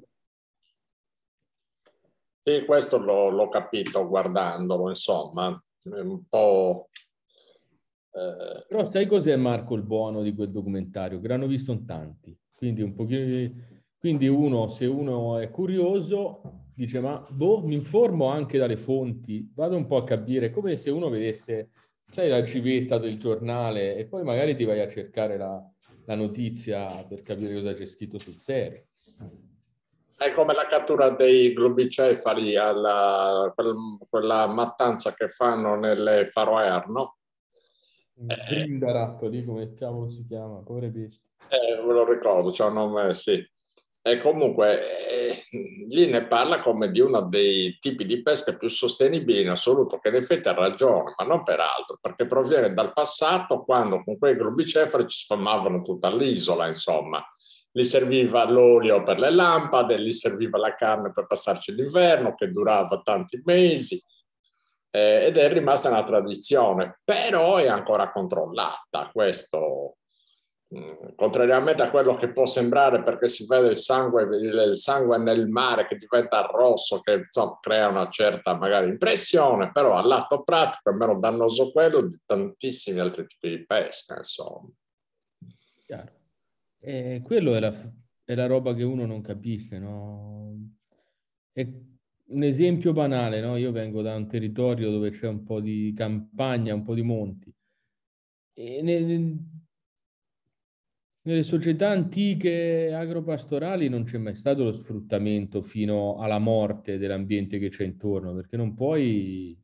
sì, questo l'ho, l'ho capito guardandolo, insomma, è un po'... Eh... Però sai cos'è, Marco, il buono di quel documentario? Che l'hanno visto in tanti, quindi un pochino... Quindi uno, se uno è curioso, dice, ma boh, mi informo anche dalle fonti, vado un po' a capire, come se uno vedesse, sai, la civetta del giornale e poi magari ti vai a cercare la, la notizia per capire cosa c'è scritto sul serio. È come la cattura dei globicefali, alla, quel, quella mattanza che fanno nelle Faroe, no? Grindaratto, lì come cavolo si chiama, povere bestie. Eh, ve lo ricordo, c'è un nome, sì. E comunque eh, lì ne parla come di uno dei tipi di pesca più sostenibili in assoluto, che in effetti ha ragione, ma non per altro, perché proviene dal passato, quando con quei globicefali ci sfamavano tutta l'isola, insomma. Gli serviva l'olio per le lampade, gli serviva la carne per passarci l'inverno, che durava tanti mesi, eh, ed è rimasta una tradizione, però è ancora controllata, questo... Contrariamente a quello che può sembrare, perché si vede il sangue, il sangue nel mare che diventa rosso, che insomma, crea una certa magari impressione, però all'atto pratico è meno dannoso quello di tantissimi altri tipi di pesca, insomma. Chiaro. E quello è la, è la roba che uno non capisce, no? È un esempio banale, no? Io vengo da un territorio dove c'è un po' di campagna, un po' di monti, e nel, nelle società antiche agropastorali non c'è mai stato lo sfruttamento fino alla morte dell'ambiente che c'è intorno, perché non puoi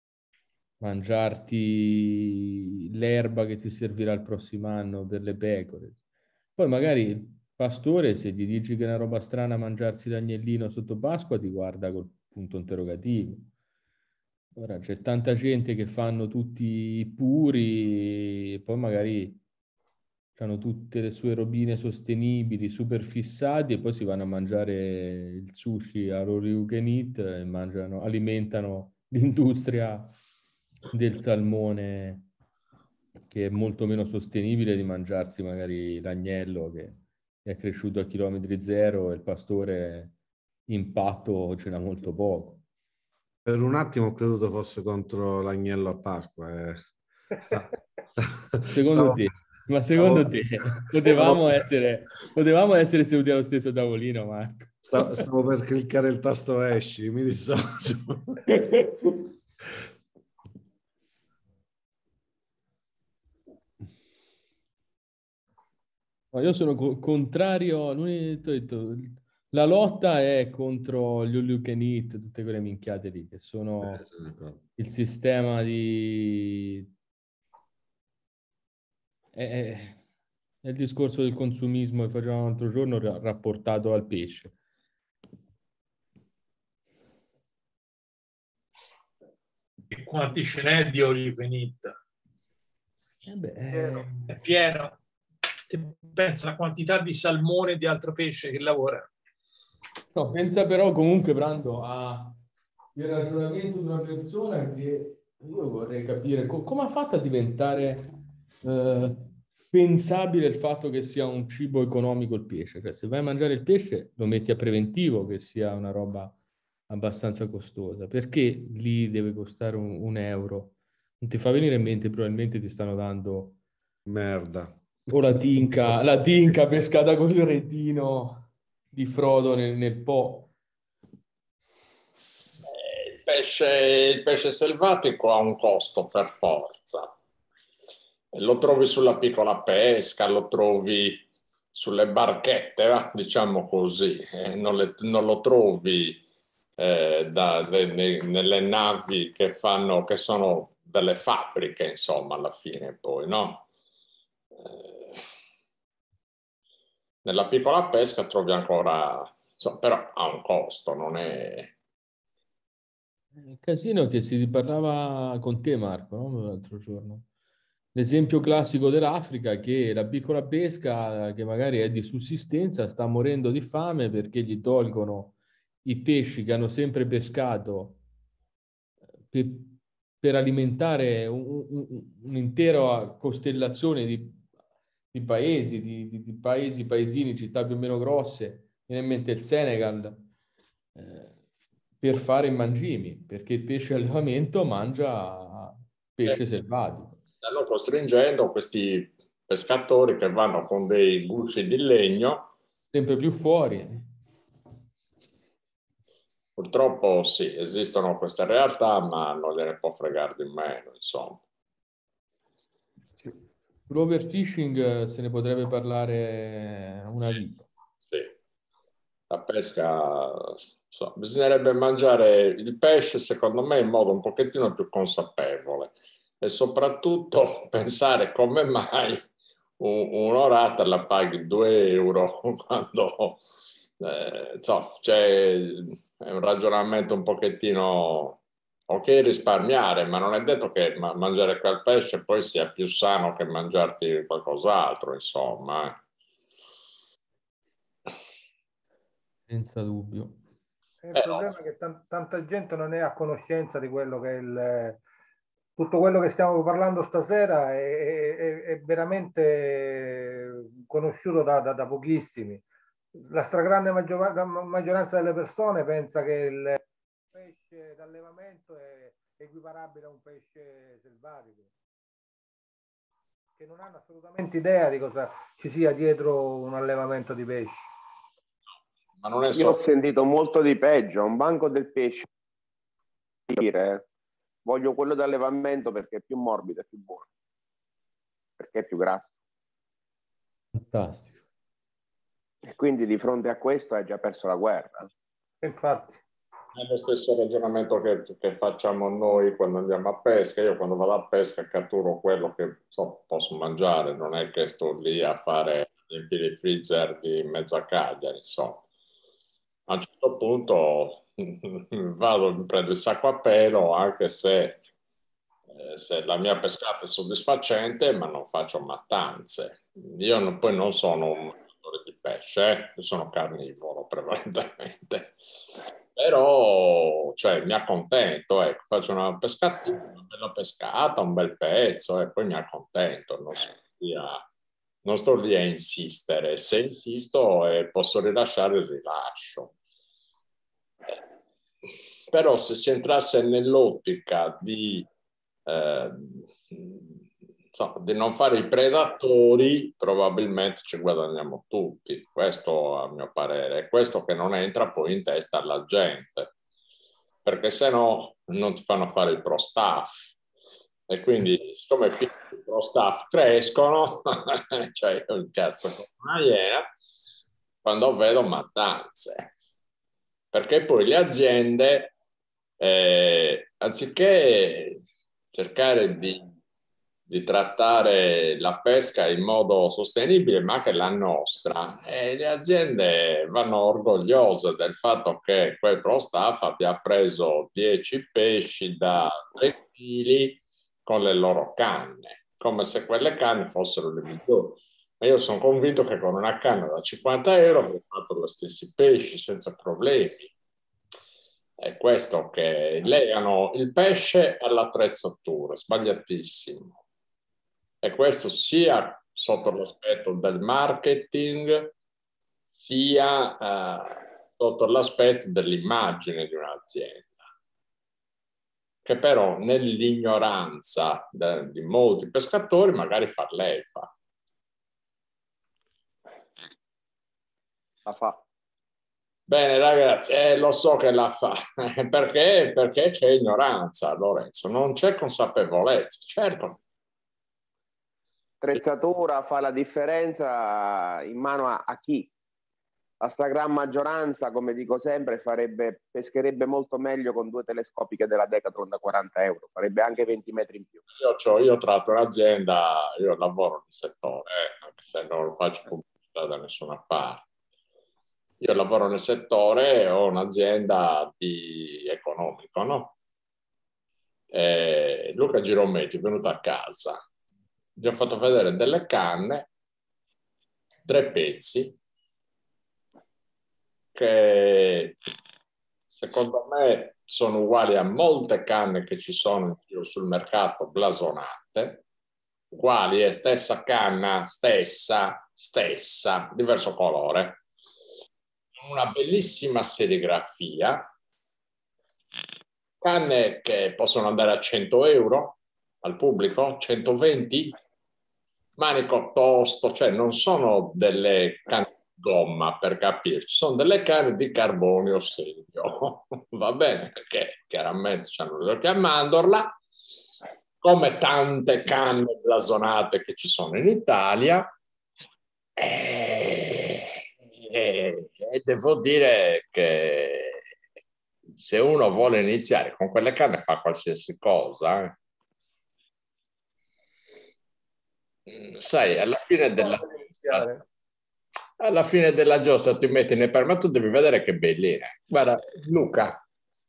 mangiarti l'erba che ti servirà il prossimo anno per le pecore. Poi magari il pastore, se gli dici che è una roba strana mangiarsi l'agnellino sotto Pasqua, ti guarda col punto interrogativo. Ora c'è tanta gente che fanno tutti puri e poi magari hanno tutte le sue robine sostenibili, super fissati, e poi si vanno a mangiare il sushi all you can eat e mangiano, alimentano l'industria del salmone, che è molto meno sostenibile di mangiarsi magari l'agnello che è cresciuto a chilometri zero e il pastore impatto ce n'è molto poco. Per un attimo ho creduto fosse contro l'agnello a Pasqua. Eh. Sta, sta, secondo stavo, te? Ma secondo stavo, te potevamo, stavo, essere, potevamo essere seduti allo stesso tavolino, Marco? Stavo, stavo per cliccare il tasto esci, mi dissocio. No, io sono co- contrario, lui ha detto, la lotta è contro gli all you can eat, tutte quelle minchiate lì, che sono Sì, sono d'accordo. il sistema di... È, è- è il discorso del consumismo che facevamo l'altro giorno ra- rapportato al pesce. E quanti ce n'è di all you can eat? Eh beh, Pieno. È pieno. Te pensa alla quantità di salmone e di altro pesce che lavora. no, pensa però comunque, Brando, a il ragionamento di una persona che io vorrei capire co- come ha fatto a diventare eh, pensabile il fatto che sia un cibo economico il pesce. Cioè, se vai a mangiare il pesce lo metti a preventivo che sia una roba abbastanza costosa. Perché lì deve costare un, un euro? Non ti fa venire in mente, probabilmente ti stanno dando Merda. o la tinca, la tinca pescata con il retino di Frodo nel, nel Po. Il pesce, il pesce selvatico ha un costo per forza. Lo trovi sulla piccola pesca, lo trovi sulle barchette, va, diciamo così. Eh, non, le- non lo trovi eh, da- de- ne- nelle navi che fanno, che sono delle fabbriche, insomma, alla fine poi, no? Eh, nella piccola pesca trovi ancora, insomma, però ha un costo, non è... Il casino che si parlava con te, Marco, no? L'altro giorno. L'esempio classico dell'Africa è che la piccola pesca, che magari è di sussistenza, sta morendo di fame perché gli tolgono i pesci che hanno sempre pescato per, per alimentare un- un- un'intera costellazione di, di paesi, di, di- di paesi, paesini, città più o meno grosse, viene in mente il Senegal, eh, per fare i mangimi, perché il pesce allevamento mangia pesce selvatico. Stanno costringendo questi pescatori che vanno con dei gusci di legno. Sempre più fuori. Purtroppo sì, esistono queste realtà, ma non gliene può fregare di meno, insomma. L'overfishing eh, se ne potrebbe parlare una vita. Sì. La pesca, insomma, bisognerebbe mangiare il pesce, secondo me, in modo un pochettino più consapevole e soprattutto pensare come mai un- un'orata la paghi due euro quando eh, insomma, c'è è un ragionamento un pochettino ok risparmiare, ma non è detto che ma- mangiare quel pesce poi sia più sano che mangiarti qualcos'altro, insomma. eh. Senza dubbio. Il Eh, problema è che tan- tanta gente non è a conoscenza di quello che è il... Tutto quello che stiamo parlando stasera è, è- è veramente conosciuto da, da- da pochissimi. La stragrande maggior- la maggioranza delle persone pensa che il pesce d'allevamento è equiparabile a un pesce selvatico, che non hanno assolutamente idea di cosa ci sia dietro un allevamento di pesci. ma non è Io solo... ho sentito molto di peggio, un banco del pesce dire voglio quello d'allevamento perché è più morbido e più buono, perché è più grasso. Fantastico. E quindi di fronte a questo hai già perso la guerra. Infatti. È lo stesso ragionamento che, che facciamo noi quando andiamo a pesca. Io quando vado a pesca catturo quello che so, posso mangiare, non è che sto lì a fare riempire il freezer di mezza Cagliari, insomma. A un certo punto vado, prendo il sacco a pelo, anche se, eh, se la mia pescata è soddisfacente, ma non faccio mattanze. Io non- poi non sono un mangiatore di pesce, eh, io sono carnivoro prevalentemente. Però, cioè, mi accontento, ecco, faccio una pescata, una bella pescata, un bel pezzo e poi mi accontento, non sto lì a, non sto lì a insistere. Se insisto, eh, posso rilasciare il rilascio. però se si entrasse nell'ottica di, eh, insomma, di non fare i predatori, probabilmente ci guadagniamo tutti. Questo a mio parere, è questo che non entra poi in testa alla gente, perché se no non ti fanno fare il pro staff. E quindi, siccome i piccoli pro staff crescono, cioè io incazzo come una iena quando vedo mattanze. Perché poi le aziende, eh, anziché cercare di, di trattare la pesca in modo sostenibile, ma anche la nostra, eh, le aziende vanno orgogliose del fatto che quel pro staff abbia preso dieci pesci da tre chili con le loro canne, come se quelle canne fossero le migliori. Ma io sono convinto che con una canna da cinquanta euro avrei fatto gli stessi pesci senza problemi. È questo che legano il pesce all'attrezzatura, sbagliatissimo. E questo sia sotto l'aspetto del marketing, sia eh, sotto l'aspetto dell'immagine di un'azienda, che però nell'ignoranza de, di molti pescatori magari fa lei fa. La fa. Bene ragazzi, eh, lo so che la fa, perché? Perché c'è ignoranza, Lorenzo, non c'è consapevolezza, certo. Attrezzatura fa la differenza in mano a, a chi? La stragrande maggioranza, come dico sempre, farebbe, pescherebbe molto meglio con due telescopiche della Decathlon da quaranta euro, farebbe anche venti metri in più. Io, cioè, io tratto un'azienda, io lavoro nel settore, eh, anche se non lo faccio pubblicità da nessuna parte. Io lavoro nel settore, ho un'azienda di economico, no? E Luca Girometti è venuto a casa, gli ho fatto vedere delle canne, tre pezzi, che secondo me sono uguali a molte canne che ci sono in giro sul mercato blasonate, uguali, è stessa canna, stessa, stessa, diverso colore. Una bellissima serigrafia, canne che possono andare a cento euro al pubblico, centoventi, manico tosto, cioè non sono delle canne di gomma per capirci, sono delle canne di carbonio serio, va bene, perché chiaramente hanno le occhi a mandorla, come tante canne blasonate che ci sono in Italia. E, e, e devo dire che se uno vuole iniziare con quelle canne fa qualsiasi cosa, eh. Sai, alla fine della giostra, alla fine della giostra ti metti nel perma, tu devi vedere che belline. Guarda, Luca.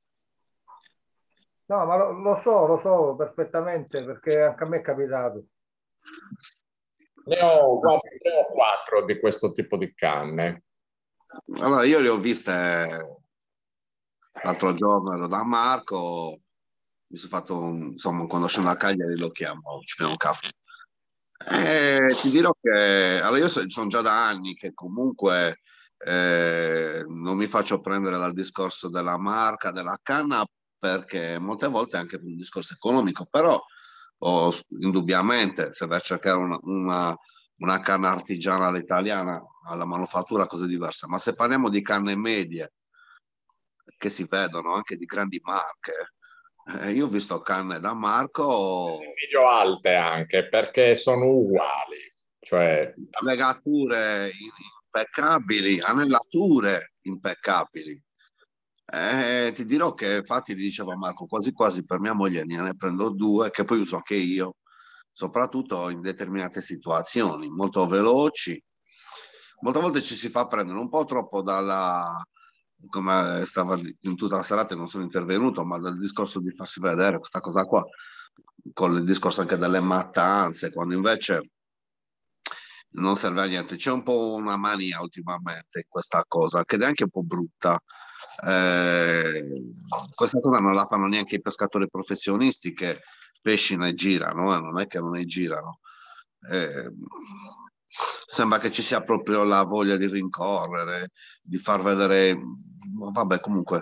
No, ma lo, lo so, lo so perfettamente, perché anche a me è capitato. Ne ho, guarda, ne ho quattro di questo tipo di canne. Allora, io le ho viste l'altro giorno, ero da Marco, mi sono fatto, un, insomma, quando scendo a Cagliari lo chiamo, ci prendiamo un caffè. E ti dirò che, allora io sono già da anni che comunque eh, non mi faccio prendere dal discorso della marca, della canna, perché molte volte è anche per un discorso economico, però oh, indubbiamente se vai a cercare una, una, una canna artigiana all'italiana, alla manufattura, cose diverse, ma se parliamo di canne medie che si vedono anche di grandi marche, eh, io ho visto canne da Marco medio alte anche perché sono uguali, cioè legature impeccabili, anellature impeccabili. Eh, ti dirò che infatti gli diceva Marco, quasi quasi per mia moglie ne prendo due, che poi uso anche io, soprattutto in determinate situazioni, molto veloci. Molte volte ci si fa prendere un po' troppo dalla, come stava in tutta la serata, non sono intervenuto, ma dal discorso di farsi vedere questa cosa qua, con il discorso anche delle mattanze, quando invece non serve a niente. C'è un po' una mania ultimamente in questa cosa, che è anche un po' brutta. Eh, questa cosa non la fanno neanche i pescatori professionisti, che pesci ne girano, eh, non è che non ne girano. Eh, sembra che ci sia proprio la voglia di rincorrere, di far vedere, vabbè, comunque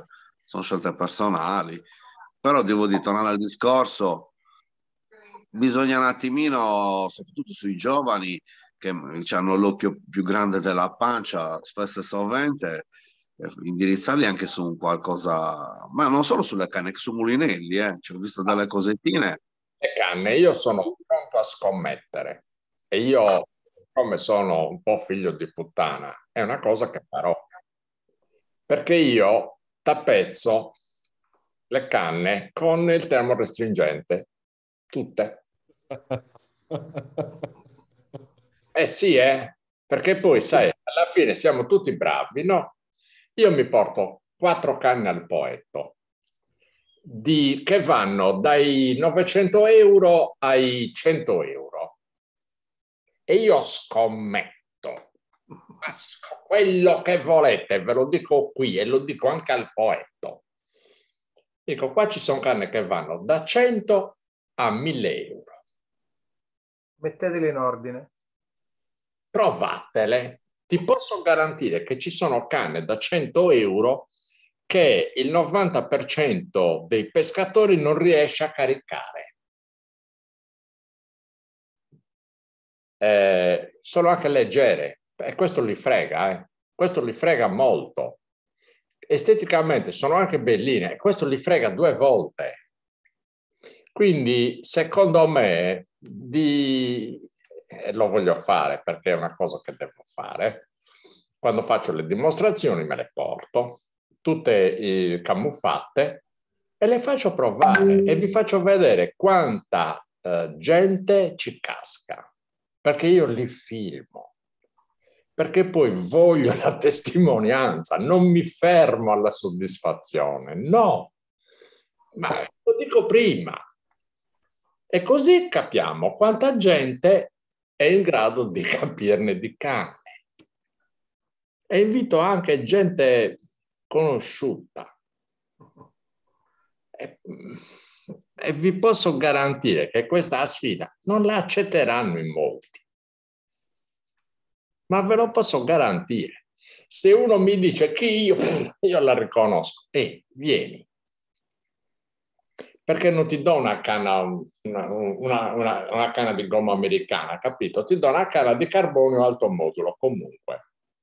sono scelte personali, però devo dire, tornare al discorso, bisogna un attimino, soprattutto sui giovani che hanno l'occhio più grande della pancia, spesso e sovente, indirizzarli anche su un qualcosa, ma non solo sulle canne, anche su Mulinelli, eh. Ci ho visto delle cosettine. Le canne, io sono pronto a scommettere e io, come sono un po' figlio di puttana, è una cosa che farò, perché io tappezzo le canne con il termorestringente, tutte. Eh sì, eh, perché poi sai, alla fine siamo tutti bravi, no? Io mi porto quattro canne al poetto di, che vanno dai novecento euro ai cento euro e io scommetto, quello che volete, ve lo dico qui e lo dico anche al poetto. Dico, qua ci sono canne che vanno da cento a mille euro. Mettetele in ordine. Provatele. Ti posso garantire che ci sono canne da cento euro che il novanta per cento dei pescatori non riesce a caricare. Eh, sono anche leggere e questo li frega, eh. Questo li frega molto. Esteticamente sono anche belline e questo li frega due volte. Quindi secondo me di... eh, lo voglio fare perché è una cosa che devo fare. Quando faccio le dimostrazioni me le porto tutte eh, camuffate e le faccio provare e vi faccio vedere quanta eh, gente ci casca, perché io li filmo, perché poi voglio la testimonianza, non mi fermo alla soddisfazione, no, ma lo dico prima. E così capiamo quanta gente è in grado di capirne di canne. E invito anche gente conosciuta. E, e vi posso garantire che questa sfida non la accetteranno in molti. Ma ve lo posso garantire. Se uno mi dice chi io, io la riconosco. Ehi, vieni. Perché non ti do una canna, una, una, una, una canna di gomma americana, capito? Ti do una canna di carbonio alto modulo, comunque.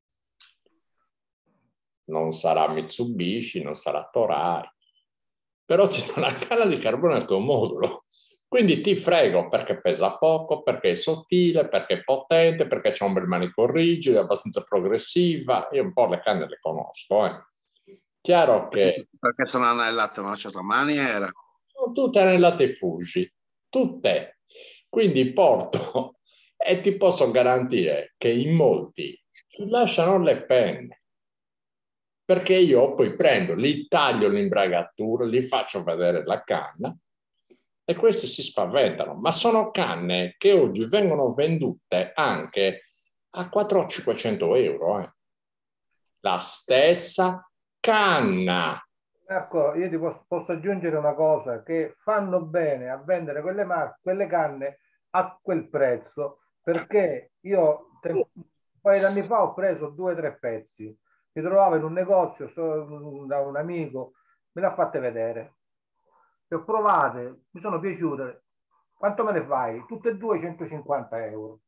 Non sarà Mitsubishi, non sarà Toray, però ti do una canna di carbonio alto modulo. Quindi ti frego perché pesa poco, perché è sottile, perché è potente, perché c'è un bel manico rigido, è abbastanza progressiva. Io un po' le canne le conosco. Eh. Chiaro che... Perché sono anellate in una certa maniera. Sono tutte anellate Fuji, tutte. Quindi porto e ti posso garantire che in molti ti lasciano le penne. Perché io poi prendo, li taglio l'imbragatura, li faccio vedere la canna e questi si spaventano. Ma sono canne che oggi vengono vendute anche a quattrocento cinquecento euro. Eh. La stessa canna. Marco, io ti posso, posso aggiungere una cosa, che fanno bene a vendere quelle, mar- quelle canne a quel prezzo, perché io te, un paio di anni fa ho preso due o tre pezzi, mi trovavo in un negozio sto, da un amico, me le ha fatte vedere, le ho provate, mi sono piaciute. Quanto me ne fai? Tutte e due centocinquanta euro.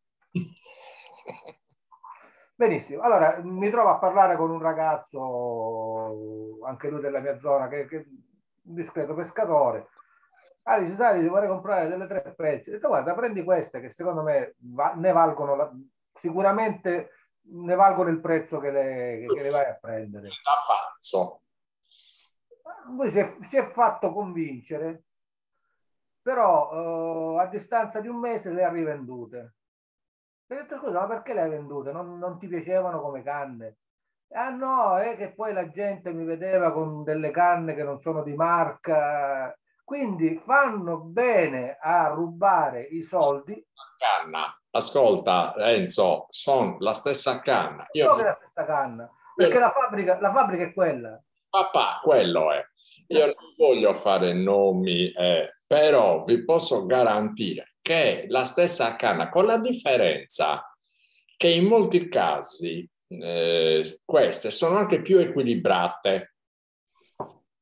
Benissimo, allora mi trovo a parlare con un ragazzo, anche lui della mia zona, che, che è un discreto pescatore. Ah, dice, sai, dice, vorrei comprare delle tre pezzi. Ho detto, guarda, prendi queste che secondo me va, ne valgono, la, sicuramente ne valgono il prezzo che le, che, che le vai a prendere. La faccio. Lui si è, si è fatto convincere, però eh, a distanza di un mese le ha rivendute. Ho detto, scusa, ma perché le hai vendute? Non, non ti piacevano come canne? Ah no, è che poi la gente mi vedeva con delle canne che non sono di marca. Quindi fanno bene a rubare i soldi. Canna. Ascolta, Enzo, sono la stessa canna. Io Non è la stessa canna, perché io... la, fabbrica, la fabbrica è quella. Papà, quello è. Io non voglio fare nomi, eh, però vi posso garantire che è la stessa canna, con la differenza che in molti casi eh, queste sono anche più equilibrate.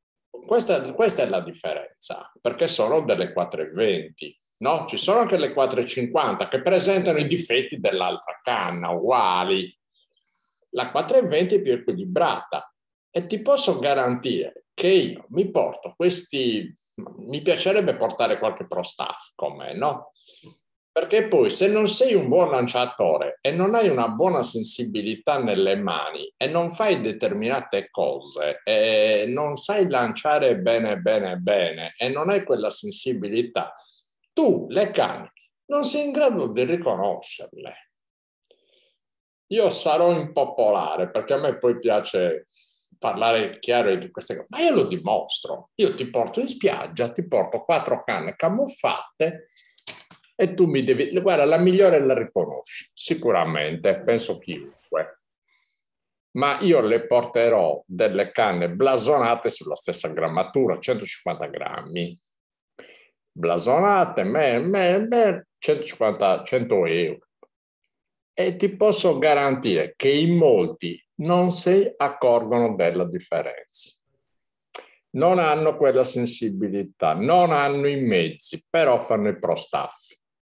questa, questa è la differenza, perché sono delle quattro e venti. No? Ci sono anche le quattro e cinquanta che presentano i difetti dell'altra canna, uguali. La quattro e venti è più equilibrata e ti posso garantire che io mi porto questi, mi piacerebbe portare qualche pro staff con me, no? Perché poi se non sei un buon lanciatore e non hai una buona sensibilità nelle mani e non fai determinate cose e non sai lanciare bene, bene, bene e non hai quella sensibilità, tu le canne non sei in grado di riconoscerle. Io sarò impopolare perché a me poi piace parlare chiaro di queste cose, ma io lo dimostro. Io ti porto in spiaggia, ti porto quattro canne camuffate e tu mi devi... Guarda, la migliore la riconosci, sicuramente, penso chiunque. Ma io le porterò delle canne blasonate sulla stessa grammatura, centocinquanta grammi. Blasonate, me, me, me, centocinquanta, cento euro. E ti posso garantire che in molti non si accorgono della differenza. Non hanno quella sensibilità, non hanno i mezzi, però fanno il pro staff.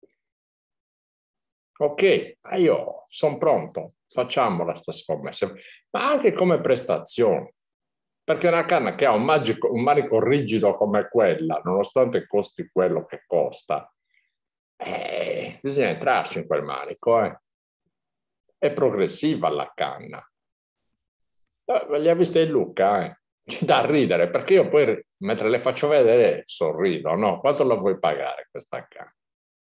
Ok, io sono pronto, facciamo la stessa scommessa, ma anche come prestazione. Perché una canna che ha un, magico, un manico rigido come quella, nonostante costi quello che costa, eh, bisogna entrarci in quel manico, eh. È progressiva la canna. Eh, li ha viste Luca, eh? C'è da ridere, perché io poi, mentre le faccio vedere, sorrido, no? Quanto la vuoi pagare questa canna?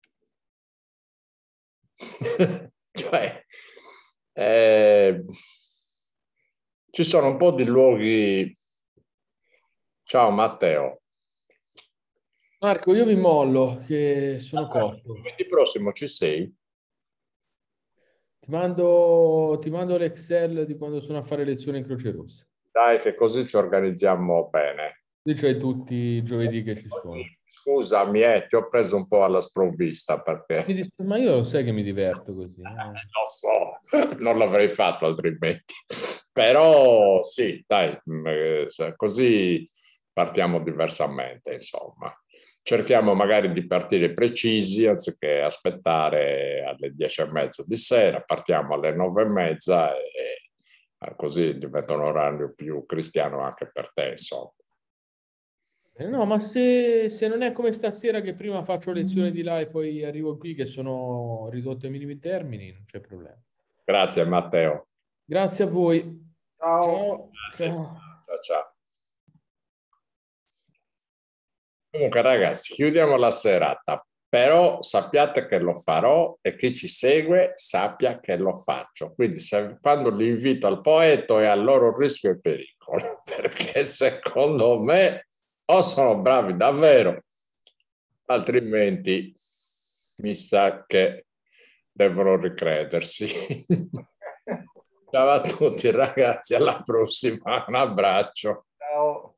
Cioè, eh, ci sono un po' di luoghi. Ciao Matteo. Marco, io vi mollo, che sono cotto. Lunedì prossimo ci sei? Ti mando, ti mando l'Excel di quando sono a fare lezioni in Croce Rossa. Dai, che così ci organizziamo bene. Lì c'hai tutti i giovedì che ci sono. Scusami, eh, ti ho preso un po' alla sprovvista perché... Ma io lo sai che mi diverto così. Eh. Eh, lo so, non l'avrei fatto altrimenti. Però sì, dai, così partiamo diversamente, insomma. Cerchiamo magari di partire precisi anziché aspettare alle dieci e mezza di sera, partiamo alle nove e mezza e così diventa un orario più cristiano anche per te, insomma. No, ma se, se non è come stasera che prima faccio lezione di là e poi arrivo qui che sono ridotto ai minimi termini, non c'è problema. Grazie Matteo. Grazie a voi. Ciao. Ciao. Ciao. Ciao, ciao. Comunque ragazzi, chiudiamo la serata, però sappiate che lo farò e chi ci segue sappia che lo faccio. Quindi se, quando li invito al poeta è al loro rischio e pericolo, perché secondo me o sono bravi davvero, altrimenti mi sa che devono ricredersi. Ciao a tutti ragazzi, alla prossima, un abbraccio. Ciao.